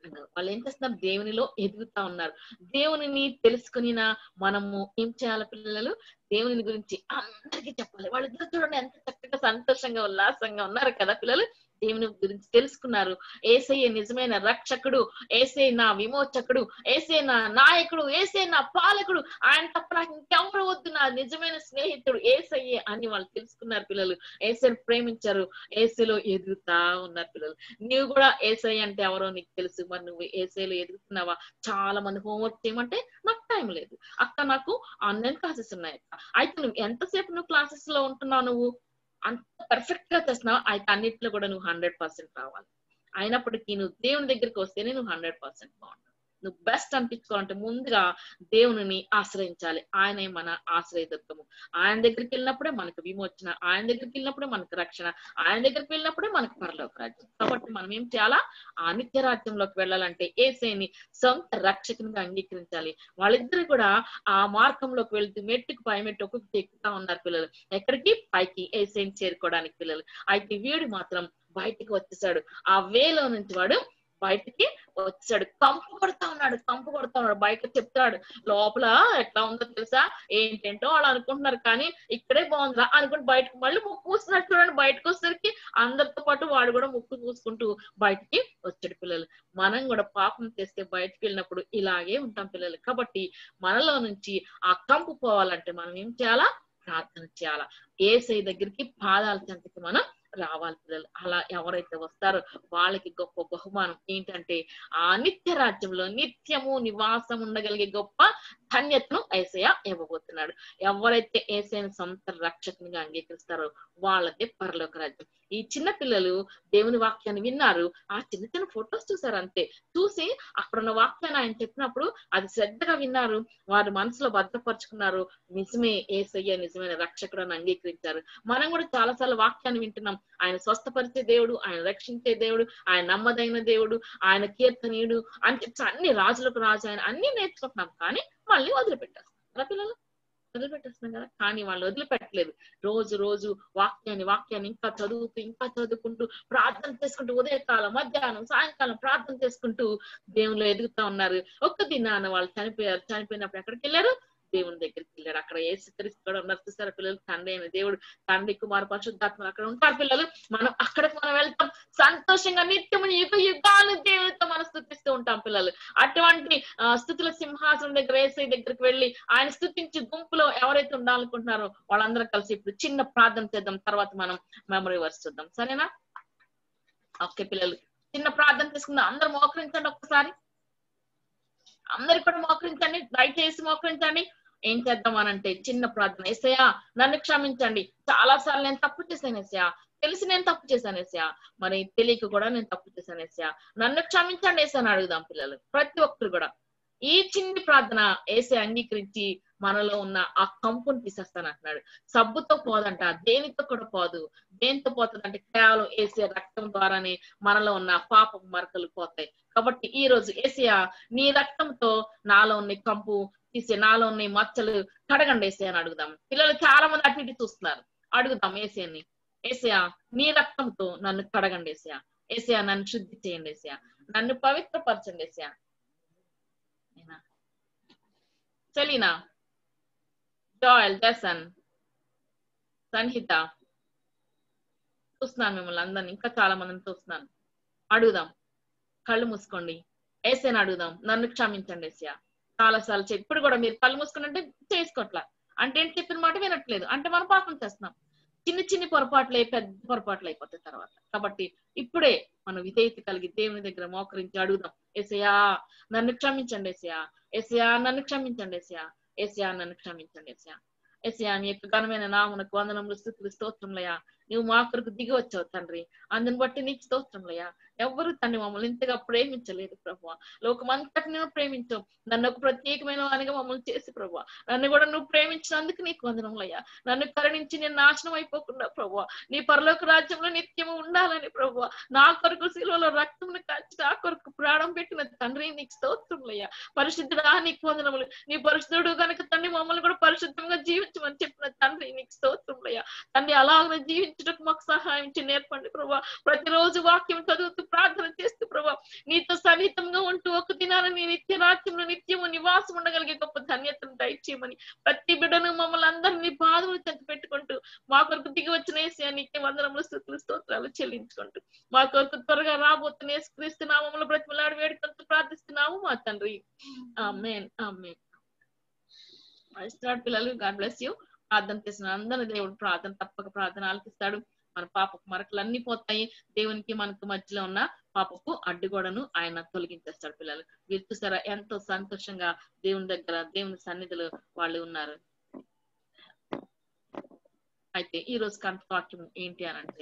ఉన్నారు. వాళ్ళు ఏం చేస్తున్నారు? దేవునిలో ఎదుగుతా ఉన్నారు. దేవునిని తెలుసుకునిన మనము ఏం చేయాలి పిల్లలు? దేవుని గురించి అందరికీ చెప్పాలి. వాళ్ళిద్దరు చూడండి ఎంత చక్కగా సంతోషంగా ఉల్లాసంగా ఉన్నారు కదా పిల్లలు. దేవుని గురించి తెలుసుకున్నారు. యేసయ్య నిజమైన రక్షకుడు, యేసయ్య నా విమోచకుడు, యేసయ్య నా నాయకుడు, యేసయ్య నా పాలకుడు, ఆయన తప్ప నాకు ఇంకెవరు వద్దు, నా నిజమైన స్నేహితుడు యేసయ్య అని వాళ్ళు తెలుసుకున్నారు పిల్లలు. యేసయ్యను ప్రేమించారు, యేసయ్యలో ఎదుగుతా ఉన్నారు పిల్లలు. నీవు కూడా యేసయ్య అంటే ఎవరో నీకు తెలుసు. మరి నువ్వు యేసయ్యలో ఎదుగుతున్నావా? చాలా మంది హోంవర్క్ చేయమంటే నాకు టైం లేదు అక్క, నాకు ఆన్లైన్ క్లాసెస్ ఉన్నాయి అక్క. అయితే నువ్వు ఎంతసేపు నువ్వు క్లాసెస్ లో ఉంటున్నావు? నువ్వు అంత పర్ఫెక్ట్ గా చేస్తున్నావు. అయితే అన్నిట్లో కూడా నువ్వు 100% రావాలి. అయినప్పటికీ నువ్వు దేవుని దగ్గరికి వస్తేనే నువ్వు 100% బాగుంటావు. నువ్వు బెస్ట్ అనిపించుకోవాలంటే ముందుగా దేవుని ఆశ్రయించాలి. ఆయనే మన ఆశ్రయదుర్గము. ఆయన దగ్గరికి వెళ్ళినప్పుడే మనకు విమోచన, ఆయన దగ్గరికి వెళ్ళినప్పుడే మనకు రక్షణ, ఆయన దగ్గరికి వెళ్ళినప్పుడే మనకు పరలోక రాజ్యం. కాబట్టి మనం ఏం చేయాలా? ఆ నిత్య రాజ్యంలోకి వెళ్ళాలంటే యేసయ్యని సొంత రక్షకునిగా అంగీకరించాలి. వాళ్ళిద్దరు కూడా ఆ మార్గంలోకి వెళ్తూ మెట్టుకు పై మెట్టు ఒక్కొక్కటి ఎక్కుతా ఉన్నారు పిల్లలు. ఎక్కడికి? పైకి, యేసయ్యని చేరుకోవడానికి పిల్లలు. అయితే వీడు మాత్రం బయటికి వచ్చేసాడు. ఆ వేలో నుంచి వాడు బయటికి వచ్చాడు. కంపు కొడతా ఉన్నాడు. బయట చెప్తాడు, లోపల ఎట్లా ఉందో తెలుసా, ఏంటంటో వాళ్ళు అనుకుంటున్నారు, కానీ ఇక్కడే బాగుందిరా అనుకుంటే బయటకు మళ్ళీ ముక్కు పూసుకున్నాడు. చూడండి, బయటకు వచ్చేసరికి అందరితో పాటు వాడు కూడా ముక్కు పూసుకుంటూ బయటికి వచ్చాడు పిల్లలు. మనం కూడా పాపం చేస్తే బయటకు వెళ్ళినప్పుడు ఇలాగే ఉంటాం పిల్లలు. కాబట్టి మనలో నుంచి ఆ కంపు పోవాలంటే మనం ఏం చేయాలా? ప్రార్థన చేయాలా. యేసయ్య దగ్గరికి పాదాల చెంతకి మనం రావాలి పిల్లలు. అలా ఎవరైతే వస్తారో వాళ్ళకి గొప్ప బహుమానం ఏంటంటే ఆ నిత్య రాజ్యంలో నిత్యము నివాసం ఉండగలిగే గొప్ప ధన్యతను యేసయ్య ఇవ్వబోతున్నాడు. ఎవరైతే యేసయ్యను సొంత రక్షకునిగా అంగీకరిస్తారో వాళ్ళదే పరలోక రాజ్యం. ఈ చిన్న పిల్లలు దేవుని వాక్యాన్ని విన్నారు, ఆ చిన్న చిన్న ఫొటోస్ చూసారు అంతే. చూసి అక్కడున్న వాక్యాన్ని ఆయన చెప్పినప్పుడు అది శ్రద్ధగా విన్నారు, వారి మనసులో భద్రపరుచుకున్నారు. నిజమే, యేసయ్య నిజమైన రక్షకుడు అని అంగీకరించారు. మనం కూడా చాలా సార్లు వాక్యాన్ని వింటున్నాం. ఆయన స్వస్థపరిచే దేవుడు, ఆయన రక్షించే దేవుడు, ఆయన నమ్మదైన దేవుడు, ఆయన కీర్తనీయుడు అని చెప్పి అన్ని రాజులకు రాజు ఆయన అన్ని నేర్చుకుంటున్నాం. కానీ మళ్ళీ వదిలిపెట్టేస్తాం పిల్లలు, వదిలిపెట్టేస్తున్నాం కదా. కానీ వాళ్ళు వదిలిపెట్టలేదు. రోజు వాక్యాన్ని ఇంకా చదువుకుంటూ ప్రార్థన చేసుకుంటూ ఉదయకాలం, మధ్యాహ్నం, సాయంకాలం ప్రార్థన చేసుకుంటూ దేవునిలో ఎదుగుతా ఉన్నారు. ఒక్క దినాన వాళ్ళు చనిపోయారు. చనిపోయినప్పుడు ఎక్కడికి వెళ్ళారు? దేవుని దగ్గరికి వెళ్ళాడు. అక్కడ యేసుక్రీస్తు కూడా ఉన్నారు. చూసారా పిల్లలు? తండ్రి అయిన దేవుడు, తండ్రి, కుమార, పరిశుద్ధాత్మ అక్కడ ఉంటారు పిల్లలు. మనం అక్కడికి మనం వెళ్తాం, సంతోషంగా నిత్యము యుగాలు దేవుడితో మనం స్తుతిస్తూ ఉంటాం పిల్లలు. అటువంటి స్తుతుల సింహాసనం దగ్గర యేసయ్య దగ్గరికి వెళ్ళి ఆయన స్తుతించి గుంపులో ఎవరైతే ఉండాలనుకుంటున్నారో వాళ్ళందరూ కలిసి ఇప్పుడు చిన్న ప్రార్థన చేద్దాం. తర్వాత మనం మెమరీ వర్స్ చూద్దాం, సరేనా? ఓకే పిల్లలు, చిన్న ప్రార్థన చేసుకుందాం. అందరూ మోకరించండి ఒక్కసారి. అందరు కూడా మోకరించండి, దయచేసి మోకరించండి. ఏం చేద్దాం అనంటే చిన్న ప్రార్థన. యేసయ్యా నన్ను క్షమించండి, చాలా సార్లు నేను తప్పు చేశాను యేసయ్యా, తెలిసి నేను తప్పు చేశాను యేసయ్యా, మరి తెలియక కూడా నేను తప్పు చేశాను యేసయ్యా, నన్ను క్షమించండి యేసయ్య అని అడుగుదాం పిల్లలు. ప్రతి ఒక్కరు కూడా ఈ చిన్ని ప్రార్థన యేసయ్య అంగీకరించి మనలో ఉన్న ఆ కంపును తీసేస్తాను అంటున్నాడు. సబ్బుతో పోదంట, దేనితో కూడా పోదు. దేనితో పోతుందంటే కేవలం యేసయ్య రక్తం ద్వారానే మనలో ఉన్న పాప మరకలు పోతాయి. కాబట్టి ఈ రోజు యేసయ్య నీ రక్తంతో నాలో ఉన్న కంపు తీసే, నాలో ఉన్న మచ్చలు కడగండి యేసయ్య అని అడుగుదాం. పిల్లలు చాలా మంది అటు ఇటు చూస్తున్నారు. అడుగుదాం యేసయ్యని, యేసయ్య నీ రక్తంతో నన్ను కడగండి యేసయ్య, యేసయ్య నన్ను శుద్ధి చేయండి యేసయ్య, నన్ను పవిత్రపరచండి యేసయ్య. సెలీనా, జోయల్, జసన్, సన్హిత చూస్తున్నాను మిమ్మల్ని అందరిని, ఇంకా చాలా మందిని చూస్తున్నాను. అడుగుదాం, కళ్ళు మూసుకోండి, యేసయ్యని అడుగుదాం, నన్ను క్షమించండి యేసయ్య. చాలా సార్లు ఇప్పుడు కూడా మీరు కళ్ళు మూసుకుని అంటే చేసుకోవట్లా, అంటే ఏంటి చెప్పిన మాట వినట్లేదు, అంటే మనం పాపం చేస్తున్నాం. చిన్ని పొరపాట్లే పెద్ద పొరపాట్లు అయిపోతాయి తర్వాత. కాబట్టి ఇప్పుడే మనం విధేయత కలిగి దేవుని దగ్గర మోకరించి అడుగుదాం, యేసయ్యా నన్ను క్షమించండి యేసయ్యా, యేసయ్యా నన్ను క్షమించండి యేసయ్యా, యేసయ్యా నన్ను క్షమించండి యేసయ్యా. యేసయ్యా నీ యొక్క ఘనమైన నామమునకు వందనములు, స్తుతులు, స్తోత్రములయ్యా. నువ్వు మా కొరకు దిగి వచ్చావు తండ్రి, అందుని బట్టి నీకు స్తోత్రములయ్యా. ఎవరు తండ్రి మమ్మల్ని ఇంతగా ప్రేమించలేదు ప్రభువా, లోకమంతటి నువ్వు ప్రేమించావు, నన్ను ఒక ప్రత్యేకమైన వానిగా మమ్మల్ని చేసి ప్రభువా, నన్ను కూడా నువ్వు ప్రేమించినందుకు నీకు వందనములయ్యా. నన్ను కరుణించి నేను నాశనం అయిపోకుండా ప్రభువా, నీ పరలోక రాజ్యంలో నిత్యము ఉండాలని ప్రభువా, నా కొరకు శిలువలో రక్తమును కాల్చి నా కొరకు ప్రాణం పెట్టిన తండ్రి నీకు స్తోత్రములయ్యా. పరిశుద్ధుడా నీకు వందనములు. నీ పరిశుద్ధుడు కనుక తండ్రి మమ్మల్ని కూడా పరిశుద్ధంగా జీవించమని చెప్పిన తండ్రి నీకు స్తోత్రములయ్యా. తండ్రి అలాగనే జీవించడానికి మాకు సహాయం నేర్పండి ప్రభా. ప్రతిరోజు వాక్యం చదువుతూ ప్రార్థన చేస్తూ ప్రభా నీతో సన్నిహితంగా ఉంటూ ఒక దినాన నీ నిత్య రాజ్యంలో నిత్యము నివాసం ఉండగలిగే గొప్ప ధన్యతను దయచేయమని ప్రతి బిడ్డను మమ్మల్ని అందరినీ బాధలు చెంత పెట్టుకుంటూ మా కొరకు దిగి వచ్చిన యేసయ్య నీకే వందనములు స్తుతులు స్తోత్రాలు చెల్లించుకుంటూ మా కొరకు త్వరగా రాబోతున్న యేసుక్రీస్తు నామములో బ్రతిమలాడి వేడుకుంటూ ప్రార్థిస్తున్నాము మా తండ్రి. ఆమేన్ ఆమేన్. పిల్లలు గాడ్ బ్లెస్ యూ. ప్రార్థన చేసిన అందరి దేవుడు ప్రార్థన తప్పక ప్రార్థన ఆలకిస్తాడు. మన పాపకు మరకలన్నీ పోతాయి. దేవునికి మనకు మధ్యలో ఉన్న పాపకు అడ్డుగోడను ఆయన తొలగించేస్తాడు. పిల్లలు మీరు చూసారా ఎంతో సంతోషంగా దేవుని దగ్గర దేవుని సన్నిధిలో వాళ్ళు ఉన్నారు. అయితే ఈ రోజు కంఠవాక్యం ఏంటి అని అంటే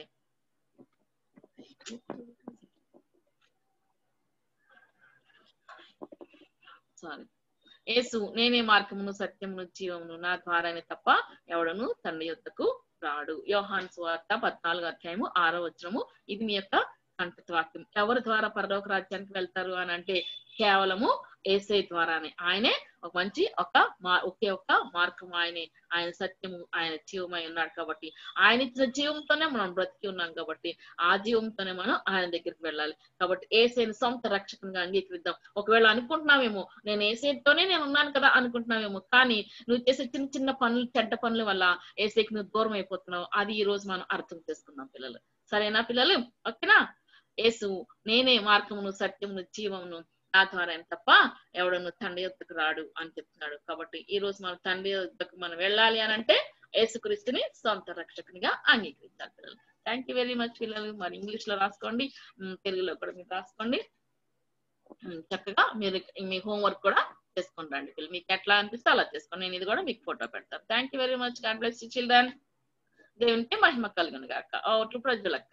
యేసు నేనే మార్గమును సత్యమును జీవమును నా ద్వారానే తప్ప ఎవడను తండ్రి యొద్దకు రాడు. యోహాను సువార్త 14:6 ఇది మీ యొక్క కంఠవాక్యం. ఎవరి ద్వారా పరలోక రాజ్యానికి వెళ్తారు అని అంటే కేవలము యేసయ్య ద్వారానే. ఆయనే ఒక మంచి ఒకే ఒక్క మార్గం, ఆయన సత్యము, ఆయన జీవమై ఉన్నాడు. కాబట్టి ఆయన ఇచ్చిన జీవంతోనే మనం బ్రతికి ఉన్నాం. కాబట్టి ఆ జీవంతోనే మనం ఆయన దగ్గరికి వెళ్ళాలి. కాబట్టి యేసయ్యని సొంత రక్షకునిగా అంగీకరిద్దాం. ఒకవేళ అనుకుంటున్నావేమో నేను యేసయ్యతోనే నేను ఉన్నాను కదా అనుకుంటున్నావేమో, కానీ నువ్వు చేసే చిన్న చిన్న పనులు, చెడ్డ పనుల వల్ల యేసయ్యకి నువ్వు దూరం అయిపోతున్నావు. అది ఈ రోజు మనం అర్థం చేసుకున్నాం పిల్లలు. సరేనా పిల్లలు? ఓకేనా? యేసు నేనే మార్గమును సత్యమును జీవమును నా ద్వారా తప్ప ఎవడను తండ్రి యొద్దకు రాడు అని చెప్తున్నాడు. కాబట్టి ఈ రోజు మన తండ్రి యొద్దకు మనం వెళ్ళాలి అని అంటే యేసుక్రీస్తుని సొంత రక్షకునిగా అంగీకరించాలి పిల్లలు. థ్యాంక్ యూ వెరీ మచ్ పిల్లలు. మరి ఇంగ్లీష్ లో రాసుకోండి, తెలుగులో కూడా మీరు రాసుకోండి. చక్కగా మీరు మీ హోంవర్క్ కూడా చేసుకొని రండి పిల్లలు. మీకు ఎట్లా అనిపిస్తే అలా చేసుకోండి. నేను ఇది కూడా మీకు ఫోటో పెడతాను. Thank you very much. God bless you children. దేవునికి మహిమ కలుగును గాక. ఓట్లు ప్రజలక్క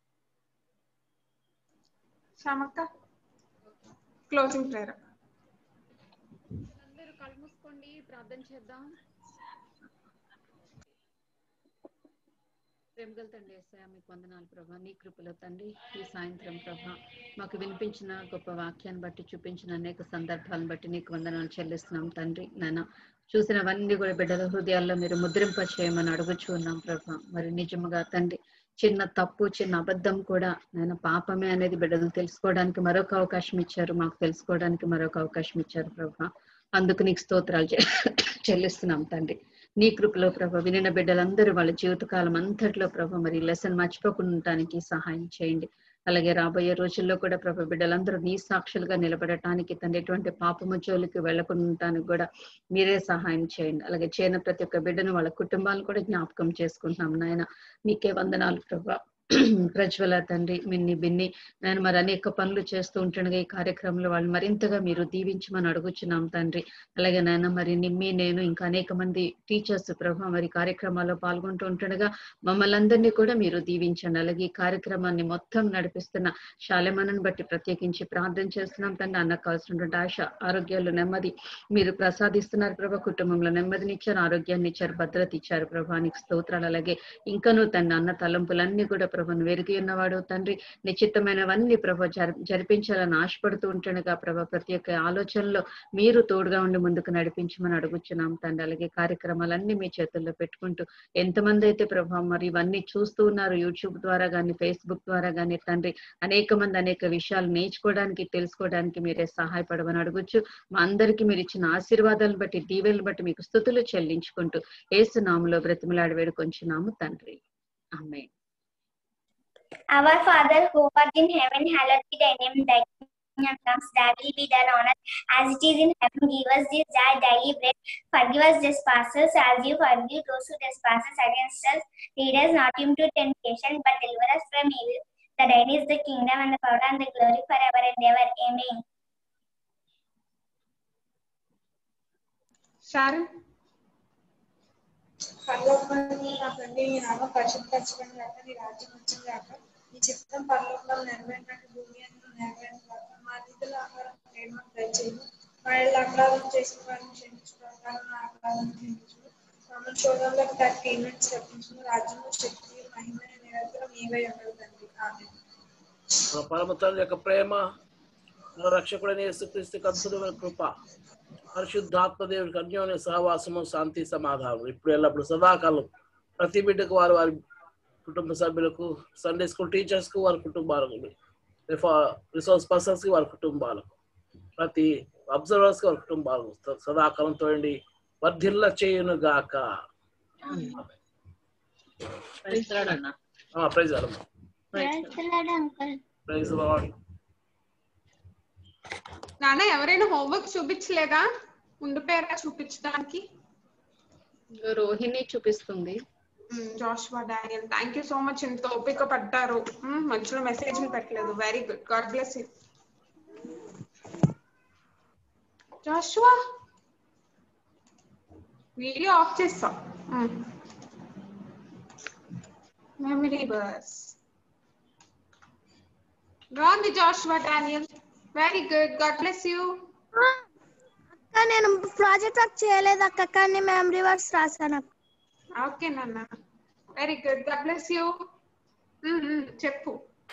శ్యామక్క క్లోజింగ్ ప్రేయర్. అందరూ కళ్ళు మూసుకోండి, ప్రార్థన చేద్దాం. ప్రేమగల తండ్రి యేసయ్య మీకు వందనాలు ప్రభా. నీ కృపలో తండ్రి ఈ సాయంత్రం ప్రభా మాకు వినిపించిన గొప్ప వాక్యాన్ని బట్టి, చూపించిన అనేక సందర్భాలను బట్టి నీకు వందనాలు చెల్లిస్తున్నాం తండ్రి. నాన్న చూసినవన్నీ కూడా బిడ్డల హృదయాల్లో మీరు ముద్రింప చేయమని అడుగుచూ ఉన్నాం ప్రభా. మరి నిజముగా తండ్రి చిన్న తప్పు, చిన్న అబద్ధం కూడా నేను పాపమే అనేది బిడ్డలు తెలుసుకోవడానికి మరొక అవకాశం ఇచ్చారు, మాకు తెలుసుకోవడానికి మరొక అవకాశం ఇచ్చారు ప్రభా. అందుకు నీకు స్తోత్రాలు చెల్లిస్తున్నాం తండ్రి. నీ కృపలో ప్రభా వినిన బిడ్డలందరూ వాళ్ళ జీవితకాలం అంతట్లో ప్రభా మరి లెసన్ మర్చిపోకుండా ఉండటానికి సహాయం చేయండి. అలాగే రాబోయే రోజుల్లో కూడా ప్రభా బిడ్డలందరూ నీ సాక్షులుగా నిలబడటానికి తండ్రి ఎటువంటి పాపము జోలికి వెళ్లకుండా ఉండటానికి కూడా మీరే సహాయం చేయండి. అలాగే చేయని ప్రతి ఒక్క బిడ్డను వాళ్ళ కుటుంబాలను కూడా జ్ఞాపకం చేసుకుంటున్నాం నాయన. నీకే వందనాలు ప్రభా. ప్రజ్వల తండ్రి, మిన్ని బిన్ని నేను మరి అనేక పనులు చేస్తూ ఉంటుండగా ఈ కార్యక్రమంలో వాళ్ళు మరింతగా మీరు దీవించమని అడుగుచున్నాం తండ్రి. అలాగే నాయన మరి నిమ్మి, నేను ఇంకా అనేక మంది టీచర్స్ ప్రభా మరి కార్యక్రమాల్లో పాల్గొంటూ ఉంటుండగా మమ్మల్ని అందరినీ కూడా మీరు దీవించండి. అలాగే ఈ కార్యక్రమాన్ని మొత్తం నడిపిస్తున్న శాలెమనని బట్టి ప్రత్యేకించి ప్రార్థన చేస్తున్నాం తండ్రి. అన్నకు కావాల్సినటువంటి ఆశ, ఆరోగ్యాలు, నెమ్మది మీరు ప్రసాదిస్తున్నారు ప్రభా. కుటుంబంలో నెమ్మదినిచ్చారు, ఆరోగ్యాన్ని ఇచ్చారు, భద్రత ఇచ్చారు ప్రభా. నీకు స్తోత్రాలు. అలాగే ఇంకనూ తండ్రి అన్న తలంపులన్నీ కూడా ప్రభను వెరిగి ఉన్నవాడు తండ్రి. నిశ్చితమైనవన్నీ ప్రభ జరిపించాలని ఆశపడుతూ ఉంటుండగా ప్రభ ప్రతి ఒక్క ఆలోచనలో మీరు తోడుగా ఉండి ముందుకు నడిపించమని అడుగుచున్నాం తండ్రి. అలాగే కార్యక్రమాలన్నీ మీ చేతుల్లో పెట్టుకుంటూ ఎంతమంది అయితే ప్రభ మరి ఇవన్నీ చూస్తూ ఉన్నారు యూట్యూబ్ ద్వారా కానీ ఫేస్బుక్ ద్వారా కానీ తండ్రి అనేక మంది అనేక విషయాలు నేర్చుకోవడానికి, తెలుసుకోవడానికి మీరే సహాయపడమని అడుగుచ్చు. మా అందరికీ మీరు ఇచ్చిన ఆశీర్వాదాలను బట్టి, దీవెలను బట్టి మీకు స్తుతులు చెల్లించుకుంటూ యేసు నామములో బ్రతిమలాడి వేడుకొంచున్నాము తండ్రి. ఆమేన్. Our Father who art in heaven, hallowed be thy name. Thy kingdom comes, thy will be done on earth as it is in heaven. Give us this our daily bread. Forgive us trespasses as you forgive those who trespass against us. Lead us not into temptation, but deliver us from evil. For thine is the kingdom and the power and the glory forever and ever. Amen. Sharon? పరలోకంలో నా తండ్రి నీ నామం పరిశుద్ధపరచబడిన గాక, నీ రాజ్యం వచ్చును గాక, నీ చిత్తం పరలోకంలో నెరవేరినట్టు భూమి యందు నెరవేరును గాక. మా నిధుల ఆహారం నేడు మాకు దయచేయము. మా ఇళ్ళ అపరాధం చేసిన వారిని క్షమించు ప్రకారం నా అపరాధం క్షమించు. మమ్మల్ని శోధనలోకి తట్టి ఈవెంట్స్ తప్పించు. రాజ్యము, శక్తి, మహిమ నిరంతరం నీవై ఉండదు తండ్రి. ఆమేన్. పరమ తండ్రి యొక్క ప్రేమ, రక్షకుడైన యేసుక్రీస్తు అద్భుతమైన కృప, పరిశుద్ధాత్మ దేవుడికి అన్యోన్య సహవాసము, శాంతి, సమాధానం ఇప్పుడు ఎల్లప్పుడు సదాకాలం ప్రతి బిడ్డకు, వారి వారి కుటుంబ సభ్యులకు, సండే స్కూల్ టీచర్స్ కు, వారి కుటుంబాలకు రిసోర్స్ పర్సన్స్ కి వాళ్ళ కుటుంబాలకు, ప్రతి అబ్జర్వర్స్ కి వాళ్ళ కుటుంబాలకు సదాకాలం తోడండి వర్ధిల్ల చేయును గాక. Praise Lord. Praise Lord. నాన్న ఎవరైనా హోంవర్క్ చూపించలేదా? ఉండిపోయారా చూపించడానికి? రోహిణి చూపిస్తుంది. Joshua Daniel, thank you so much. ఇంత ఓపిక పడ్డారు, మధ్యలో మెసేజ్ పెట్టలేదు. Very good, God bless you. Joshua video off చేస్తాం. మెమరీ బస్ రాంది. Joshua Daniel, very good, God bless you. అక్క నేను ప్రాజెక్ట్ వర్క్ చేయలేదు అక్క, కానీ మెమరీ వర్క్స్ రాశాను అక్క. ఓకే నాన్న, very good, God bless you. చెప్పు.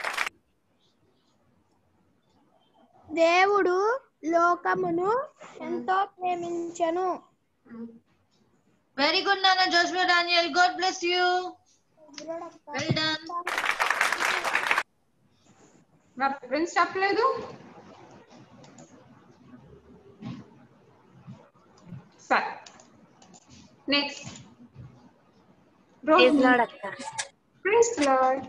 దేవుడు లోకమును ఎంతో ప్రేమించెను. వెరీ గుడ్ నాన్న Joshua Daniel, God bless you. Well done. నా ఫ్రెండ్స్ చెప్పలేదు. సరే, నెక్స్ట్. ప్రైజ్ లార్డ్ అక్క. Praise Lord.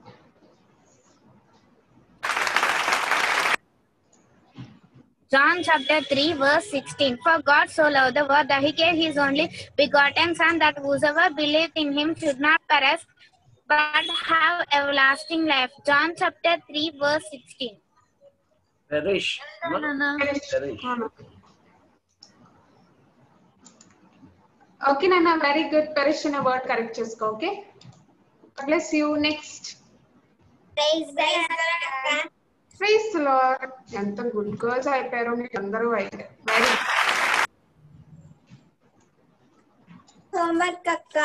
John chapter 3 verse 16. For God so loved the world that he gave his only begotten Son, that whosoever believeth in him should not perish but have everlasting life. John chapter 3 verse 16. Perish. Okay నాన్న, very good. Perish అనే word correct చేసుకో. Okay, bless you. Next. Praise the Lord. ఎంత good girls అయిపోయారు మీరు అందరూ. అయితే very homework అక్క.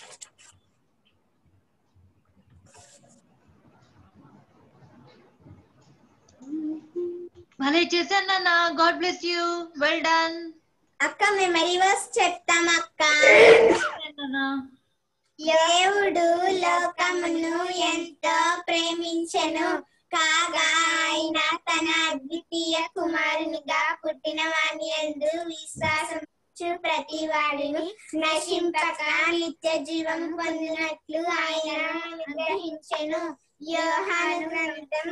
భలే చేశాను నాన్న, God bless you. Well done. అక్క మెమరీ వర్స్ చెప్తాం అక్క. దేవుడు లోకమును ఎంతో ప్రేమించెను, కాగా ఆయన తన అద్వితీయ కుమారునిగా పుట్టిన వాని యందు విశ్వాసముంచు ప్రతి వాడిని నశింపక నిత్య జీవం పొందినట్లు ఆయన అనుగ్రహించెను. యోహాను గ్రంథం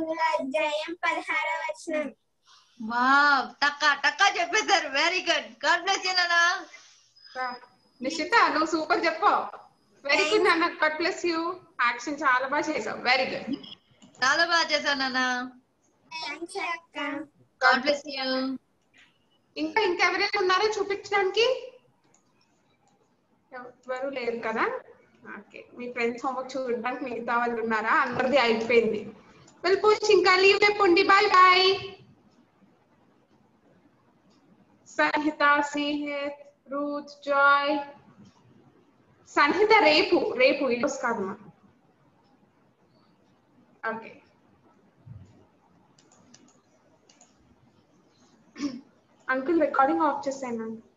3:16. వావ్, టక్కా టక్కా చెప్పేశారు. Very good, God bless you నాన్న. నిషిత, నువ్వు సూపర్ చెప్పావు. వెరీ గుడ్ నాన్న, గాడ్ బ్లెస్ యూ. యాక్షన్ చాలా బాగా చేసావు. వెరీ గుడ్, చాలా బాగా చేశాను నాన్న. God bless you. ఇంకెవరైనా ఉన్నారో చూపించడానికి? ఎవరు లేరు కదా. ఓకే, మీ ఫ్రెండ్స్ హోంవర్క్ చూడడానికి మిగతా వాళ్ళు ఉన్నారా? అందరిది అయిపోయింది. వెళ్ళిపోవచ్చు, ఇంకా లీవ్ అయిపోండి. Bye bye. Samhita, Snehith, Ruth, Joy. Samhita రేపు ఈరోజు కాదు. ఓకే, అంకుల్ రికార్డింగ్ ఆఫ్ చేసాను.